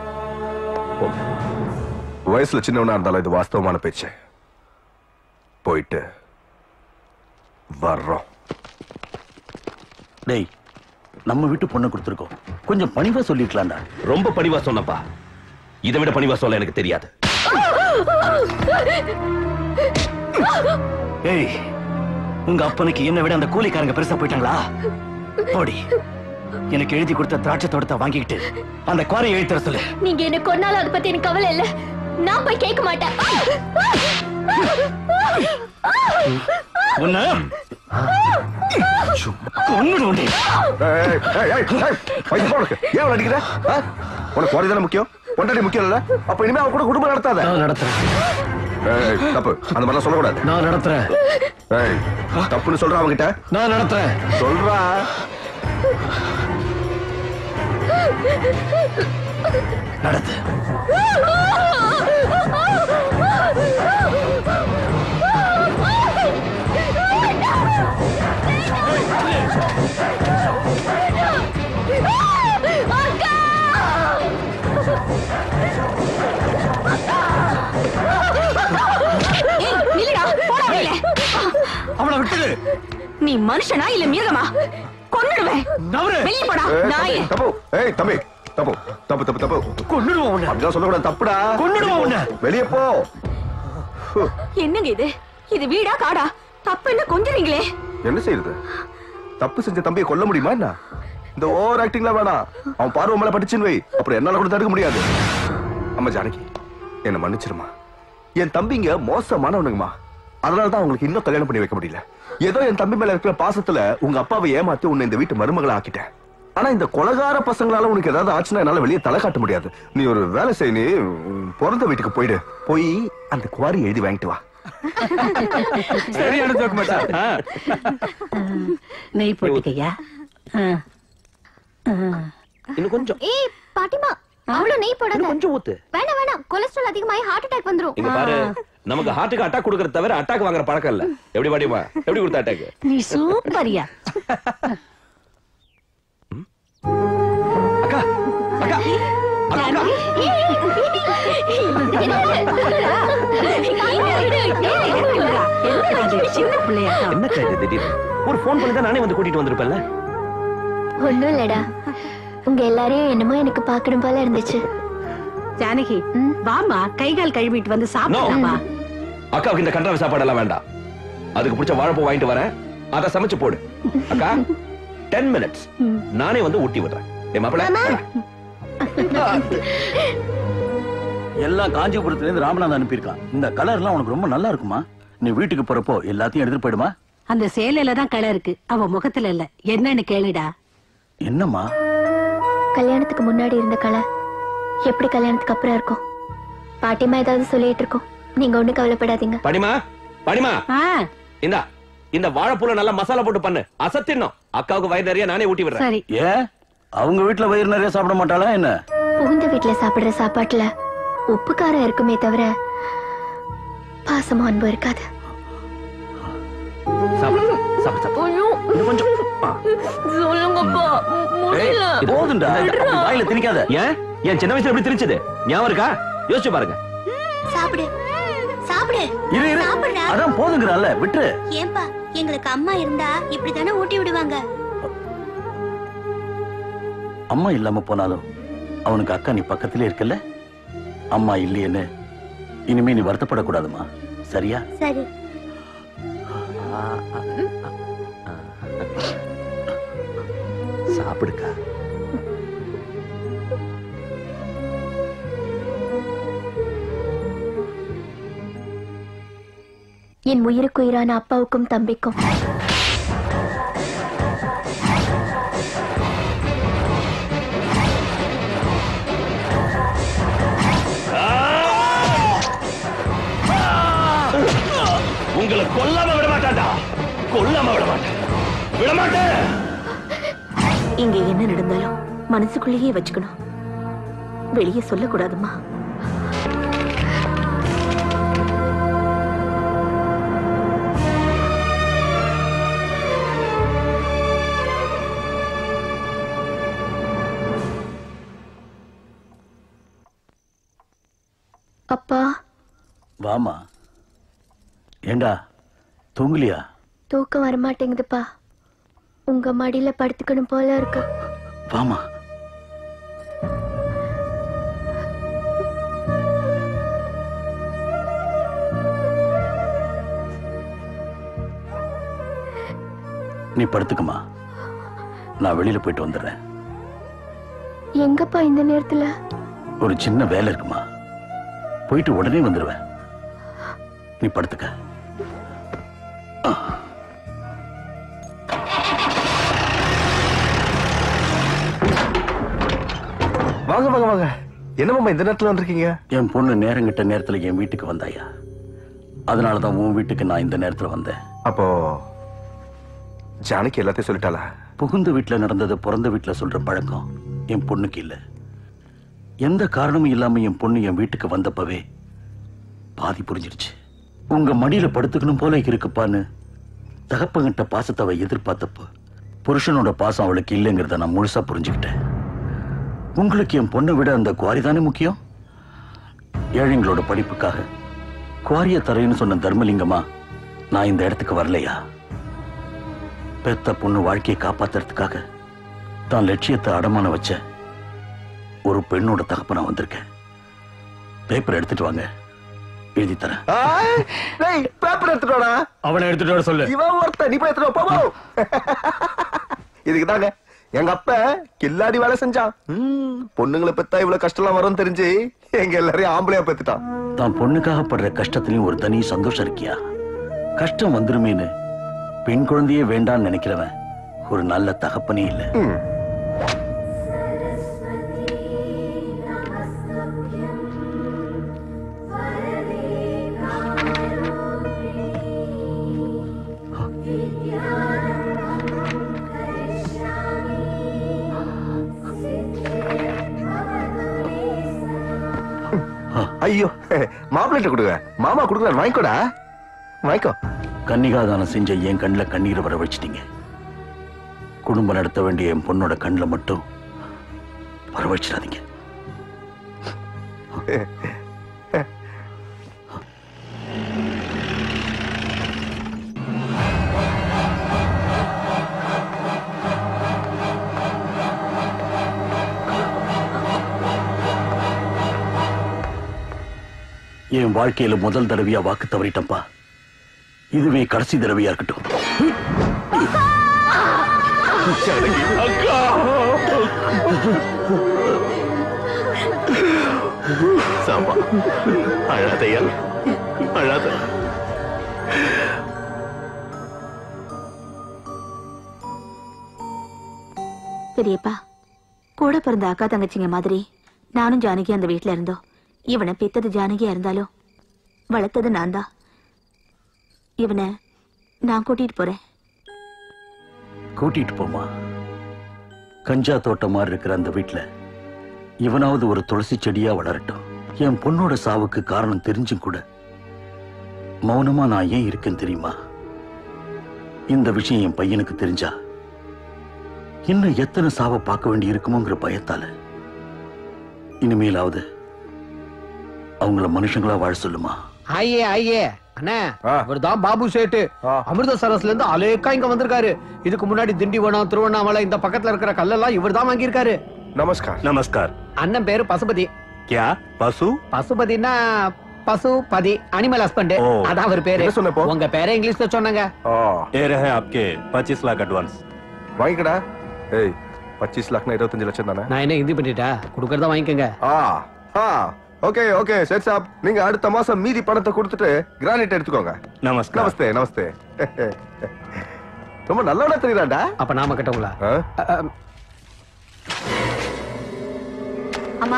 Speaker 18: வயசுல சின்னவனா இருந்தாலும் இது வாஸ்தவமான பேச்சு. போயிட்டு வர்றோம்.
Speaker 6: டேய், நம்ம வீட்டு பொண்ணு கொடுத்துருக்கோம், கொஞ்சம் பணிவா சொல்லிக்கலாம்டா.
Speaker 17: ரொம்ப பணிவா சொன்னப்பா. இதை விட பணிவா சொல்ல எனக்கு தெரியாது.
Speaker 2: ஏய், உங்க அப்பனுக்கு என்ன விட அந்த கூலிக்காரங்க பெருசா போயிட்டாங்களா? போடி, எனக்கு எழுதி கொடுத்த திராட்சை தோட்டத்தை வாங்கிக்கிட்டு அந்த குவாரியை எழுத்துற சொல்லு.
Speaker 1: நீங்க என்ன கொன்னாலும் அதை பத்தி எனக்கு கவலை இல்ல. நான் போய் கேட்க மாட்டேன்.
Speaker 18: உனக்கு குவாரி தானே முக்கியம், பொண்டாட்டி முக்கியம் இல்ல? அப்ப இனிமே அவன் கூட குடும்பம் நடத்தாத.
Speaker 2: நடத்துறேன்.
Speaker 18: தப்பு, அந்த மாதிரிலாம் சொல்லக்கூடாது.
Speaker 2: நான் நடத்துறேன்.
Speaker 18: தப்புன்னு சொல்றா அவங்கிட்ட.
Speaker 2: நான் நடத்துறேன்.
Speaker 18: சொல்றா.
Speaker 2: நடத்து.
Speaker 12: அவளை விட்டுடு. நீ மனுஷனா இல்ல மிருகமா? கொன்னுடுவேன். வெளியே போடா நாயே.
Speaker 18: தப்பு. ஏய் தம்பி, தப்பு தப்பு தப்பு தப்பு.
Speaker 2: கொன்னுடுவோம் உன்னை.
Speaker 18: அப்படிதான் சொல்லக்கூடாது, தப்புடா.
Speaker 2: கொன்னுடுவோம் உன்னை.
Speaker 18: வெளியே போ.
Speaker 12: என்னங்க இது? இது வீடா காடா? தப்பு என்ன கொஞ்சறீங்களே?
Speaker 18: என்ன செய்யறது? தப்பு செஞ்ச தம்பியை கொல்ல முடியுமா என்ன? இந்த ஓவர் ஆக்டிங்ல வேணாம். அவன் பார்வை மேல படிச்சுன்னு வை, அப்புறம் என்னால கூட தடுக்க முடியாது. அம்மா ஜானகி, என்ன மன்னிச்சிருமா. என் தம்பிங்க மோசமானவனுங்கம்மா. அதனாலதான் அவங்களுக்கு இன்னும் கல்யாணம் பண்ணி வைக்க முடியல. ஏதோ என் தம்பி மேல இருக்கிற பாசத்துல உங்க அப்பாவை ஏமாத்தி உன்னை இந்த வீட்டு மருமகளை ஆக்கிட்டேன். ஆனா இந்த கொலகார பசங்களால உனக்கு ஏதாவது ஆச்சுன்னா என்னால வெளியே தலை காட்ட முடியாது. நீ ஒரு வேலை செய், நீ பிறந்த வீட்டுக்கு போயிடு. போய் அந்த குவாரி எழுதி வாங்கிட்டு வா.
Speaker 2: சரியான ஜோக் மச்சான்.
Speaker 15: நெய் போட்டுக்கையா?
Speaker 17: இன்னும் கொஞ்சம்.
Speaker 1: ஏய் பாட்டிமா, அவ்வளவு நெய் போடாத.
Speaker 17: கொஞ்சம் ஊத்து.
Speaker 1: வேணாம் வேணாம், கொலஸ்ட்ரால் அதிகமாயி ஹார்ட் அட்டாக் வந்துரும்.
Speaker 17: இங்க பாரு, நமக்கு ஹார்ட்டுக்கு அட்டாக் கொடுக்கறத தவிர அட்டாக் வாங்குற பழக்கம் இல்ல. எப்படி பாட்டிமா, எப்படி கொடுத்த அட்டாக்?
Speaker 15: நீ சூப்பரியா.
Speaker 17: அக்கா அக்கா என்ன திடீர்னு ஒரு போன் பண்ணி தான் நானே வந்து கூட்டிட்டு வந்திருப்பேன்ல.
Speaker 1: ஒண்ணும் இல்லடா, உங்க எல்லாரையும் என்னமோ எனக்கு பாக்கணும் போல இருந்துச்சு.
Speaker 15: ஜானகி, வாமா, கைகால் கழுவிட்டு வந்து சாப்பிடலாமா?
Speaker 17: அக்காவுக்கு இந்த கண்டன சாப்பாடு எல்லாம் வேண்டாம். அதுக்கு பிடிச்ச வாழைப்பூ வாங்கிட்டு வரேன், அதை சமைச்சு போடு. அக்கா 10 minutes நானே வந்து ஊட்டி விடுறேன்.
Speaker 6: எல்லாம் காஞ்சிபுரத்துல இருந்து ராமநாதன் அனுப்பியிருக்கான். இந்த கலர் எல்லாம் உனக்கு ரொம்ப நல்லா இருக்குமா? நீ வீட்டுக்கு போறப்போ எல்லாத்தையும் எடுத்துட்டு போயிடுமா?
Speaker 15: அந்த சேலையில தான் கலர் இருக்கு, அவ முகத்துல இல்ல. என்னன்னு கேளுடா.
Speaker 6: என்னம்மா?
Speaker 1: கல்யாணத்துக்கு முன்னாடி இருந்த கலை எப்படி கல்யாணத்துக்கு அப்புறம் இருக்கும்? பாட்டிமா ஏதாவது சொல்லிட்டு இருக்கோம், நீங்க ஒண்ணு கவலைப்படாதீங்க.
Speaker 17: பாட்டிமா, பாட்டிமா, இந்தா இந்த வாழைப்பூல நல்லா மசாலா போட்டு பண்ணு, அசத்தினோம். அக்காவுக்கு வயிறு நிறைய நானே ஊட்டி விடுறேன்.
Speaker 15: சரி.
Speaker 6: ஏன் அவங்க வீட்டுல வயிறு நிறைய சாப்பிட மாட்டாளா என்ன?
Speaker 1: புகுந்த வீட்டுல சாப்பிடுற சாப்பாட்டுல உப்பு காரம் இருக்குமே தவிர பாசமும் அன்பு இருக்காது.
Speaker 6: கொஞ்சம்
Speaker 1: சொல்லுங்கப்பா முடியல.
Speaker 6: போதுண்டா, வாயில திணிக்காத.
Speaker 17: ஏன் என் சின்ன வயசுல எப்படி திணிச்சது ஞாபகம் இருக்கா? யோசிச்சு பாருங்க.
Speaker 12: சாப்பிடு சாப்பிடு
Speaker 6: இரு இரு,
Speaker 12: சாப்பிடுடா.
Speaker 6: அதான் போதுங்கறல்ல, விட்டுரு.
Speaker 12: ஏன்பா எங்களுக்கு அம்மா இருந்தா இப்படித்தானே ஊட்டி விடுவாங்க.
Speaker 6: அம்மா இல்லாம போனாலும் அவனுக்கு அக்கா நீ பக்கத்திலே இருக்கல. அம்மா இல்லையேன்னு இனிமே நீ வருத்தப்படக்கூடாதுமா, சரியா?
Speaker 12: சரி.
Speaker 17: சாப்பிடுக்கா.
Speaker 1: என் உயிருக்குயிரான அப்பாவுக்கும் தம்பிக்கும்
Speaker 17: உங்களை கொல்லாம விட மாட்டான்டா, கொல்லாம விட மாட்டேன், விட மாட்டேன்.
Speaker 12: இங்க என்ன நடந்தாலும் மனசுக்குள்ளேயே வச்சுக்கணும், வெளியே சொல்லக்கூடாதுமா.
Speaker 1: அப்பா.
Speaker 6: வாமா. ஏண்டா தூங்கலியா?
Speaker 1: தூக்கம் வரமாட்டேங்குதுப்பா, உங்க மடியில படுத்துக்கணும் போல இருக்கு.
Speaker 6: வாமா. நீ படுத்துக்கமா, நான் வெளியில போயிட்டு வந்துடுறேன்.
Speaker 1: எங்கப்பா இந்த நேரத்துல?
Speaker 6: ஒரு சின்ன வேலை இருக்குமா, போயிட்டு உடனே வந்துடுவேன். நீ படுத்துக்க.
Speaker 18: வாங்க வாங்க வாங்க. என்ன மாமா இந்த நேரத்துல வந்திருக்கீங்க?
Speaker 6: என் பொண்ணு நேரங்கிட்ட நேரத்துல என் வீட்டுக்கு வந்தாயா, அதனாலதான் உன் வீட்டுக்கு நான் இந்த நேரத்துல வந்தேன்.
Speaker 18: அப்போ ஜானகி எல்லாத்தையும் சொல்லிட்டாளா?
Speaker 6: புகுந்த வீட்டுல நடந்தது பிறந்த வீட்டுல சொல்ற பழக்கம் என் பொண்ணுக்கு இல்ல. எந்த காரணமும் இல்லாம என் பொண்ணு என் வீட்டுக்கு வந்தப்பவே பாதி புரிஞ்சிடுச்சு. உங்க மடியில படுத்துக்கணும் போல இருக்குப்பான்னு தகப்பங்கிட்ட பாசத்தை அவ எதிர்பார்த்தப்போ புருஷனோட பாசம் அவளுக்கு இல்லைங்கிறத நான் முழுசா புரிஞ்சுக்கிட்டேன். உங்களுக்கு என் பொண்ணை விட அந்த குவாரி தானே முக்கியம். ஏழைங்களோட படிப்புக்காக குவாரிய தரேன்னு சொன்ன தர்மலிங்கமா நான் இந்த இடத்துக்கு வரலையா? பெத்த பொண்ணு வாழ்க்கையை காப்பாத்துறதுக்காக தான் லட்சியத்தை அடமான வச்ச ஒரு பெண்ணோட தகப்ப நான் வந்திருக்கேன். பேப்பர் எடுத்துட்டு வாங்க, எழுதி தரேன்.
Speaker 18: பேப்பர் எடுத்துட்டு வாடா.
Speaker 2: அவனை எடுத்துட்டு வர சொல்லு.
Speaker 18: இவன் ஒருத்த, நீ போய் எடுத்துட்டு வா, போ. இதுக்கு தாங்க எங்க அப்பா கில்லாடி வேலை செஞ்சான். பொண்ணுங்களை பெத்தா இவ்வளவு கஷ்டம் வரும்னு தெரிஞ்சு எங்க எல்லாரையும் ஆம்பளையா பெத்துட்டான்.
Speaker 6: தான் பொண்ணுக்காக படுற கஷ்டத்திலையும் ஒரு தனி சந்தோஷம் இருக்கியா? கஷ்டம் வந்துருமேன்னு பெண் குழந்தையே வேண்டான்னு நினைக்கிறவன் ஒரு நல்ல தகப்பனே இல்ல.
Speaker 18: ஐயோ, மாப்பிள்ளை கொடுங்க, மாமா கொடுக்குற, வாங்கிக்கோடா, வாங்கிக்கோ.
Speaker 6: கன்னிகாதானம் செஞ்ச என் கண்ணில் கண்ணீரை வர வச்சிட்டீங்க. குடும்பம் நடத்த வேண்டிய என் பொண்ணோட கண்ணில் மட்டும் வர வச்சிடாதீங்க. என் வாழ்க்கையில முதல் தடவையா வாக்கு தவறிட்டப்பா. இதுவே கடைசி தடவையா இருக்கட்டும்.
Speaker 19: சாம்பா, அழாதையா, அழாத.
Speaker 12: பெரியப்பா, கூட பிறந்த அக்கா தங்கச்சிங்க மாதிரி நானும் ஜானகி அந்த வீட்டுல இருந்தோம். இவனை பெத்தது ஜானகியா இருந்தாலும் வளர்த்தது நான் தான். இவனை நான் கூட்டிட்டு போறேன்.
Speaker 6: கூட்டிட்டு போமா. கஞ்சா தோட்டம் மாதிரி இருக்கிற அந்த வீட்டுல இவனாவது ஒரு துளசி செடியா வளரட்டும். என் பொண்ணோட சாவுக்கு காரணம் தெரிஞ்சும் கூட மௌனமா நான் ஏன் இருக்கேன்னு தெரியுமா? இந்த விஷயம் என் பையனுக்கு தெரிஞ்சா இன்னும் எத்தனை சாவை பார்க்க வேண்டி இருக்குமோங்கிற பயத்தால இனிமேலாவது அவங்கள மனுஷங்களா வாழ சொல்லுமா.
Speaker 13: ஆயே ஆயே அண்ணா, இவர்தான் பாபு சேட்டு. அமிர்தசரஸ்ல இருந்து அலேக்கா இங்க வந்திருக்காரு. இதுக்கு முன்னாடி திண்டிவனம், திருவண்ணாமலை இந்த பக்கத்துல இருக்கிற கல்லெல்லாம் இவர்தான் வாங்கி இருக்காரு.
Speaker 18: நமஸ்கார்.
Speaker 20: நமஸ்கார்.
Speaker 13: அண்ணன் பேரு பசுபதி.
Speaker 20: क्या பசு?
Speaker 13: பசுபதினா பசுபதி, அனிமல் ஹஸ்பண்ட். அதான் அவர் பேரு. உங்க பேரை இங்கிலீஷ்ல சொன்னாங்க.
Speaker 20: ये रहे आपके 25 लाख एडवांस.
Speaker 18: வாங்கிக்கடா. ஏய் 25 लाखனா 25 லட்சம் தானே?
Speaker 13: நான் என்ன ஹிந்தி பண்ணிட்டா? குடுக்கறத வாங்கிக்கங்க.
Speaker 18: ஓகே ஓகே சேட் சாப், நீங்க அடுத்த மாசம் மீதி பணத்தை கொடுத்துட்டு கிரானைட் எடுத்துக்கோங்க.
Speaker 20: நமஸ்கார்.
Speaker 18: நமஸ்தே நமஸ்தே. ரொம்ப நல்லவனா தெரியுறாடா.
Speaker 13: அப்ப நாம கட்டவங்களா?
Speaker 1: அம்மா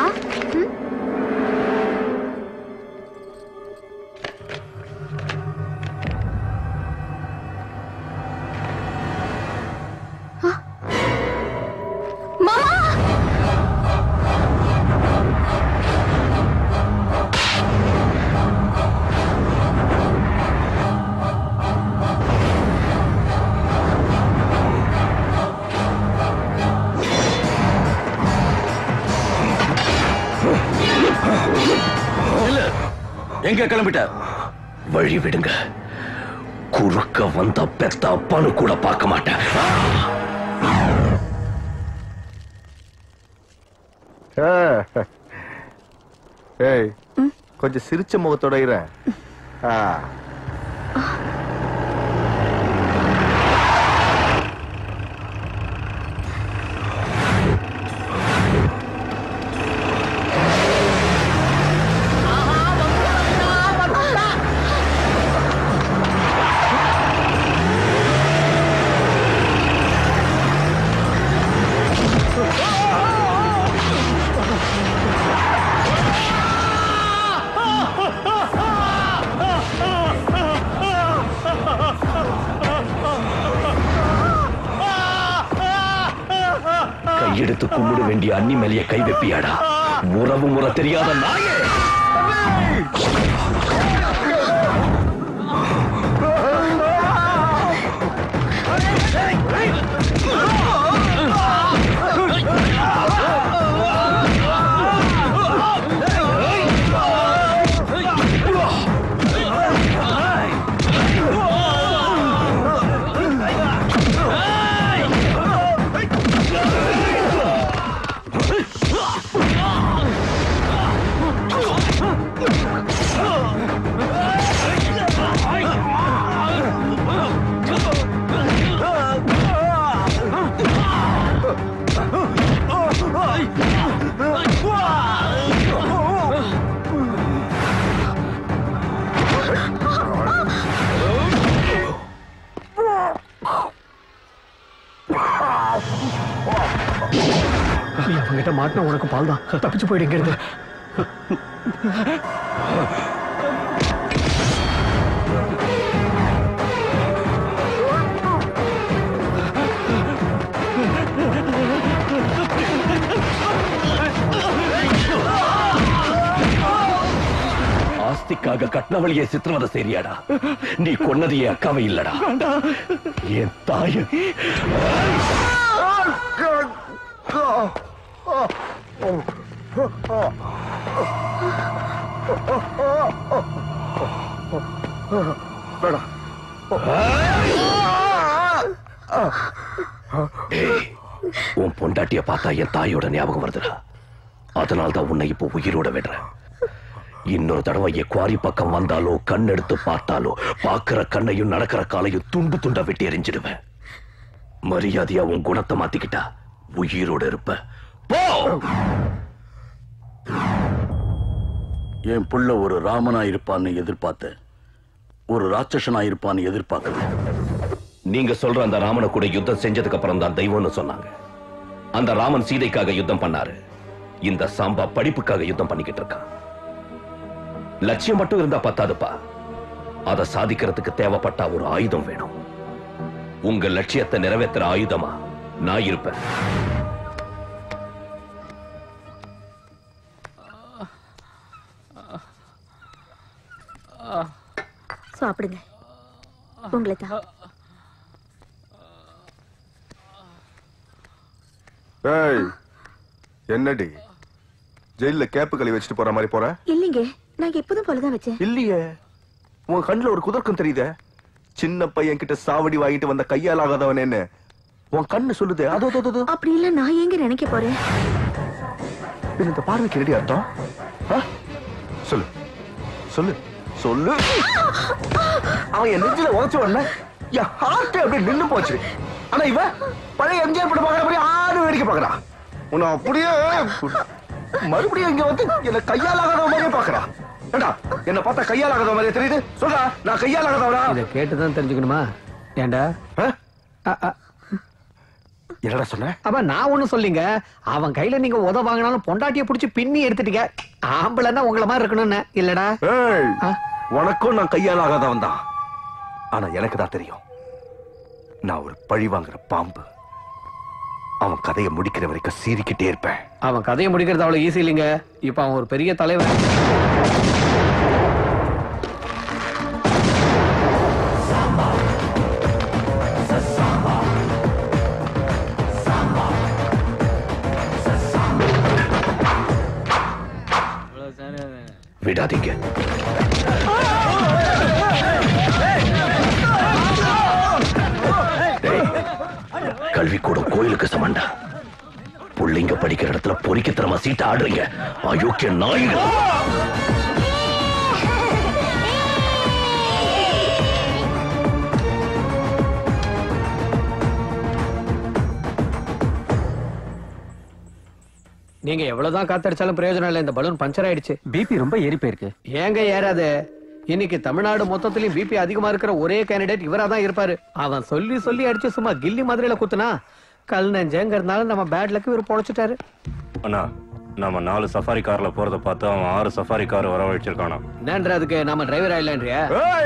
Speaker 17: எங்க கிளம்பிட்ட? வழி விடுங்க. குறுக்க வந்த பெத்த அப்பான்னு கூட பார்க்க மாட்டேன்.
Speaker 18: ஏய் கொஞ்சம் சிரிச்ச முகத்தோட இரு.
Speaker 17: கையெடுத்து கும்பிட வேண்டிய அன்னி மேலேயே கை வைப்பியாடா? உறவு முறை தெரியாத நாயே!
Speaker 13: நீ அவங்கிட்ட மாட்டின உனக்கு பால் தான். தப்பிச்சு போயிடுங்கிறது.
Speaker 17: ஆஸ்திக்காக கட்டினவளியை சித்திரவதை செய்றியாடா? நீ கொன்னது என் அக்காவை இல்லடா, என் தாய. உன் பொண்டாட்டிய பார்த்தா என் தாயோட ஞாபகம் வருதுடா. அதனால்தான் உன்னை இப்போ உயிரோட விடுறேன். இன்னொரு தடவை என் குவாரி பக்கம் வந்தாலோ, கண் எடுத்து பார்த்தாலோ, பாக்குற கண்ணையும் நடக்கிற காலையும் துண்டு துண்டா வெட்டி எறிஞ்சிடுவேன். மரியாதையா உன் குணத்தை மாத்திக்கிட்டா உயிரோட இருப்ப. போ.
Speaker 6: என் புள்ள ஒரு ராமனா இருப்பான்னு எதிர்பார்த்தேன், ஒரு ராட்சசனா இருப்பான்னு எதிர்பார்க்கல.
Speaker 17: நீங்க சொல்ற அந்த ராமனை கூட யுத்தம் செஞ்சதுக்கு அப்புறம் தான் தெய்வம்னு சொன்னாங்க. அந்த ராமன் சீதைக்காக யுத்தம் பண்ணாரு. இந்த சாம்பா படிப்புக்காக யுத்தம் பண்ணிக்கிட்டு இருக்கான். லட்சியம் மட்டும் இருந்தா பத்தாதுப்பா, அதை சாதிக்கிறதுக்கு தேவைப்பட்ட ஒரு ஆயுதம் வேணும். உங்க லட்சியத்தை நிறைவேற்றுற ஆயுதமா நான் இருப்பேன்.
Speaker 12: சாப்பிடுங்க. உங்களை தான்.
Speaker 18: ஏய் என்னடி ஜெயில கேப்பு களி வச்சுட்டு போற மாதிரி போற?
Speaker 12: இல்லீங்க, நான் எப்போதும் போலதான் வச்சேன்.
Speaker 18: இல்லையே, உன் கண்ணுல ஒரு குதர்க்கம் தெரியுதே. சின்ன பையன் கிட்ட சாவடி வாங்கிட்டு வந்த கையால் ஆகாதவன் என்ன உன் கண்ணு சொல்லுது. அதோ
Speaker 12: அப்படி இல்ல, நான் எங்க நினைக்க போறேன்?
Speaker 18: இந்த பார்வைக்கு ரெடி அர்த்தம்? சொல்லு சொல்லு சொல்லு. அவன் என் நெஞ்சில உதச்ச உடனே என் ஹார்ட் அப்படியே நின்னு போச்சு. ஆனா இவன் பழைய எம்ஜிஆர் படம் பாக்குற மாதிரி ஆடு வேடிக்கை பாக்குறான். உன்னை அப்படியே மறுபடியும் இங்க வந்து என்ன கையால் ஆகாத மாதிரியே பாக்குறான். ஏண்டா என்ன பார்த்தா கையால் ஆகாத மாதிரியே தெரியுது? சொல்றா, நான் கையால் ஆகாதவனா?
Speaker 13: இதை கேட்டுதான் தெரிஞ்சுக்கணுமா? ஏண்டா
Speaker 18: என்னடா சொன்ன?
Speaker 13: அப்ப நான் ஒண்ணும் சொல்லிங்க, அவன் கையில நீங்க உத வாங்கினாலும் பொண்டாட்டிய புடிச்சு பின்னி எடுத்துட்டீங்க. ஆம்பளைன்னா உங்களை மாதிரி இருக்கணும்னு இல்லடா.
Speaker 18: உனக்கும் நான் கையால் ஆகாதவன் தான். ஆனா எனக்கு தான் தெரியும், நான் ஒரு பழி வாங்குற பாம்பு. அவன் கதையை முடிக்கிற வரைக்கும் சீறிக்கிட்டே இருப்பேன்.
Speaker 13: அவன் கதையை முடிக்கிறது அவ்வளவு ஈஸி இல்லைங்க. இப்ப அவன் ஒரு பெரிய தலைவன்.
Speaker 17: விடாதீங்க. கல்வி கூட கோயிலுக்கு சமண்டா. புள்ளிங்க படிக்கிற இடத்துல பொறிக்கத்தனமா சீட்டை ஆடுறீங்க. அயோக்கிய நாய்கள்.
Speaker 13: நீங்க எவ்வளவுதான் காத்தடிச்சாலும் பிரயோஜனம் இல்ல. இந்த பலூன் பஞ்சர் ஆயிடுச்சு.
Speaker 10: பிபி ரொம்ப ஏறி போயிருக்கு.
Speaker 13: ஏங்க ஏறாது? இன்னைக்கு தமிழ்நாடு மொத்தத்திலயும் பிபி அதிகமா இருக்கிற ஒரே கேண்டிடேட் இவரா தான் இருப்பாரு. அவன் சொல்லி சொல்லி அடிச்சு சும்மா கில்லி மாதிரில குத்துனா கல் நெஞ்சங்கிறதுனால நம்ம பேட் லக்கு இவர் பொழைச்சிட்டாரு.
Speaker 5: அண்ணா, நம்ம 4 சஃபாரி கார்ல போறத பார்த்து அவன் 6 சஃபாரி கார் வரவழைச்சிருக்கானா?
Speaker 13: என்னன்றதுக்கு நாம டிரைவர் ஆயிடலான்றியா?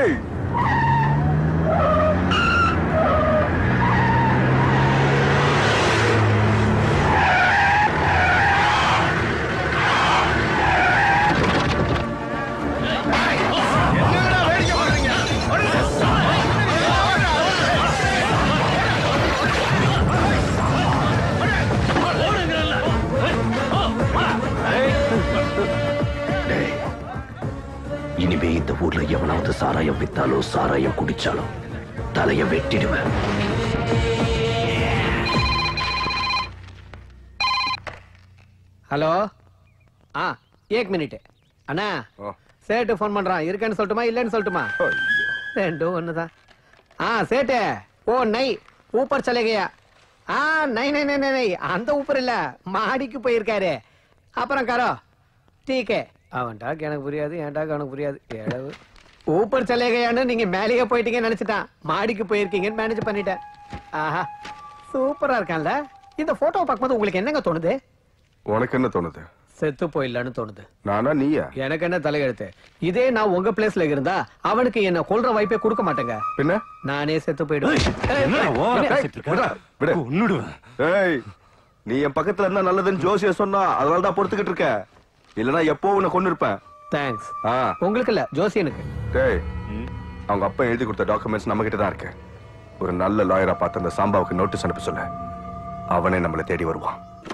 Speaker 17: இனிமே இந்த ஊர்ல எவனாவது சாராயம் வித்தாலோ சாராயம் குடிச்சாலோ தலைய வெட்டிடுவேன்.
Speaker 13: ஹலோ, ஏக் மினிட் அண்ணா. சேட்டு போன் பண்றான். இருக்கேன்னு சொல்லட்டுமா இல்லன்னு சொல்லட்டுமா? ரெண்டும் ஒண்ணுதான். சேட்டு ஓ நை ஊப்பர் சலேகையா? நை நை நை நை அந்த ஊப்பர் இல்ல, மாடிக்கு போயிருக்காரு. அப்புறம் காரோ டீக்கே. அவன் டாக் எனக்கு புரியாது, என் டாக் அவனுக்கு புரியாது. எழவு ஊப்பர் சலேகையான்னு நீங்க மேலேயே போயிட்டீங்கன்னு நினைச்சிட்டான். மாடிக்கு போயிருக்கீங்கன்னு மேனேஜ் பண்ணிட்டேன். ஆஹா, சூப்பரா இருக்கான்ல. இந்த போட்டோவை பார்க்கும்போது உங்களுக்கு என்னங்க தோணுது?
Speaker 18: உனக்கு என்ன தோணுது?
Speaker 13: செத்து போயிடலான்னு தோணுது.
Speaker 18: நானா நீயா?
Speaker 13: எனக்கு என்ன தலையெழுத்து? இதே நான் உங்க பிளேஸ்ல இருந்தா அவனுக்கு என்ன கொல்ற வாய்ப்பே கொடுக்க மாட்டேங்க.
Speaker 18: பின்ன
Speaker 13: நானே செத்து போயிடுவேன்.
Speaker 18: நீ என் பக்கத்துல இருந்தா நல்லதுன்னு ஜோசிய சொன்னா அதனாலதான் பொறுத்துக்கிட்டு இருக்க. இல்லனா எப்போ உன்னை கொண்டு இருப்பேன்.
Speaker 13: தேங்க்ஸ். உங்களுக்கு இல்ல, ஜோசியனுக்கு.
Speaker 18: டேய், அவங்க அப்பா எழுதி கொடுத்த டாக்குமெண்ட்ஸ் நம்ம கிட்ட தான் இருக்கு. ஒரு நல்ல லாயரா பார்த்து அந்த சாம்பாவுக்கு நோட்டீஸ் அனுப்ப சொல்ல. அவனே நம்மளை தேடி வருவான்.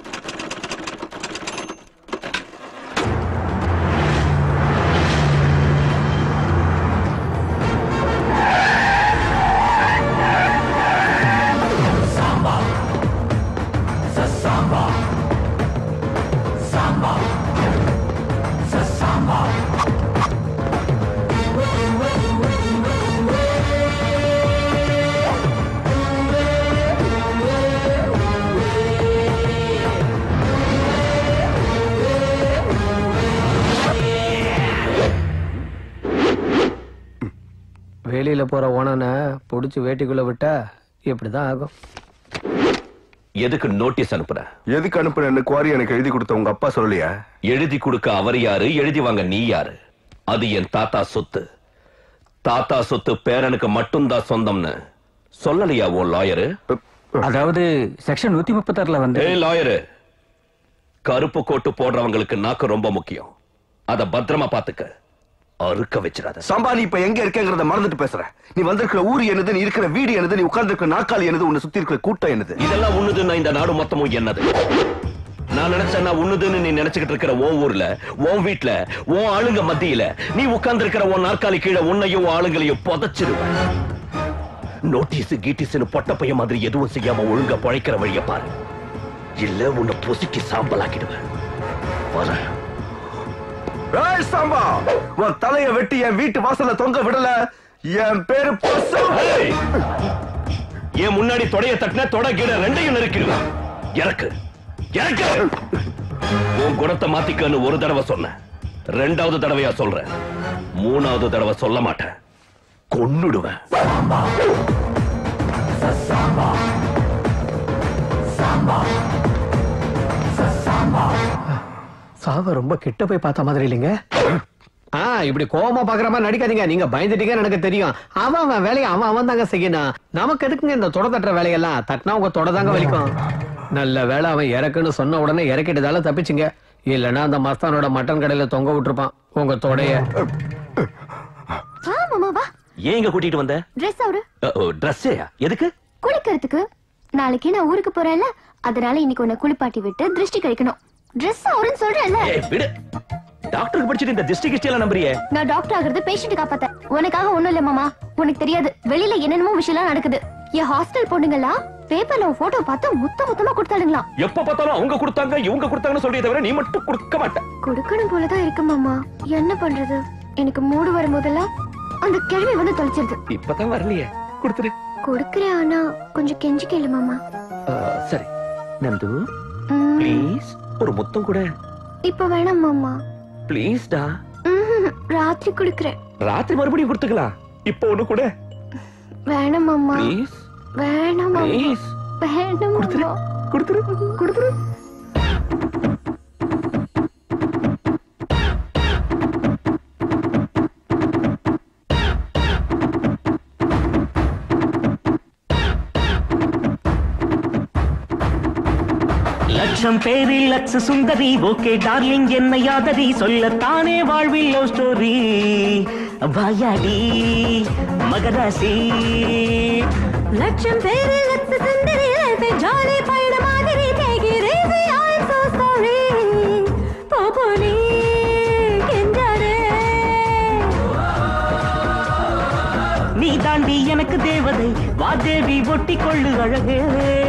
Speaker 13: வெளியில போற ஓனனை புடிச்சு வேட்டிக்குள்ள விட்டா இப்படிதான் ஆகும்.
Speaker 17: எதுக்கு நோட்டீஸ் அனுப்புற?
Speaker 18: எதுக்கு அனுப்புறேன்னு குவாரி எனக்கு எழுதி கொடுத்த உங்க அப்பா சொல்லலையா?
Speaker 17: எழுதி கொடுக்க அவர் யாரு, எழுதி வாங்க நீ யாரு? அது என் தாத்தா சொத்து. தாத்தா சொத்து பேரனுக்கு மட்டும்தான் சொந்தம்னு சொல்லலையா ஓ லாயரு?
Speaker 10: அதாவது செக்ஷன் 136ல வந்து
Speaker 17: லாயரு, கருப்பு கோட்டு போடுறவங்களுக்கு நாக்கு ரொம்ப முக்கியம். அத பத்திரமா பாத்துக்க. அறுக்க வச்சிடாத.
Speaker 18: சம்பா, நீ இப்ப எங்க இருக்கேங்கிறத மறந்துட்டு பேசுற. நீ வந்திருக்கிற ஊர் என்னது, நீ இருக்கிற வீடு என்னது, நீ உட்கார்ந்து நாற்காலி என்னது, உன்னை சுத்தி இருக்கிற கூட்டம் என்னது?
Speaker 17: இதெல்லாம் உன்னுதுன்னா இந்த நாடு மொத்தமும் என்னது? நான் நினைச்சேன்னா உன்னுதுன்னு நீ நினைச்சுக்கிட்டு இருக்கிற உன் ஊர்ல, உன் வீட்டுல, உன் ஆளுங்க மத்தியில நீ உட்கார்ந்து இருக்கிற உன் நாற்காலி கீழே உன்னையும் ஆளுங்களையும் புதைச்சிருவேன். நோட்டீஸ் கீட்டிஸ்னு பொட்ட பைய மாதிரி எதுவும் செய்யாம ஒழுங்கா பழைக்கிற வழிய பாரு, இல்ல உன்னை பொசுக்கி சாம்பலாக்கிடுவேன்.
Speaker 18: சாம்பா, உன் தலைய வெட்டி என் வீட்டு வாசல்ல தொங்க விடல, என் பேரு பசு.
Speaker 17: என் முன்னாடி தொடைய தட்டின தொட கீழ ரெண்டையும் நெருக்கிடுவேன். எனக்கு எனக்கு உன் குணத்தை மாத்திக்கன்னு ஒரு தடவை சொன்னேன், ரெண்டாவது தடவையா சொல்றேன், மூணாவது தடவை சொல்ல மாட்டேன், கொன்னுடுவேன்.
Speaker 13: சாவ ரொம்ப கிட்ட போய் பார்த்த மாதிரி இல்லைங்க. இப்படி கோவமா பாக்குற மாதிரி நடிக்காதீங்க. நீங்க பயந்துட்டீங்கன்னு எனக்கு தெரியும். அவன் வேலையை அவன் தாங்க செய்யணும். நமக்கு எதுக்குங்க இந்த தொட தட்டுற வேலையெல்லாம்? தட்டினா உங்க தொட தாங்க வலிக்கும். நல்ல வேலை அவன் இறக்குன்னு சொன்ன உடனே இறக்கிட்டதால தப்பிச்சுங்க. இல்லன்னா அந்த மஸ்தானோட மட்டன் கடையில தொங்க விட்டுருப்பான் உங்க தொடைய.
Speaker 17: ஏன் இங்க கூட்டிட்டு வந்த?
Speaker 1: Dress அவரு.
Speaker 17: Dress எதுக்கு?
Speaker 1: குளிக்கிறதுக்கு. நாளைக்கு நான் ஊருக்கு போறேன்ல, அதனால இன்னைக்கு உன்னை குளிப்பாட்டி விட்டு திருஷ்டி கழிக்கணும். Dress அவருன்னு சொல்றேன்ல.
Speaker 17: விடு. டாக்டருக்கு படிச்சிட்டு இந்த திருஷ்டி எல்லாம் நம்புறியே?
Speaker 1: நான் டாக்டர் ஆகிறது பேஷண்ட் காப்பாத்த. உனக்காக ஒண்ணும் இல்ல மாமா. உனக்கு தெரியாது, வெளியில என்னென்னமோ விஷயம் நடக்குது. என் ஹாஸ்டல் பொண்ணுங்களா பேப்பர்ல போட்டோ பார்த்து முத்தமா கொடுத்தாளுங்களா.
Speaker 17: எப்ப பார்த்தாலும் அவங்க கொடுத்தாங்க இவங்க கொடுத்தாங்கன்னு சொல்லியே தவிர நீ மட்டும் கொடுக்க மாட்ட.
Speaker 1: கொடுக்கணும் போலதான் இருக்கு மாமா. என்ன பண்றது? எனக்கு மூடு வரும்போதெல்லாம் அந்த கேள்வி வந்து தொலைச்சிருது.
Speaker 17: இப்பதான் வரலையே, கொடுத்துரு.
Speaker 1: கொடுக்கறேன், ஆனா கொஞ்சம் கெஞ்சி கேளு மாமா.
Speaker 17: சரி நந்து, ப்ளீஸ் ஒரு முத்தம் கூட.
Speaker 1: இப்ப வேணாம் மாமா.
Speaker 17: ப்ளீஸ் டா.
Speaker 1: ராத்திரி கொடுக்கறேன்.
Speaker 17: ராத்திரி மறுபடியும் கொடுத்துக்கலாம். இப்போ ஒண்ணு கூட.
Speaker 1: வேணாம் மாமா.
Speaker 17: ப்ளீஸ்.
Speaker 1: வேணாம் மாமா.
Speaker 17: ப்ளீஸ்.
Speaker 1: வேணாம் மாமா.
Speaker 17: கொடுத்துரு. கொடுத்துரு.
Speaker 11: லட்சம் பேரில் லட்ச சுந்தரி, ஓகே டார்லிங் என்ன யாதரி, சொல்லத்தானே வாழ்வில் லவ் ஸ்டோரி, வாயாடி மகராசி.
Speaker 12: லட்சம் பேரில் லட்ச சுந்தரி, ஜாலி பயண மாதிரி, take it easy, I'm so sorry. Fani கெஞ்சாரே,
Speaker 11: நீ தாண்டி எனக்கு தேவதை, வா தேவி ஒட்டி கொள்ளு அழகே.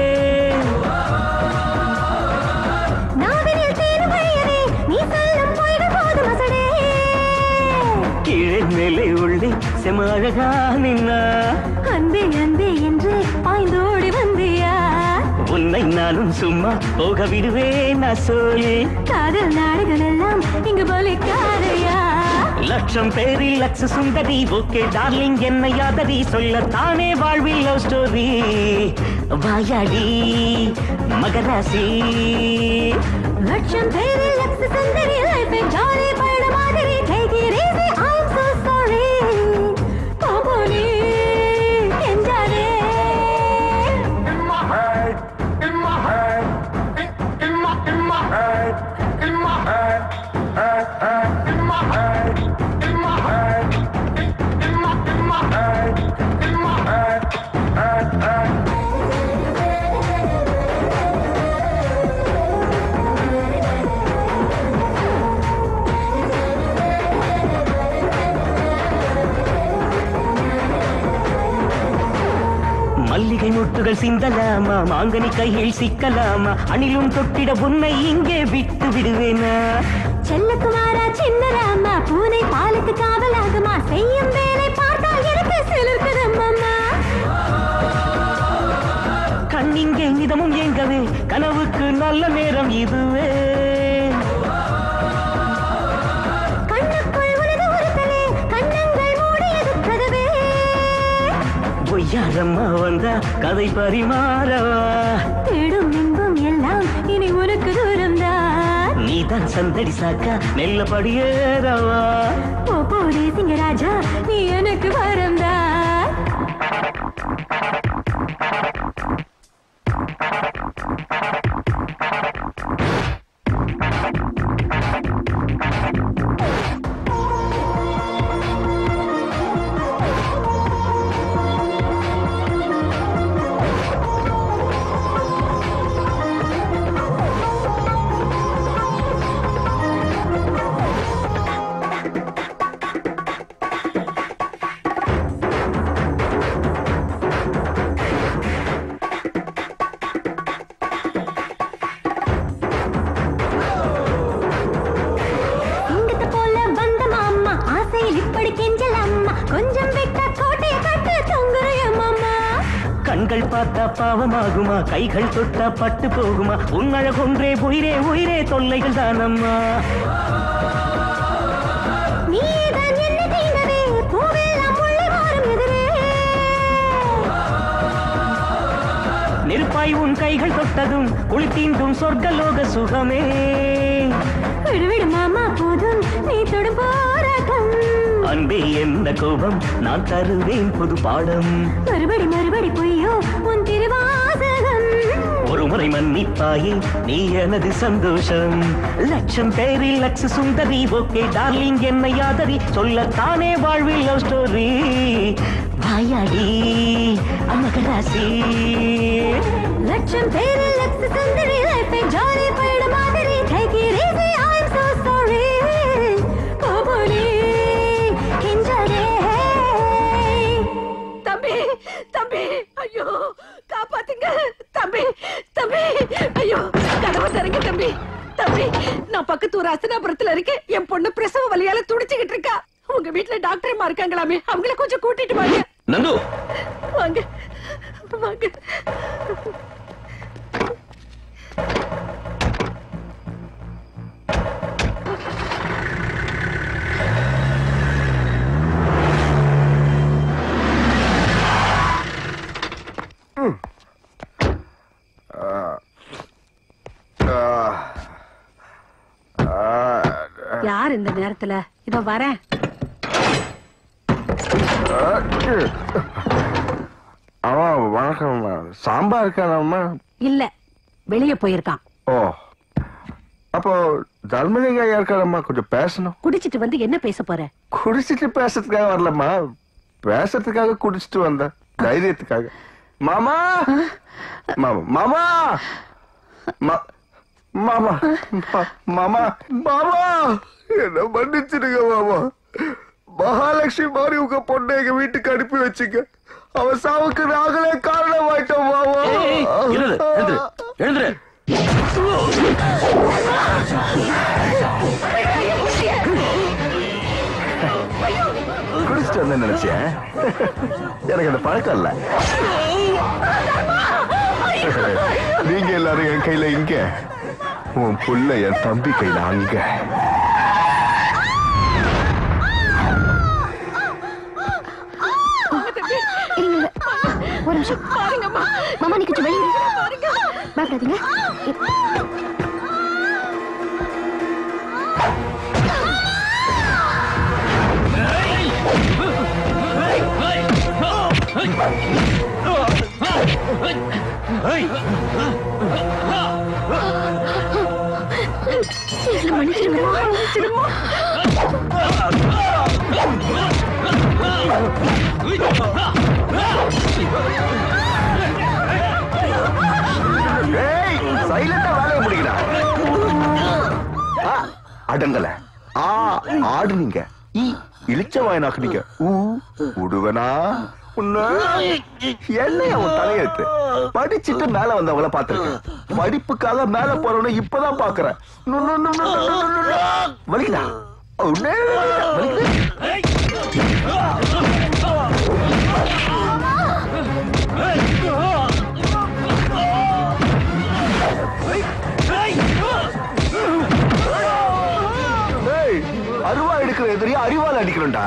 Speaker 11: கீழே மேலே உள்ளே செம அழகா நின்னா,
Speaker 12: அன்பே அன்பே என்று பாய்ந்தோடி வந்தியா,
Speaker 11: உன்னை நானும் சும்மா போக விடுவேன் நான் சொல்லி,
Speaker 12: காதல் நாடுகள் எல்லாம் இங்கு பலிக்காதையா.
Speaker 11: லட்சம் பேரில் லட்ச சுந்தரி, ஓகே டார்லிங் என்ன யாதரி, சொல்லத்தானே வாழ்வில் லவ் ஸ்டோரி, வாயாடி மகராசி.
Speaker 12: லட்சம் பேரில் லட்ச சுந்தரி, ஜாலி பயண மாதிரி, take it easy, I'm so sorry. Fani கெஞ்சாரே.
Speaker 8: In my head, in my head, in my head, in my head, in my head, in my head, in my head, in my head.
Speaker 11: மல்லிகை முட்டுகள் சிந்தலாமா, மாங்கனி கையில் சிக்கலாமா, அணிலும் தொட்டிட உன்னை இங்கே விட்டு விடுவேனா.
Speaker 12: செல்லக்குமாரா சின்னராமா, பூனை பாலுக்கு காவலாகுமா, செய்யும் வேலை பார்த்தால் எனக்கு சிலிர்க்குதம்மா.
Speaker 11: கண்ணிங்கே நிதமும் எங்கவே, கனவுக்கு நல்ல நேரம் இதுவே.
Speaker 12: கண்ணுக்குள் உனது உறுத்தலே, கண்ணங்கள் மூடியது கதவே.
Speaker 11: பொய்யாரம்மா வந்தா கதை பரிமாறவா,
Speaker 12: தேடும் இன்பம் எல்லாம் இனி உனக்கு தூரம்தான்.
Speaker 11: நீதான் சந்தடி சாக்கா நெல்ல படியேறவா.
Speaker 12: போடே சிங்கராஜா, நீ எனக்கு வரம்தான்.
Speaker 11: கண்கள் பார்த்தா பாவமாகுமா, கைகள் தொட்டா பட்டு போகுமா, உன் அழகொன்றே உயிரே உயிரே தொல்லைகள் தானம்மா. நெருப்பாய் உன் கைகள் தொட்டதும் குளித்தீண்டும் சொர்க்கலோக சுகமே.
Speaker 12: விடுவிடு மாமா போதும் நீ தொடு போராட்டம்.
Speaker 11: அன்பே என்ன கோபம், நான் தருவேன் புது பாடம்.
Speaker 12: மறுபடி மறுபடி பொய்யோ உன் திருவாசகம்.
Speaker 11: ஒரு முறை மன்னிப்பாயே நீ எனது சந்தோஷம். லட்சம் பேரில் லட்ச சுந்தரி ஓகே டார்லிங் என்னை யாதரி, சொல்லத்தானே வாழ்வில் லவ் ஸ்டோரி. வாயாடி அமகராசி.
Speaker 12: லட்சம் பேரில் லட்ச சுந்தரி லைஃபை ஜாலி பைட மாதிரி. Take it easy, I'm so sorry. போபோடி கிஞ்சரே.
Speaker 15: தம்பி தம்பி ஐயோ காப்பாத்துங்க தம்பி தம்பி ஐயோ கதவை தரங்க தம்பி தம்பி. நான் பக்கத்து ஊர் அசனாபுரத்துல இருக்கேன். என் பொண்ணு பிரசவ வலியால துடிச்சுக்கிட்டு இருக்கா. உங்க வீட்டுல டாக்டர்மா இருக்காங்களாமே, அவங்கள கொஞ்சம் கூட்டிட்டு வாங்க.
Speaker 17: நந்து
Speaker 15: வாங்க வாங்க. யார் இந்த நேரத்துல? இதோ வரேன்.
Speaker 18: வணக்கம். சாம்பார் இருக்கானம்மா?
Speaker 15: இல்ல, வெளியே போயிருக்கான்.
Speaker 18: ஓ, அப்போ தர்மலிங்க ஐயா இருக்காரம்மா, கொஞ்சம் பேசணும்.
Speaker 15: குடிச்சிட்டு வந்து என்ன பேச போற?
Speaker 18: குடிச்சிட்டு பேசுறதுக்காக வரலம்மா, பேசுறதுக்காக குடிச்சிட்டு வந்தேன், தைரியத்துக்காக. மாமா மாமா மாமா மாமா மாமா மாமா என்ன மன்னிச்சிடுங்க மாமா. மகாலட்சுமி மாதிரி உங்க பொண்ணை எங்க வீட்டுக்கு அனுப்பி வச்சுங்க. அவ சாவுக்கு நாங்களே காரணமாயிட்டோம் மாமா.
Speaker 6: எழுந்துரு. குடிச்சிட்டு வந்து நினைச்சேன், எனக்கு அந்த பழக்கம் இல்ல.
Speaker 18: நீங்க எல்லாரும் என் கையில இங்க, உன் புள்ள என் தம்பி கையில அங்க.
Speaker 1: ஒரு நிமிஷம் மாமா, நீ கொஞ்சம் வெளியே பயப்படாதீங்க.
Speaker 18: சைலண்டா வேலையை முடிக்கிறா. அடங்கல. ஆடுனீங்க, இழிச்ச வாயனாக்குனீங்க. உடுவனா என்னைய உன் தலையெழுத்து. படிச்சுட்டு மேல வந்தவங்கள பாத்துருக்கேன், படிப்புக்காக மேல போறவன இப்பதான் பாக்குறேன். வலிக்குதா? அருவா எடுக்கிற எதிரியா அறிவால் அடிக்கிறோம்டா.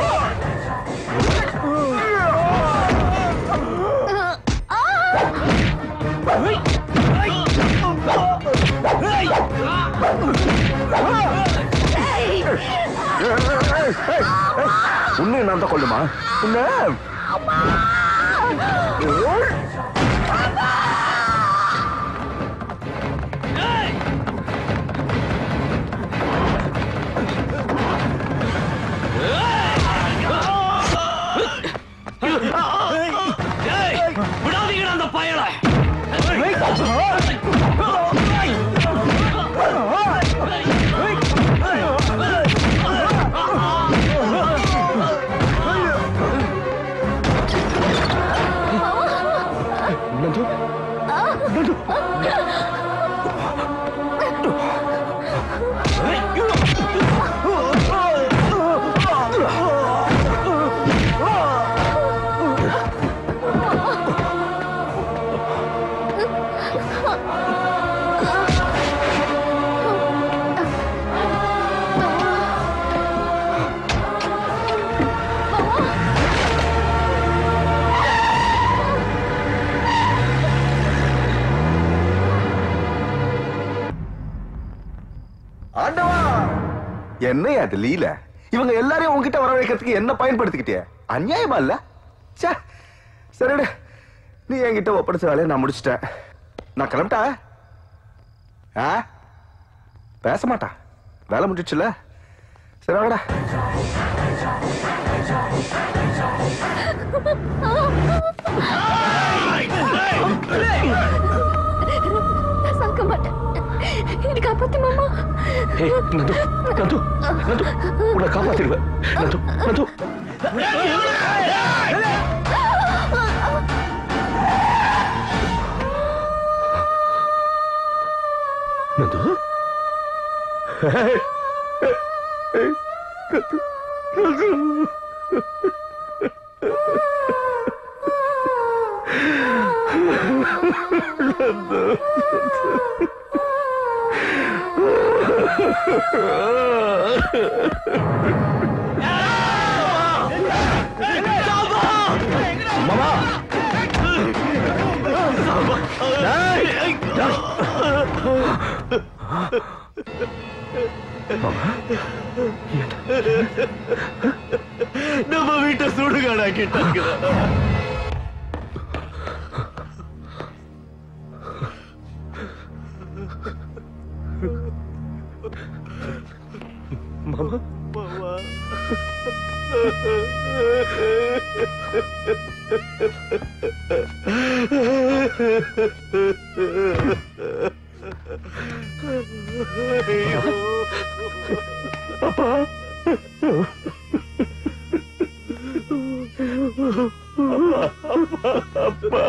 Speaker 18: உன்னை நான் தான் கொள்ளுமா?
Speaker 11: விடாதீங்க அந்த பயல.
Speaker 18: ஆண்டவா என்னையா அது லீல? இவங்க எல்லாரையும் உங்ககிட்ட வர வைக்கிறதுக்கு என்ன பயன்படுத்திக்கிட்டே? அநியாயமா இல்ல? சரி, நீ என்கிட்ட ஒப்படைச்ச வேலையை நான் முடிச்சிட்டேன். நான் கிளம்பிட்டா? பேச மாட்டா, வேலை முடிச்சுல. சரி வாங்கடா.
Speaker 1: சாக்க மாட்டேன். எனக்கு காப்பாத்து மாமா.
Speaker 17: நந்து நந்து நந்து உன்னை காப்பாத்திடுவேன். நந்து நந்து நந்து
Speaker 11: மாமா நம்ம வீட்டை சுடுகாடா கிட்ட
Speaker 17: மாமா
Speaker 11: அப்பா அப்பா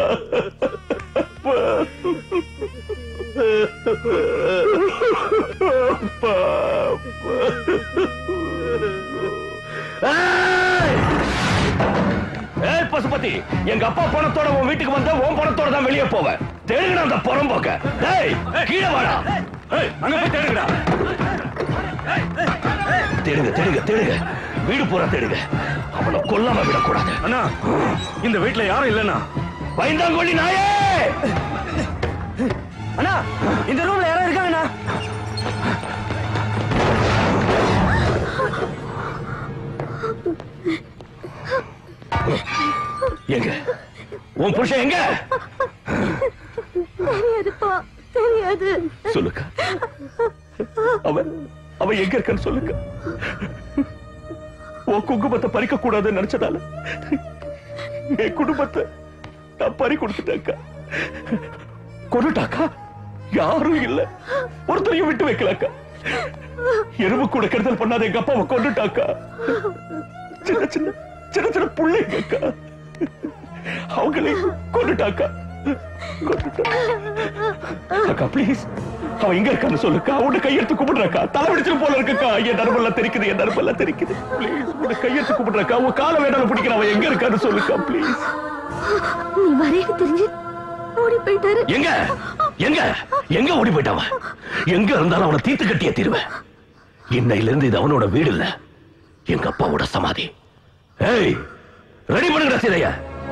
Speaker 17: பசுபதி, எங்க அப்பா பணத்தோட உன் வீட்டுக்கு வந்த உன் பணத்தோட தான் வெளியே போவேன். தேடுங்கடா அந்த புறம்போக்க. கீழே வாடா. அங்க போய் தேடுங்கடா. தேடுங்க தேடுங்க தேடுங்க, வீடு பூரா தேடுங்க. அவனை கொல்லாம விடக்கூடாது.
Speaker 20: அண்ணா, இந்த வீட்டுல யாரும் இல்லைண்ணா.
Speaker 17: பயந்தாங்கொல்லி நாயே!
Speaker 2: அண்ணா, இந்த ரூம்ல யாரும் இருக்காங்கண்ணா.
Speaker 17: எங்க உன் புருஷன் எங்க?
Speaker 1: தெரியாதுப்பா, தெரியாது.
Speaker 17: சொல்லுங்க, அவன் எங்க இருக்கான்னு சொல்லுங்க. உன் குங்குமத்தை பறிக்க கூடாதுன்னு நினைச்சதால என் குடும்பத்தை நான் பறி கொடுத்துட்டேன்க்கா. கொண்டுட்டாக்கா, யாரும் இல்ல, ஒருத்தரையும் விட்டு வைக்கலக்கா. எறும்பு கூட கெடுதல் பண்ணாத எங்க அப்பாவை கொண்டுட்டாக்கா. சின்ன சின்ன சின்ன சின்ன பிள்ளைங்கக்கா, அவங்களே கொண்டுட்டாக்கா. அக்கா ப்ளீஸ், அவன் எங்க இருக்கான்னு சொல்லுக்கா. உன்னை கையெடுத்து கும்பிடுறக்கா. தலைவடிச்சிட்டு போல இருக்கக்கா. என் நரம்பெல்லாம் தெரிக்குது, என் நரம்பெல்லாம் தெரிக்குது. ப்ளீஸ் உன்னை கையெடுத்து கும்பிடுறக்கா. உன் காலை வேணாலும் பிடிக்கிற. அவன் எங்க இருக்கான்னு சொல்லுக்கா ப்ளீஸ்.
Speaker 1: நீ வரேன்னு தெரிஞ்சு ஓடி போயிட்டாரு.
Speaker 17: எங்க எங்க எங்க ஓடி போயிட்டாவன்? எங்க இருந்தாலும் அவனை தீர்த்து கட்டிய தீர்வேன். இன்னையில இருந்து இது அவனோட வீடு இல்ல, எங்க அப்பாவோட சமாதி. ஏய், ரெடி பண்ணுங்கடா சீதையா.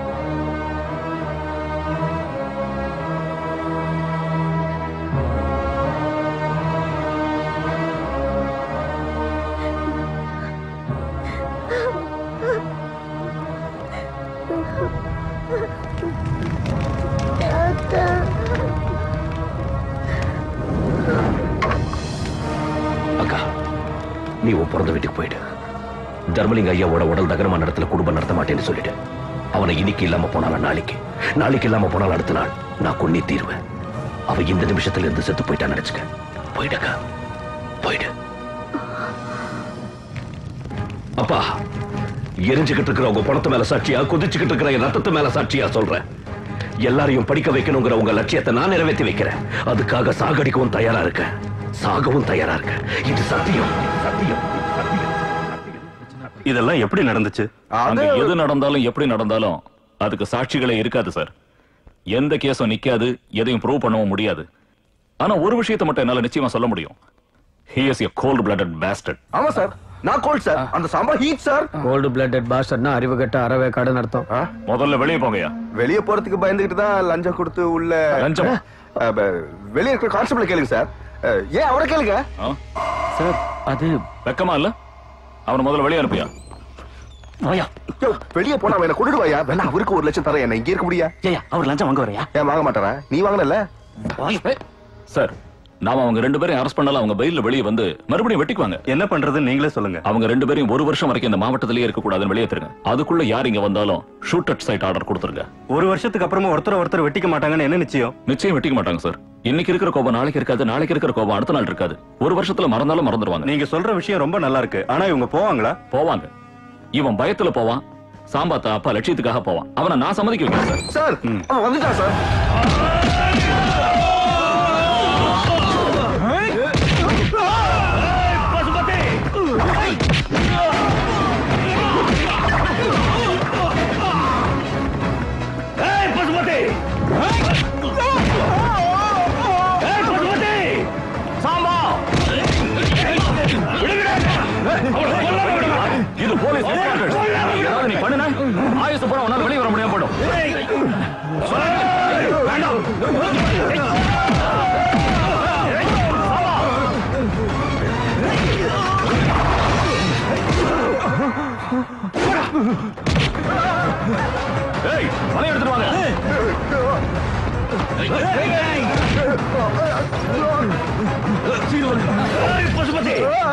Speaker 17: அக்கா, நீ உன் பிறந்த வீட்டுக்கு போயிடு. தர்மலிங்க ஐயாவோட உடல் தகனமான இடத்துல குடும்பம் நடத்த மாட்டேன்னு சொல்லிட்டு அவனை இன்னைக்கு இல்லாம போனாலும் நாளைக்கு இல்லாம போனாலும் அடுத்த நாள் நான் கொன்னே தீருவேன். அவன் இந்த நிமிஷத்துல இருந்து செத்து போயிட்டான்னு நினைச்சுக்க. போயிடக்கா, போயிடு. அப்பா, எரிஞ்சுக்கிட்டு இருக்கிற உங்க பணத்து மேல சாட்சியா, குதிச்சுக்கிட்டு இருக்கிற என் ரத்தத்து மேல சாட்சியா சொல்றேன். எல்லாரையும் படிக்க வைக்கணுங்கிற உங்க லட்சியத்தை நான் நிறைவேற்றி வைக்கிறேன். அதுக்காக சாகடிக்கவும் தயாரா இருக்கேன், சாகவும் தயாரா இருக்கேன். இது சத்தியம், சத்தியம்.
Speaker 20: இதெல்லாம் எப்படி நடந்துச்சு?
Speaker 7: அங்க எது நடந்தாலும் எப்படி நடந்தாலும் அதுக்கு சாட்சிகளே இருக்காது சார். எந்த கேஸும் நிக்காது, எதையும் ப்ரூவ் பண்ணவும் முடியாது. ஆனா ஒரு விஷயத்தை மட்டும் என்னால நிச்சயமா சொல்ல முடியும். He is a cold-blooded bastard.
Speaker 18: ஆமா சார், நான் கோல்ட் சார், அந்த sambar heat sir.
Speaker 13: Cold blooded பாஸ்டர்னா அறிவுகட்ட அறவே கடன் அர்த்தம்.
Speaker 7: முதல்ல வெளியே போங்கயா.
Speaker 18: வெளியே போறதுக்கு பயந்துகிட்டு தான் லஞ்சம் கொடுத்து உள்ள.
Speaker 7: லஞ்சம்?
Speaker 18: வெளியே இருக்கிற கான்ஸ்டபிள் கேளுங்க சார். ஏன் அவரை கேளுங்க.
Speaker 7: சார் அது வெக்கமா இல்ல? அவனை முதல்ல வெளியே அனுப்பியா?
Speaker 18: வெளியே போனா அவனை கொண்டுடுவாயா? வேணா அவருக்கு 1 லட்சம் தரேன், என்ன இங்க இருக்க முடியா?
Speaker 6: அவர் லஞ்சம் வாங்க வரையா?
Speaker 18: ஏன் வாங்க மாட்டாரா? நீ வாங்கினல
Speaker 7: சார். நாம அவங்க 2 பேரையும் அரெஸ்ட் பண்ணால அவங்க பெயில்ல வெளியே வந்து மறுபடியும் வெட்டிக்குவாங்க.
Speaker 20: என்ன பண்றது நீங்களே சொல்லுங்க.
Speaker 7: அவங்க 2 பேரையும் 1 வருஷம் வரைக்கும் இந்த மாவட்டத்திலேயே இருக்க கூடாதுன்னு வெளியேற்றுங்க. அதுக்குள்ள யார் இங்க வந்தாலும் ஷூட் அட் சைட் ஆர்டர் கொடுத்துருங்க.
Speaker 20: 1 வருஷத்துக்கு அப்புறமா ஒருத்தர் வெட்டிக்க மாட்டாங்கன்னு என்ன நிச்சயம்?
Speaker 7: நிச்சயம் வெட்டிக்க மாட்டாங்க சார். இன்னைக்கு இருக்கிற கோபம் நாளைக்கு இருக்காது, நாளைக்கு இருக்கிற கோபம் அடுத்த நாள் இருக்காது. 1 வருஷத்துல மறந்தாலும் மறந்துடுவாங்க.
Speaker 20: நீங்க சொல்ற விஷயம் ரொம்ப நல்லா இருக்கு. ஆனா இவங்க போவாங்களா?
Speaker 7: போவாங்க. இவன் பயத்துல போவான். சாம்பாத்தா அப்பா லட்சியத்துக்காக போவான். அவனை நான் சம்மதிக்க வைக்கிறேன்
Speaker 18: சார். அவன் வந்துட்டான் சார்.
Speaker 7: இது போலீஸ் ஏதாவது நீ பண்ணுன ஆயுசு பூரா உன்னால வெளியே வர முடியாம போடும். பணம் எடுத்துட்டு வாங்க. பசுபதி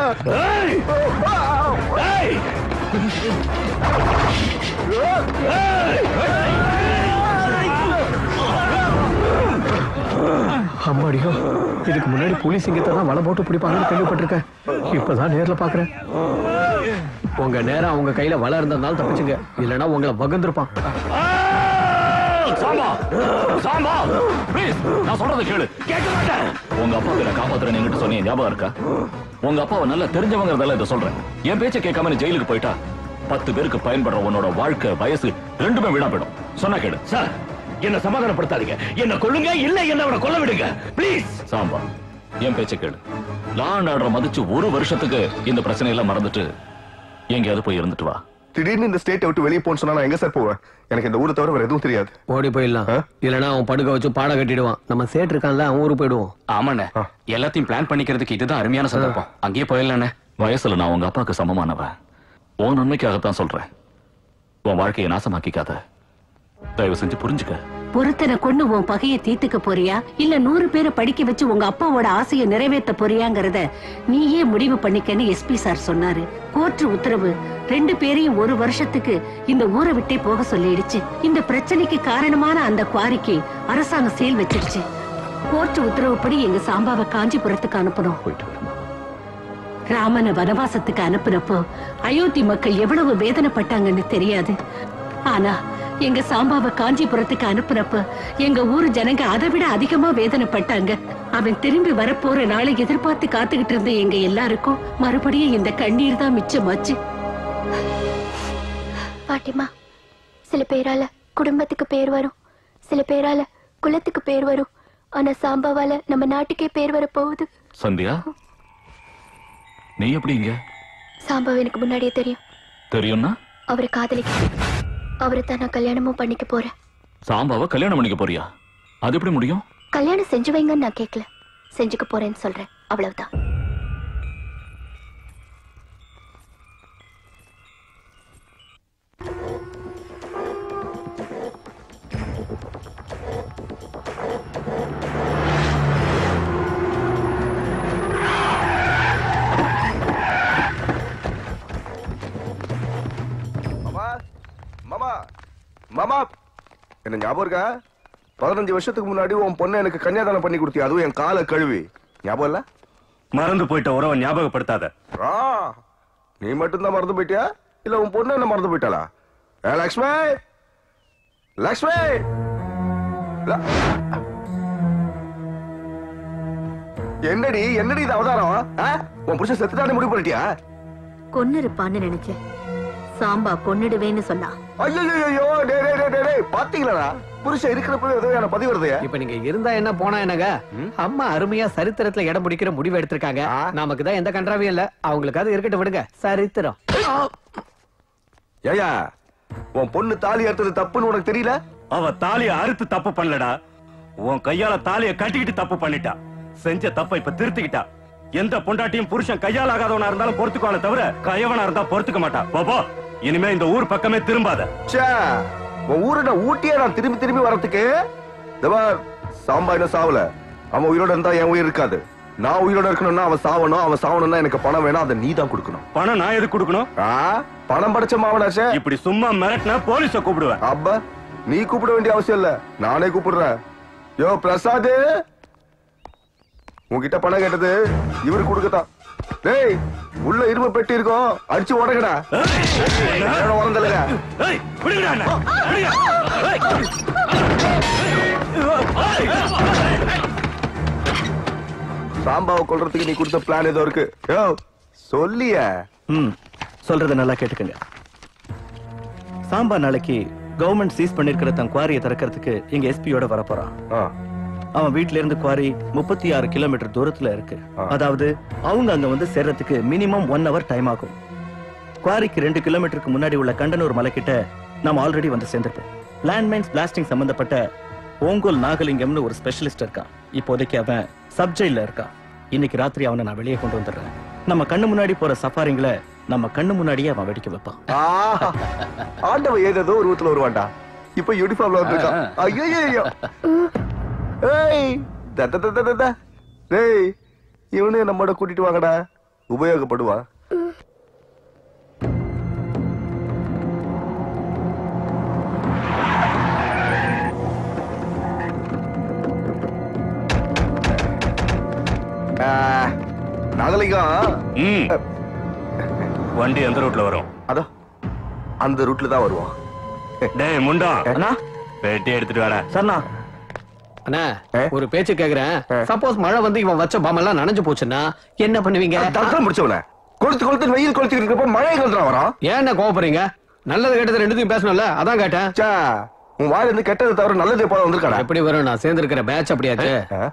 Speaker 13: அம்மாடியோ, இதுக்கு முன்னாடி போலீஸ் இங்க தான் வலை போட்டு பிடிப்பாங்கன்னு கேள்விப்பட்டிருக்கேன். இப்பதான் நேர்ல பாக்குறேன். உங்க நேரம் அவங்க கையில வலை இருந்ததுனால தப்பிச்சுங்க, இல்லைன்னா உங்களை வகுந்திருப்பான்.
Speaker 7: நான் சொல்றதை கேளு. கேட்க மாட்டேன். உங்க அப்பா பேரை காப்பாத்துறேன்னு என்கிட்ட சொன்னீங்க, ஞாபகம் இருக்கா? உங்க அப்பாவை நல்லா தெரிஞ்சவங்கிறதால இதை சொல்றேன். என் பேச்சை கேட்காம நீ ஜெயிலுக்கு போயிட்டா 10 பேருக்கு பயன்படுற உன்னோட வாழ்க்கை வயசு 2மே வீணா போயிடும். சொன்னா கேளு.
Speaker 19: சார், என்ன சமாதானப்படுத்தாதீங்க. என்ன கொல்லுங்க, இல்ல என்ன அவனை கொல்ல விடுங்க ப்ளீஸ்.
Speaker 7: சாம்பா, என் பேச்சை கேளு. லா அண்ட் ஆர்டர் மதிச்சு 1 வருஷத்துக்கு இந்த பிரச்சனையெல்லாம் மறந்துட்டு எங்கேயாவது போய் இருந்துட்டு வா.
Speaker 18: திடீர்னு இந்த ஸ்டேட்டை விட்டு வெளியே போன்னு சொன்னா நான் எங்க சார் போவேன்? எனக்கு இந்த ஊரை தவிர வேற எதுவும் தெரியாது.
Speaker 13: ஓடி போயிடலாம், இல்லனா அவன் படுக்க வச்சு பாடம் கட்டிடுவான். நம்ம சேட் இருக்கான்ல, அவன் ஊருக்கு போயிடுவோம்.
Speaker 4: ஆமாண்ணே, எல்லாத்தையும் பிளான் பண்ணிக்கிறதுக்கு இதுதான் அருமையான சந்தர்ப்பம். அங்கேயே போயிடலானே.
Speaker 7: வயசுல நான் உங்க அப்பாவுக்கு சமமானவன். உன் நன்மைக்காகத்தான் சொல்றேன். உன் வாழ்க்கையை நாசமாக்கிக்காத. தயவு செஞ்சு புரிஞ்சுக்க.
Speaker 15: ஒருத்தனை கொண்டு உன் பகையை தீர்த்துக்க போறியா, இல்ல 100 பேரை படிக்க வச்சு உங்க அப்பாவோட ஆசையை நிறைவேற்ற போறியாங்கிறத நீயே முடிவு பண்ணிக்கன்னு எஸ்பி சார் சொன்னாரு. கோர்ட் உத்தரவு 2 பேரையும் 1 வருஷத்துக்கு இந்த ஊரை விட்டே போக சொல்லிடுச்சு. இந்த பிரச்சனைக்கு காரணமான அந்த குவாரிக்கு அரசாங்கம் சேல் வச்சிருச்சு. கோர்ட் உத்தரவுப்படி எங்க சாம்பாவை காஞ்சிபுரத்துக்கு அனுப்பணும். ராமனை வனவாசத்துக்கு அனுப்புனப்போ அயோத்தி மக்கள் எவ்வளவு வேதனைப்பட்டாங்கன்னு தெரியாது. ஆனா எங்க சாம்பாவை காஞ்சிபுரத்துக்கு அனுப்புறப்ப எங்க ஊரு ஜனங்க அதை விட அதிகமா வேதனைப்பட்டாங்க. அவன் திரும்பி வரப்போற நாளை எதிர்பார்த்து காத்துக்கிட்டு இருந்த எங்க எல்லாருக்கும் மறுபடியும் இந்த கண்ணீர் தான் மிச்சமாச்சு.
Speaker 1: பாட்டிமா, சில பேரால குடும்பத்துக்கு பேர் வரும், சில பேரால குலத்துக்கு பேர் வரும். ஆனா சாம்பாவால நம்ம நாட்டுக்கே பேர் வர போகுது.
Speaker 7: சந்தியா, நீ எப்படி இங்க?
Speaker 1: சாம்பாவை எனக்கு முன்னாடியே தெரியும்.
Speaker 7: தெரியும்னா?
Speaker 1: அவரை காதலிக்க, அவரை தான் நான் கல்யாணமும் பண்ணிக்க போறேன்.
Speaker 7: சாம்பாவை கல்யாணம் பண்ணிக்க போறியா? அது எப்படி முடியும்?
Speaker 1: கல்யாணம் செஞ்சு வைங்கன்னு நான் கேட்கல, செஞ்சுக்க போறேன்னு சொல்றேன், அவ்வளவுதான்.
Speaker 18: மாமா, என்ன ஞாபகம் இருக்கா? 15 வருஷத்துக்கு முன்னாடி உன் பொண்ணை எனக்கு கன்னியாதானம் பண்ணி கொடுத்தியா, அதுவும் என் காலை கழுவி. ஞாபகம் இல்ல?
Speaker 20: மறந்து போயிட்ட உறவை ஞாபகப்படுத்தாத.
Speaker 18: நீ மட்டும்தான் மறந்து போயிட்டியா, இல்ல உன் பொண்ணு என்ன மறந்து போயிட்டாளா? லக்ஷ்மி, லக்ஷ்மி, என்னடி என்னடி இது அவதாரம்? உன் புருஷன் செத்துட்டானே முடிவு பண்ணிட்டியா?
Speaker 12: கொன்னு இருப்பான்னு நினைச்சேன். சாம்பா கொன்னுடுவேன்னு சொன்னா.
Speaker 18: ஐயோ, பாத்தீங்களா புருஷன் இருக்கிறப்பவே ஏதோ என்ன பதிவு வருது.
Speaker 13: இப்ப நீங்க இருந்தா என்ன போனா என்னங்க? அம்மா அருமையா சரித்திரத்துல இடம் பிடிக்கிற முடிவு எடுத்திருக்காங்க. நமக்கு தான் எந்த கன்றாவியும் இல்ல, அவங்களுக்கு அது இருக்கட்டும், விடுங்க. சரித்திரம்.
Speaker 18: ஏயா, உன் பொண்ணு தாலி அறுத்தது தப்புன்னு உனக்கு தெரியல?
Speaker 20: அவ தாலிய அறுத்து தப்பு பண்ணலடா, உன் கையால தாலிய கட்டிக்கிட்டு தப்பு பண்ணிட்டா. செஞ்ச தப்ப இப்ப திருத்திக்கிட்டா. எந்த பொண்டாட்டியும் புருஷன் கையால் ஆகாதவனா இருந்தாலும் பொறுத்துக்குவாளே தவிர கயவனா இருந்தா பொறுத்துக்க மாட்டா. போ இனிமே இந்த ஊர் பக்கமே திரும்பாத.
Speaker 18: உன் ஊரை நான் ஊட்டியே நான் திரும்பி திரும்பி வரதுக்கு சாம்பா என்ன சாவல. அவன் உயிரோட இருந்தா என் உயிர் இருக்காது. நான் உயிரோட இருக்கணும்னா அவன் சாவணும். அவன் சாவணும்னா எனக்கு பணம் வேணும். அதை நீ தான் கொடுக்கணும்.
Speaker 20: பணம் நான் எதுக்கு கொடுக்கணும்?
Speaker 18: பணம் படைச்ச மாவனாச்சே.
Speaker 20: இப்படி சும்மா மிரட்டினா போலீஸ கூப்பிடுவேன்.
Speaker 18: அப்ப நீ கூப்பிட வேண்டிய அவசியம் இல்ல, நானே கூப்பிடுறேன். யோ பிரசாத், உன்கிட்ட பணம் கேட்டது இவரு கொடுக்கத்தான். டேய் உள்ள இரும்பு பெட்டி இருக்கும், அடிச்சு உடங்கடா. உடந்தலுங்க சாம்பாவை கொல்றதுக்கு நீ கொடுத்த பிளான் ஏதோ இருக்கு. யோ சொல்லிய.
Speaker 2: சொல்றத நல்லா கேட்டுக்கங்க. சாம்பா நாளைக்கு கவர்மெண்ட் சீஸ் பண்ணிருக்கிற தன் குவாரியை திறக்கிறதுக்கு இங்க எஸ்பியோட வரப்போறான். அவன் வீட்ல இருந்து குவாரி 36 கிலோமீட்டர் தூரத்துல இருக்கு. அதாவது அவங்க அங்க வந்து சேர்றதுக்கு மினிமம் 1 hour டைம் ஆகும். குவாரிக்கு 2 கிலோமீட்டருக்கு முன்னாடி உள்ள கண்டனூர் மலை கிட்ட நாம ஆல்ரெடி வந்து சேர்ந்திருப்போம். லேண்ட்மைன்ஸ் பிளாஸ்டிங் சம்பந்தப்பட்ட ஓங்கோல் நாகலிங்கம்னு ஒரு ஸ்பெஷலிஸ்ட் இருக்கான். இப்போதைக்கு அவன் சப்ஜெயில இருக்கான். இன்னைக்கு ராத்திரி அவனை நான் வெளியே கொண்டு வந்துடுறேன். நம்ம கண்ணு முன்னாடி போற சஃபாரிங்கள நம்ம கண்ணு முன்னாடியே அவன் வெடிக்க வைப்பான்.
Speaker 18: ஆண்டவன் ஏதோ ஒரு ஊத்துல வருவான்டா. இப்ப யூனிஃபார்ம்ல வந்திருக்கான். ஐயோ இவனு நம்மோட கூட்டிட்டு வாங்கடா, உபயோகப்படுவா. நாகலிங்கம்
Speaker 20: வண்டி எந்த ரூட்ல வரும்?
Speaker 18: அதோ அந்த ரூட்ல தான் வருவான்.
Speaker 20: டேய் முண்டா, பெட்டி எடுத்துட்டு வாடா.
Speaker 13: சர்ணா அண்ணா ஒரு பேச்சு கேக்குறேன். சப்போஸ் மழை வந்து இவன் வச்ச பாமெல்லாம் நனைஞ்சு போச்சுன்னா என்ன பண்ணுவீங்க?
Speaker 18: தடுத்து முடிச்சவன கொளுத்து கொளுத்து வெயில் கொளுத்து இருக்கப்ப மழை கலந்துடா வரும்.
Speaker 13: ஏன் கோவப்படுறீங்க? நல்லது கெட்டது ரெண்டுத்தையும் பேசணும்ல, அதான் கேட்டேன்.
Speaker 18: உன் வாயில இருந்து கெட்டது தவிர நல்லது போல வந்திருக்காடா.
Speaker 13: எப்படி வரும்? நான் சேர்ந்திருக்கிற பேட்ச் அப்படியாச்சு.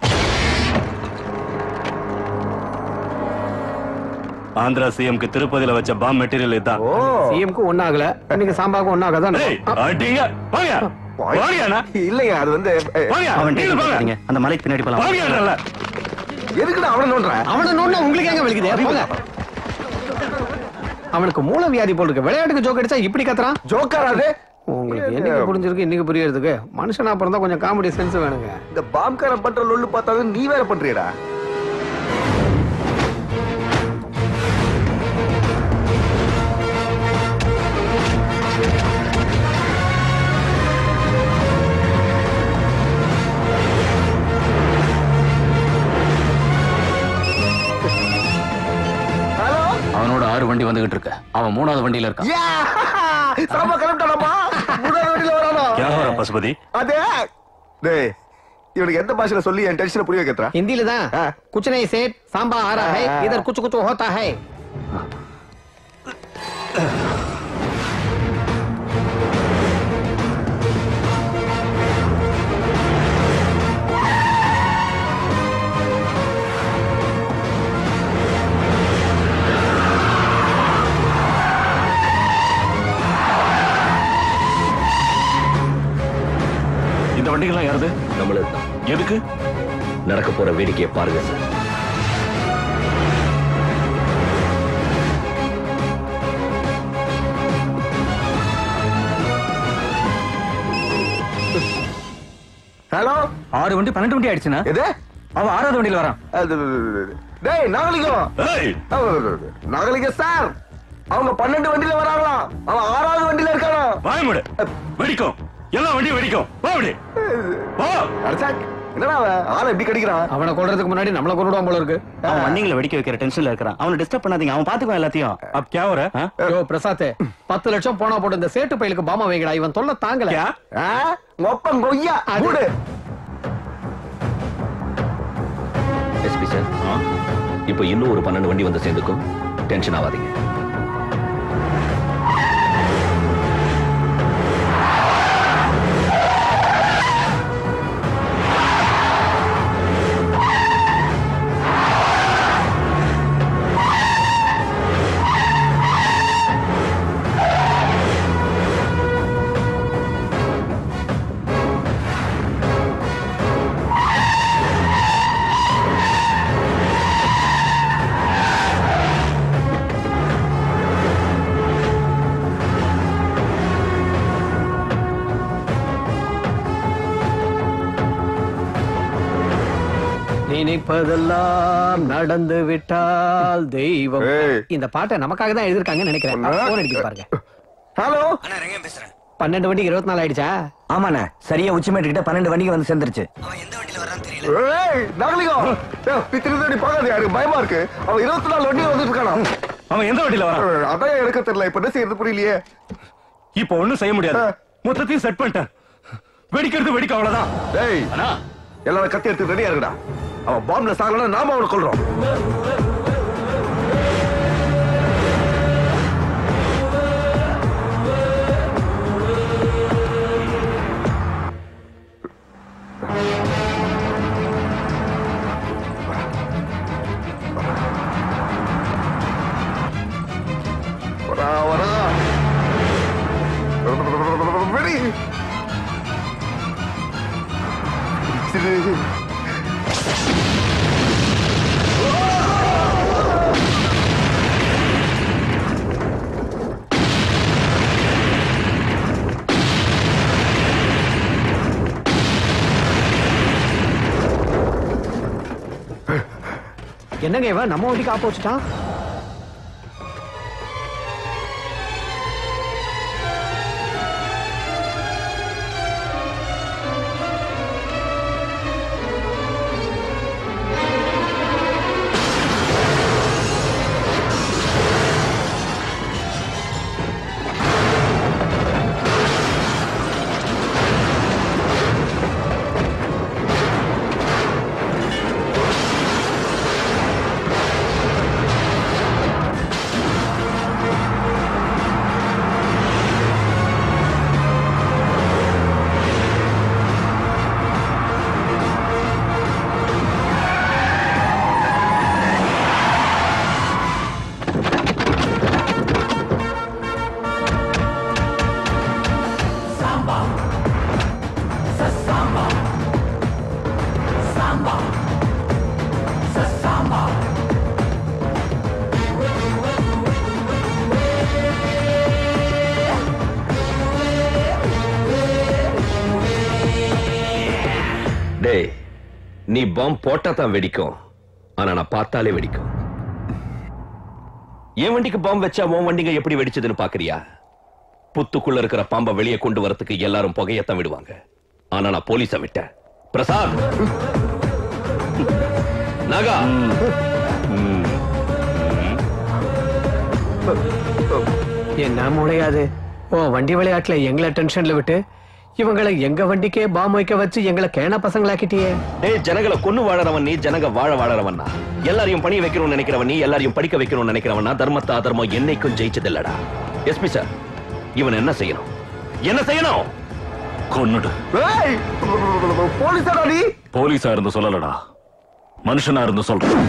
Speaker 20: ஆந்திரா சிஎம்க்கு திருப்பதியில வச்ச பாம் மெட்டீரியல் இதான்.
Speaker 13: சிஎம்க்கு ஒண்ணு ஆகல, இன்னைக்கு சாம்பாக்கு ஒண்ணு ஆகாதான்.
Speaker 18: இல்லையா அது வந்து
Speaker 2: அந்த மலைக்கு பின்னாடி போலாம்.
Speaker 18: எதுக்குடா அவனை நோண்ற?
Speaker 13: அவனை நோண்டா உங்களுக்கு எங்க வலிக்குது? அவனுக்கு மூல வியாதி போல் இருக்கு. விளையாட்டுக்கு ஜோக் அடிச்சா இப்படி கத்துறான்.
Speaker 18: ஜோக்காராது
Speaker 13: உங்களுக்கு என்னைக்கு புரிஞ்சிருக்கு இன்னைக்கு புரியறதுக்கு? மனுஷனா பிறந்தா கொஞ்சம் காமெடி சென்ஸ் வேணுங்க.
Speaker 18: இந்த பாம்காரன் பண்ற லொல்லு பார்த்தாது நீ வேற பண்றியடா.
Speaker 4: அவனோட 6 வண்டி வந்துகிட்டு இருக்கு. அவன் 3வது வண்டியில இருக்கான்.
Speaker 18: சாம்பா கிளம்பிட்டானப்பா. 3வது வண்டியில வரானோ?
Speaker 20: क्या हो रहा पशुपति?
Speaker 18: அதே டேய் இவனுக்கு எந்த பாஷையில சொல்லி என் டென்ஷனை புரிய வைக்கிறா?
Speaker 13: हिंदी தான். कुछ नहीं सेठ, सांबा आ रहा है, इधर कुछ कुछ होता है.
Speaker 7: இந்த வண்டிகள்லாம் யாருது?
Speaker 17: நம்மளது தான்.
Speaker 7: எதுக்கு?
Speaker 17: நடக்க போற வேடிக்கையை பாருங்க சார்.
Speaker 18: ஹலோ
Speaker 10: 6 வண்டி 12 வண்டி ஆயிடுச்சுனா?
Speaker 18: எது?
Speaker 10: அவன் 6வது வண்டியில வரான்.
Speaker 18: டேய் நாகலிங்கம். நாகலிங்கம் சார், அவங்க 12 வண்டியில வராங்களாம். அவன் 6வது வண்டியில இருக்கானா?
Speaker 20: வாய் மூடு. வெடிக்கும், எல்லா வண்டியும் வெடிக்கும். போடி போ.
Speaker 18: அர்ஜாக் என்னடா ஆளை எப்படி கடிக்கிறான்?
Speaker 13: அவனை கொல்றதுக்கு முன்னாடி நம்மள கொன்னுடுவான் போல இருக்கு.
Speaker 2: அவன் வண்டிங்களை வெடிக்க வைக்கிற டென்ஷன்ல இருக்கான். அவனை டிஸ்டர்ப் பண்ணாதீங்க, அவன் பாத்துக்குவான் எல்லாத்தையும்.
Speaker 20: अब क्या हो रहा है?
Speaker 13: யோ பிரசாத், 10 லட்சம் போனா போட்டு இந்த சேட்டு பையலுக்கு பாமா வைங்கடா. இவன் தொல்லை தாங்கல.
Speaker 18: மொப்பம் கொய்யா மூடு.
Speaker 17: எஸ்பி சார், இப்போ இன்னும் ஒரு 12 வண்டி வந்து சேர்ந்துக்கும். டென்ஷன் ஆகாதீங்க.
Speaker 13: நினைப்பதெல்லாம் நடந்து விட்டால் தெய்வம். இந்த பாட்டை நமக்காக தான் எழுதிருக்காங்கன்னு நினைக்கிறேன். போன் அடிக்க பாருங்க.
Speaker 3: ஹலோ,
Speaker 13: 12 வண்டிக்கு 24 ஆயிடுச்சா?
Speaker 3: ஆமாண்ணே, சரியா உச்சிமேட்டு கிட்ட 12 வண்டிக்கு வந்து சேர்ந்துருச்சு.
Speaker 18: பயமா இருக்கு. அவன் 24 வண்டி வந்துட்டு இருக்கானா?
Speaker 20: அவன் எந்த வண்டியில வரான்?
Speaker 18: அதான் எனக்கு தெரியல. இப்ப என்ன செய்யறது புரியலையே.
Speaker 20: இப்ப ஒண்ணும் செய்ய முடியாது. மொத்தத்தையும் செட் பண்ணிட்டேன். வெடிக்கிறது வெடிக்க அவ்வளவுதான்.
Speaker 18: டேய், எல்லாரும் கத்தி எடுத்து ரெடியா இருக்குடா. அவன் பாம்புல சாகலன்னா நாம அவனை கொல்றோம்.
Speaker 13: என்னங்க இவன் நம்ம வண்டிக்கு ஆப்போசிட்டா?
Speaker 17: டேய், நீ பாம் போட்டா தான் வெடிக்கும். ஆனா நான் பார்த்தாலே வெடிக்கும். என் வண்டிக்கு பாம் வச்சா உன் வண்டிங்க எப்படி வெடிச்சதுன்னு பாக்குறியா? புத்துக்குள்ள இருக்கிற பாம்பை வெளியே கொண்டு வரதுக்கு எல்லாரும் புகையத்தான் விடுவாங்க. ஆனா நான் போலீஸ விட்டேன். பிரசாத், நாகா,
Speaker 13: என்ன முடியாது. ஓ வண்டி விளையாட்டுல எங்களை டென்ஷன்ல விட்டு இவங்களை எங்க வண்டிக்கே பாம் வைக்க வச்சு எங்களை கேன பசங்களாக்கிட்டியே.
Speaker 17: டேய், ஜனங்களை கொன்னு வாழறவன் நீ, ஜனங்க வாழ வாழறவன்னா. எல்லாரையும் பணி வைக்கணும்னு நினைக்கிறவன் நீ, எல்லாரையும் படிக்க வைக்கணும்னு நினைக்கிறவனா. தர்மத்தை அதர்மம் என்னைக்கும் ஜெயிச்சதில்லடா. எஸ்பி சார், இவன் என்ன செய்யணும்? என்ன செய்யணும்?
Speaker 20: கொன்னுடு.
Speaker 18: போலீஸா நீ?
Speaker 20: போலீஸா இருந்து சொல்லலடா, மனுஷனா இருந்து சொல்றேன்.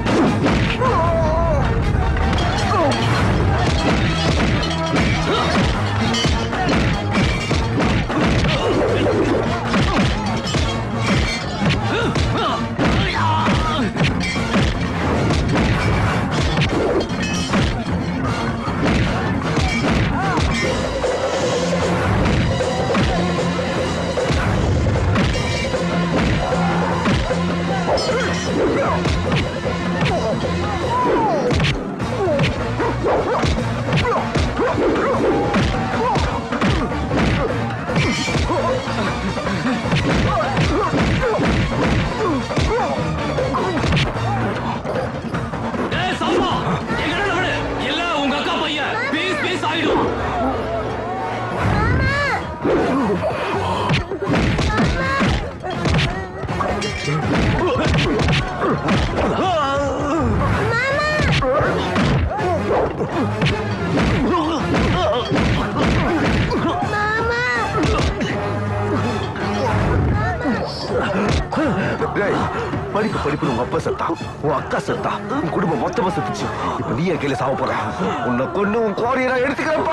Speaker 18: படிப்பு படிப்பு உங்க அப்பா செத்தா, உன் அக்கா செத்தா, உன் குடும்பம் மொத்தமா செத்துச்சு. இப்ப நீ என் கையில சாவ போற. உன்னை கொண்டு உன் கோரியை நான் எடுத்துக்கிறேன்ப்பா.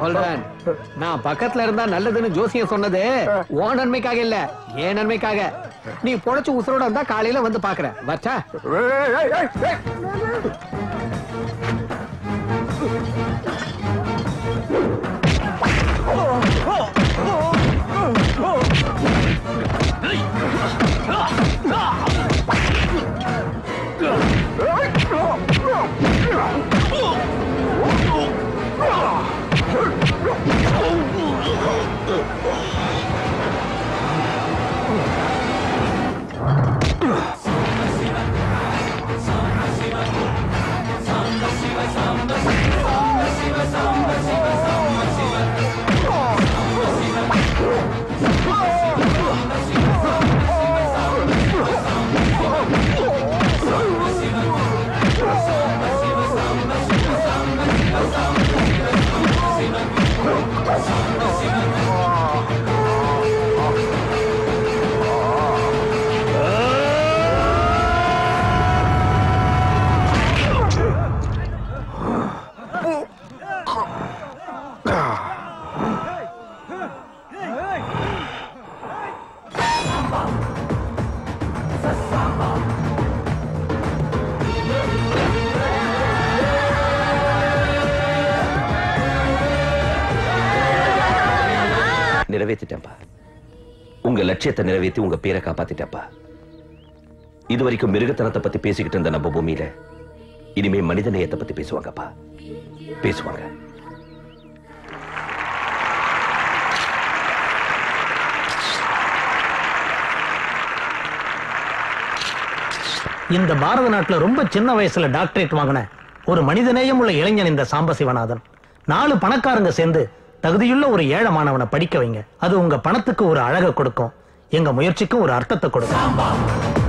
Speaker 13: ஹோல்டன் நான் பக்கத்துல இருந்தா நல்லதுன்னு ஜோசியம் சொன்னது ஓ நன்மைக்காக இல்ல ஏன் நன்மைக்காக. நீ பொழைச்சு உசுரோட இருந்தா காலையில வந்து பாக்குற வச்சா.
Speaker 17: நிறைவேற்றிட்டேன்ப்பா. உங்க லட்சியத்தை நிறைவேற்றி உங்க பேரை காப்பாத்திட்டேன்ப்பா. இதுவரைக்கும் மிருகத்தனத்தை பத்தி பேசிக்கிட்டு இருந்த நம்ம பூமியில இனிமே மனித நேயத்தை பத்தி பேசுவாங்கப்பா, பேசுவாங்க.
Speaker 21: இந்த பாரத நாட்டுல ரொம்ப சின்ன வயசுல டாக்டரேட் வாங்கின ஒரு மனிதநேயம் உள்ள இளைஞன் இந்த சாம்பசிவநாதன். 4 பணக்காரங்க சேர்ந்து தகுதியுள்ள ஒரு ஏழை மாணவனை படிக்க வைங்க. அது உங்க பணத்துக்கு ஒரு அழகை கொடுக்கும், எங்க முயற்சிக்கும் ஒரு அர்த்தத்தை கொடுக்கும்.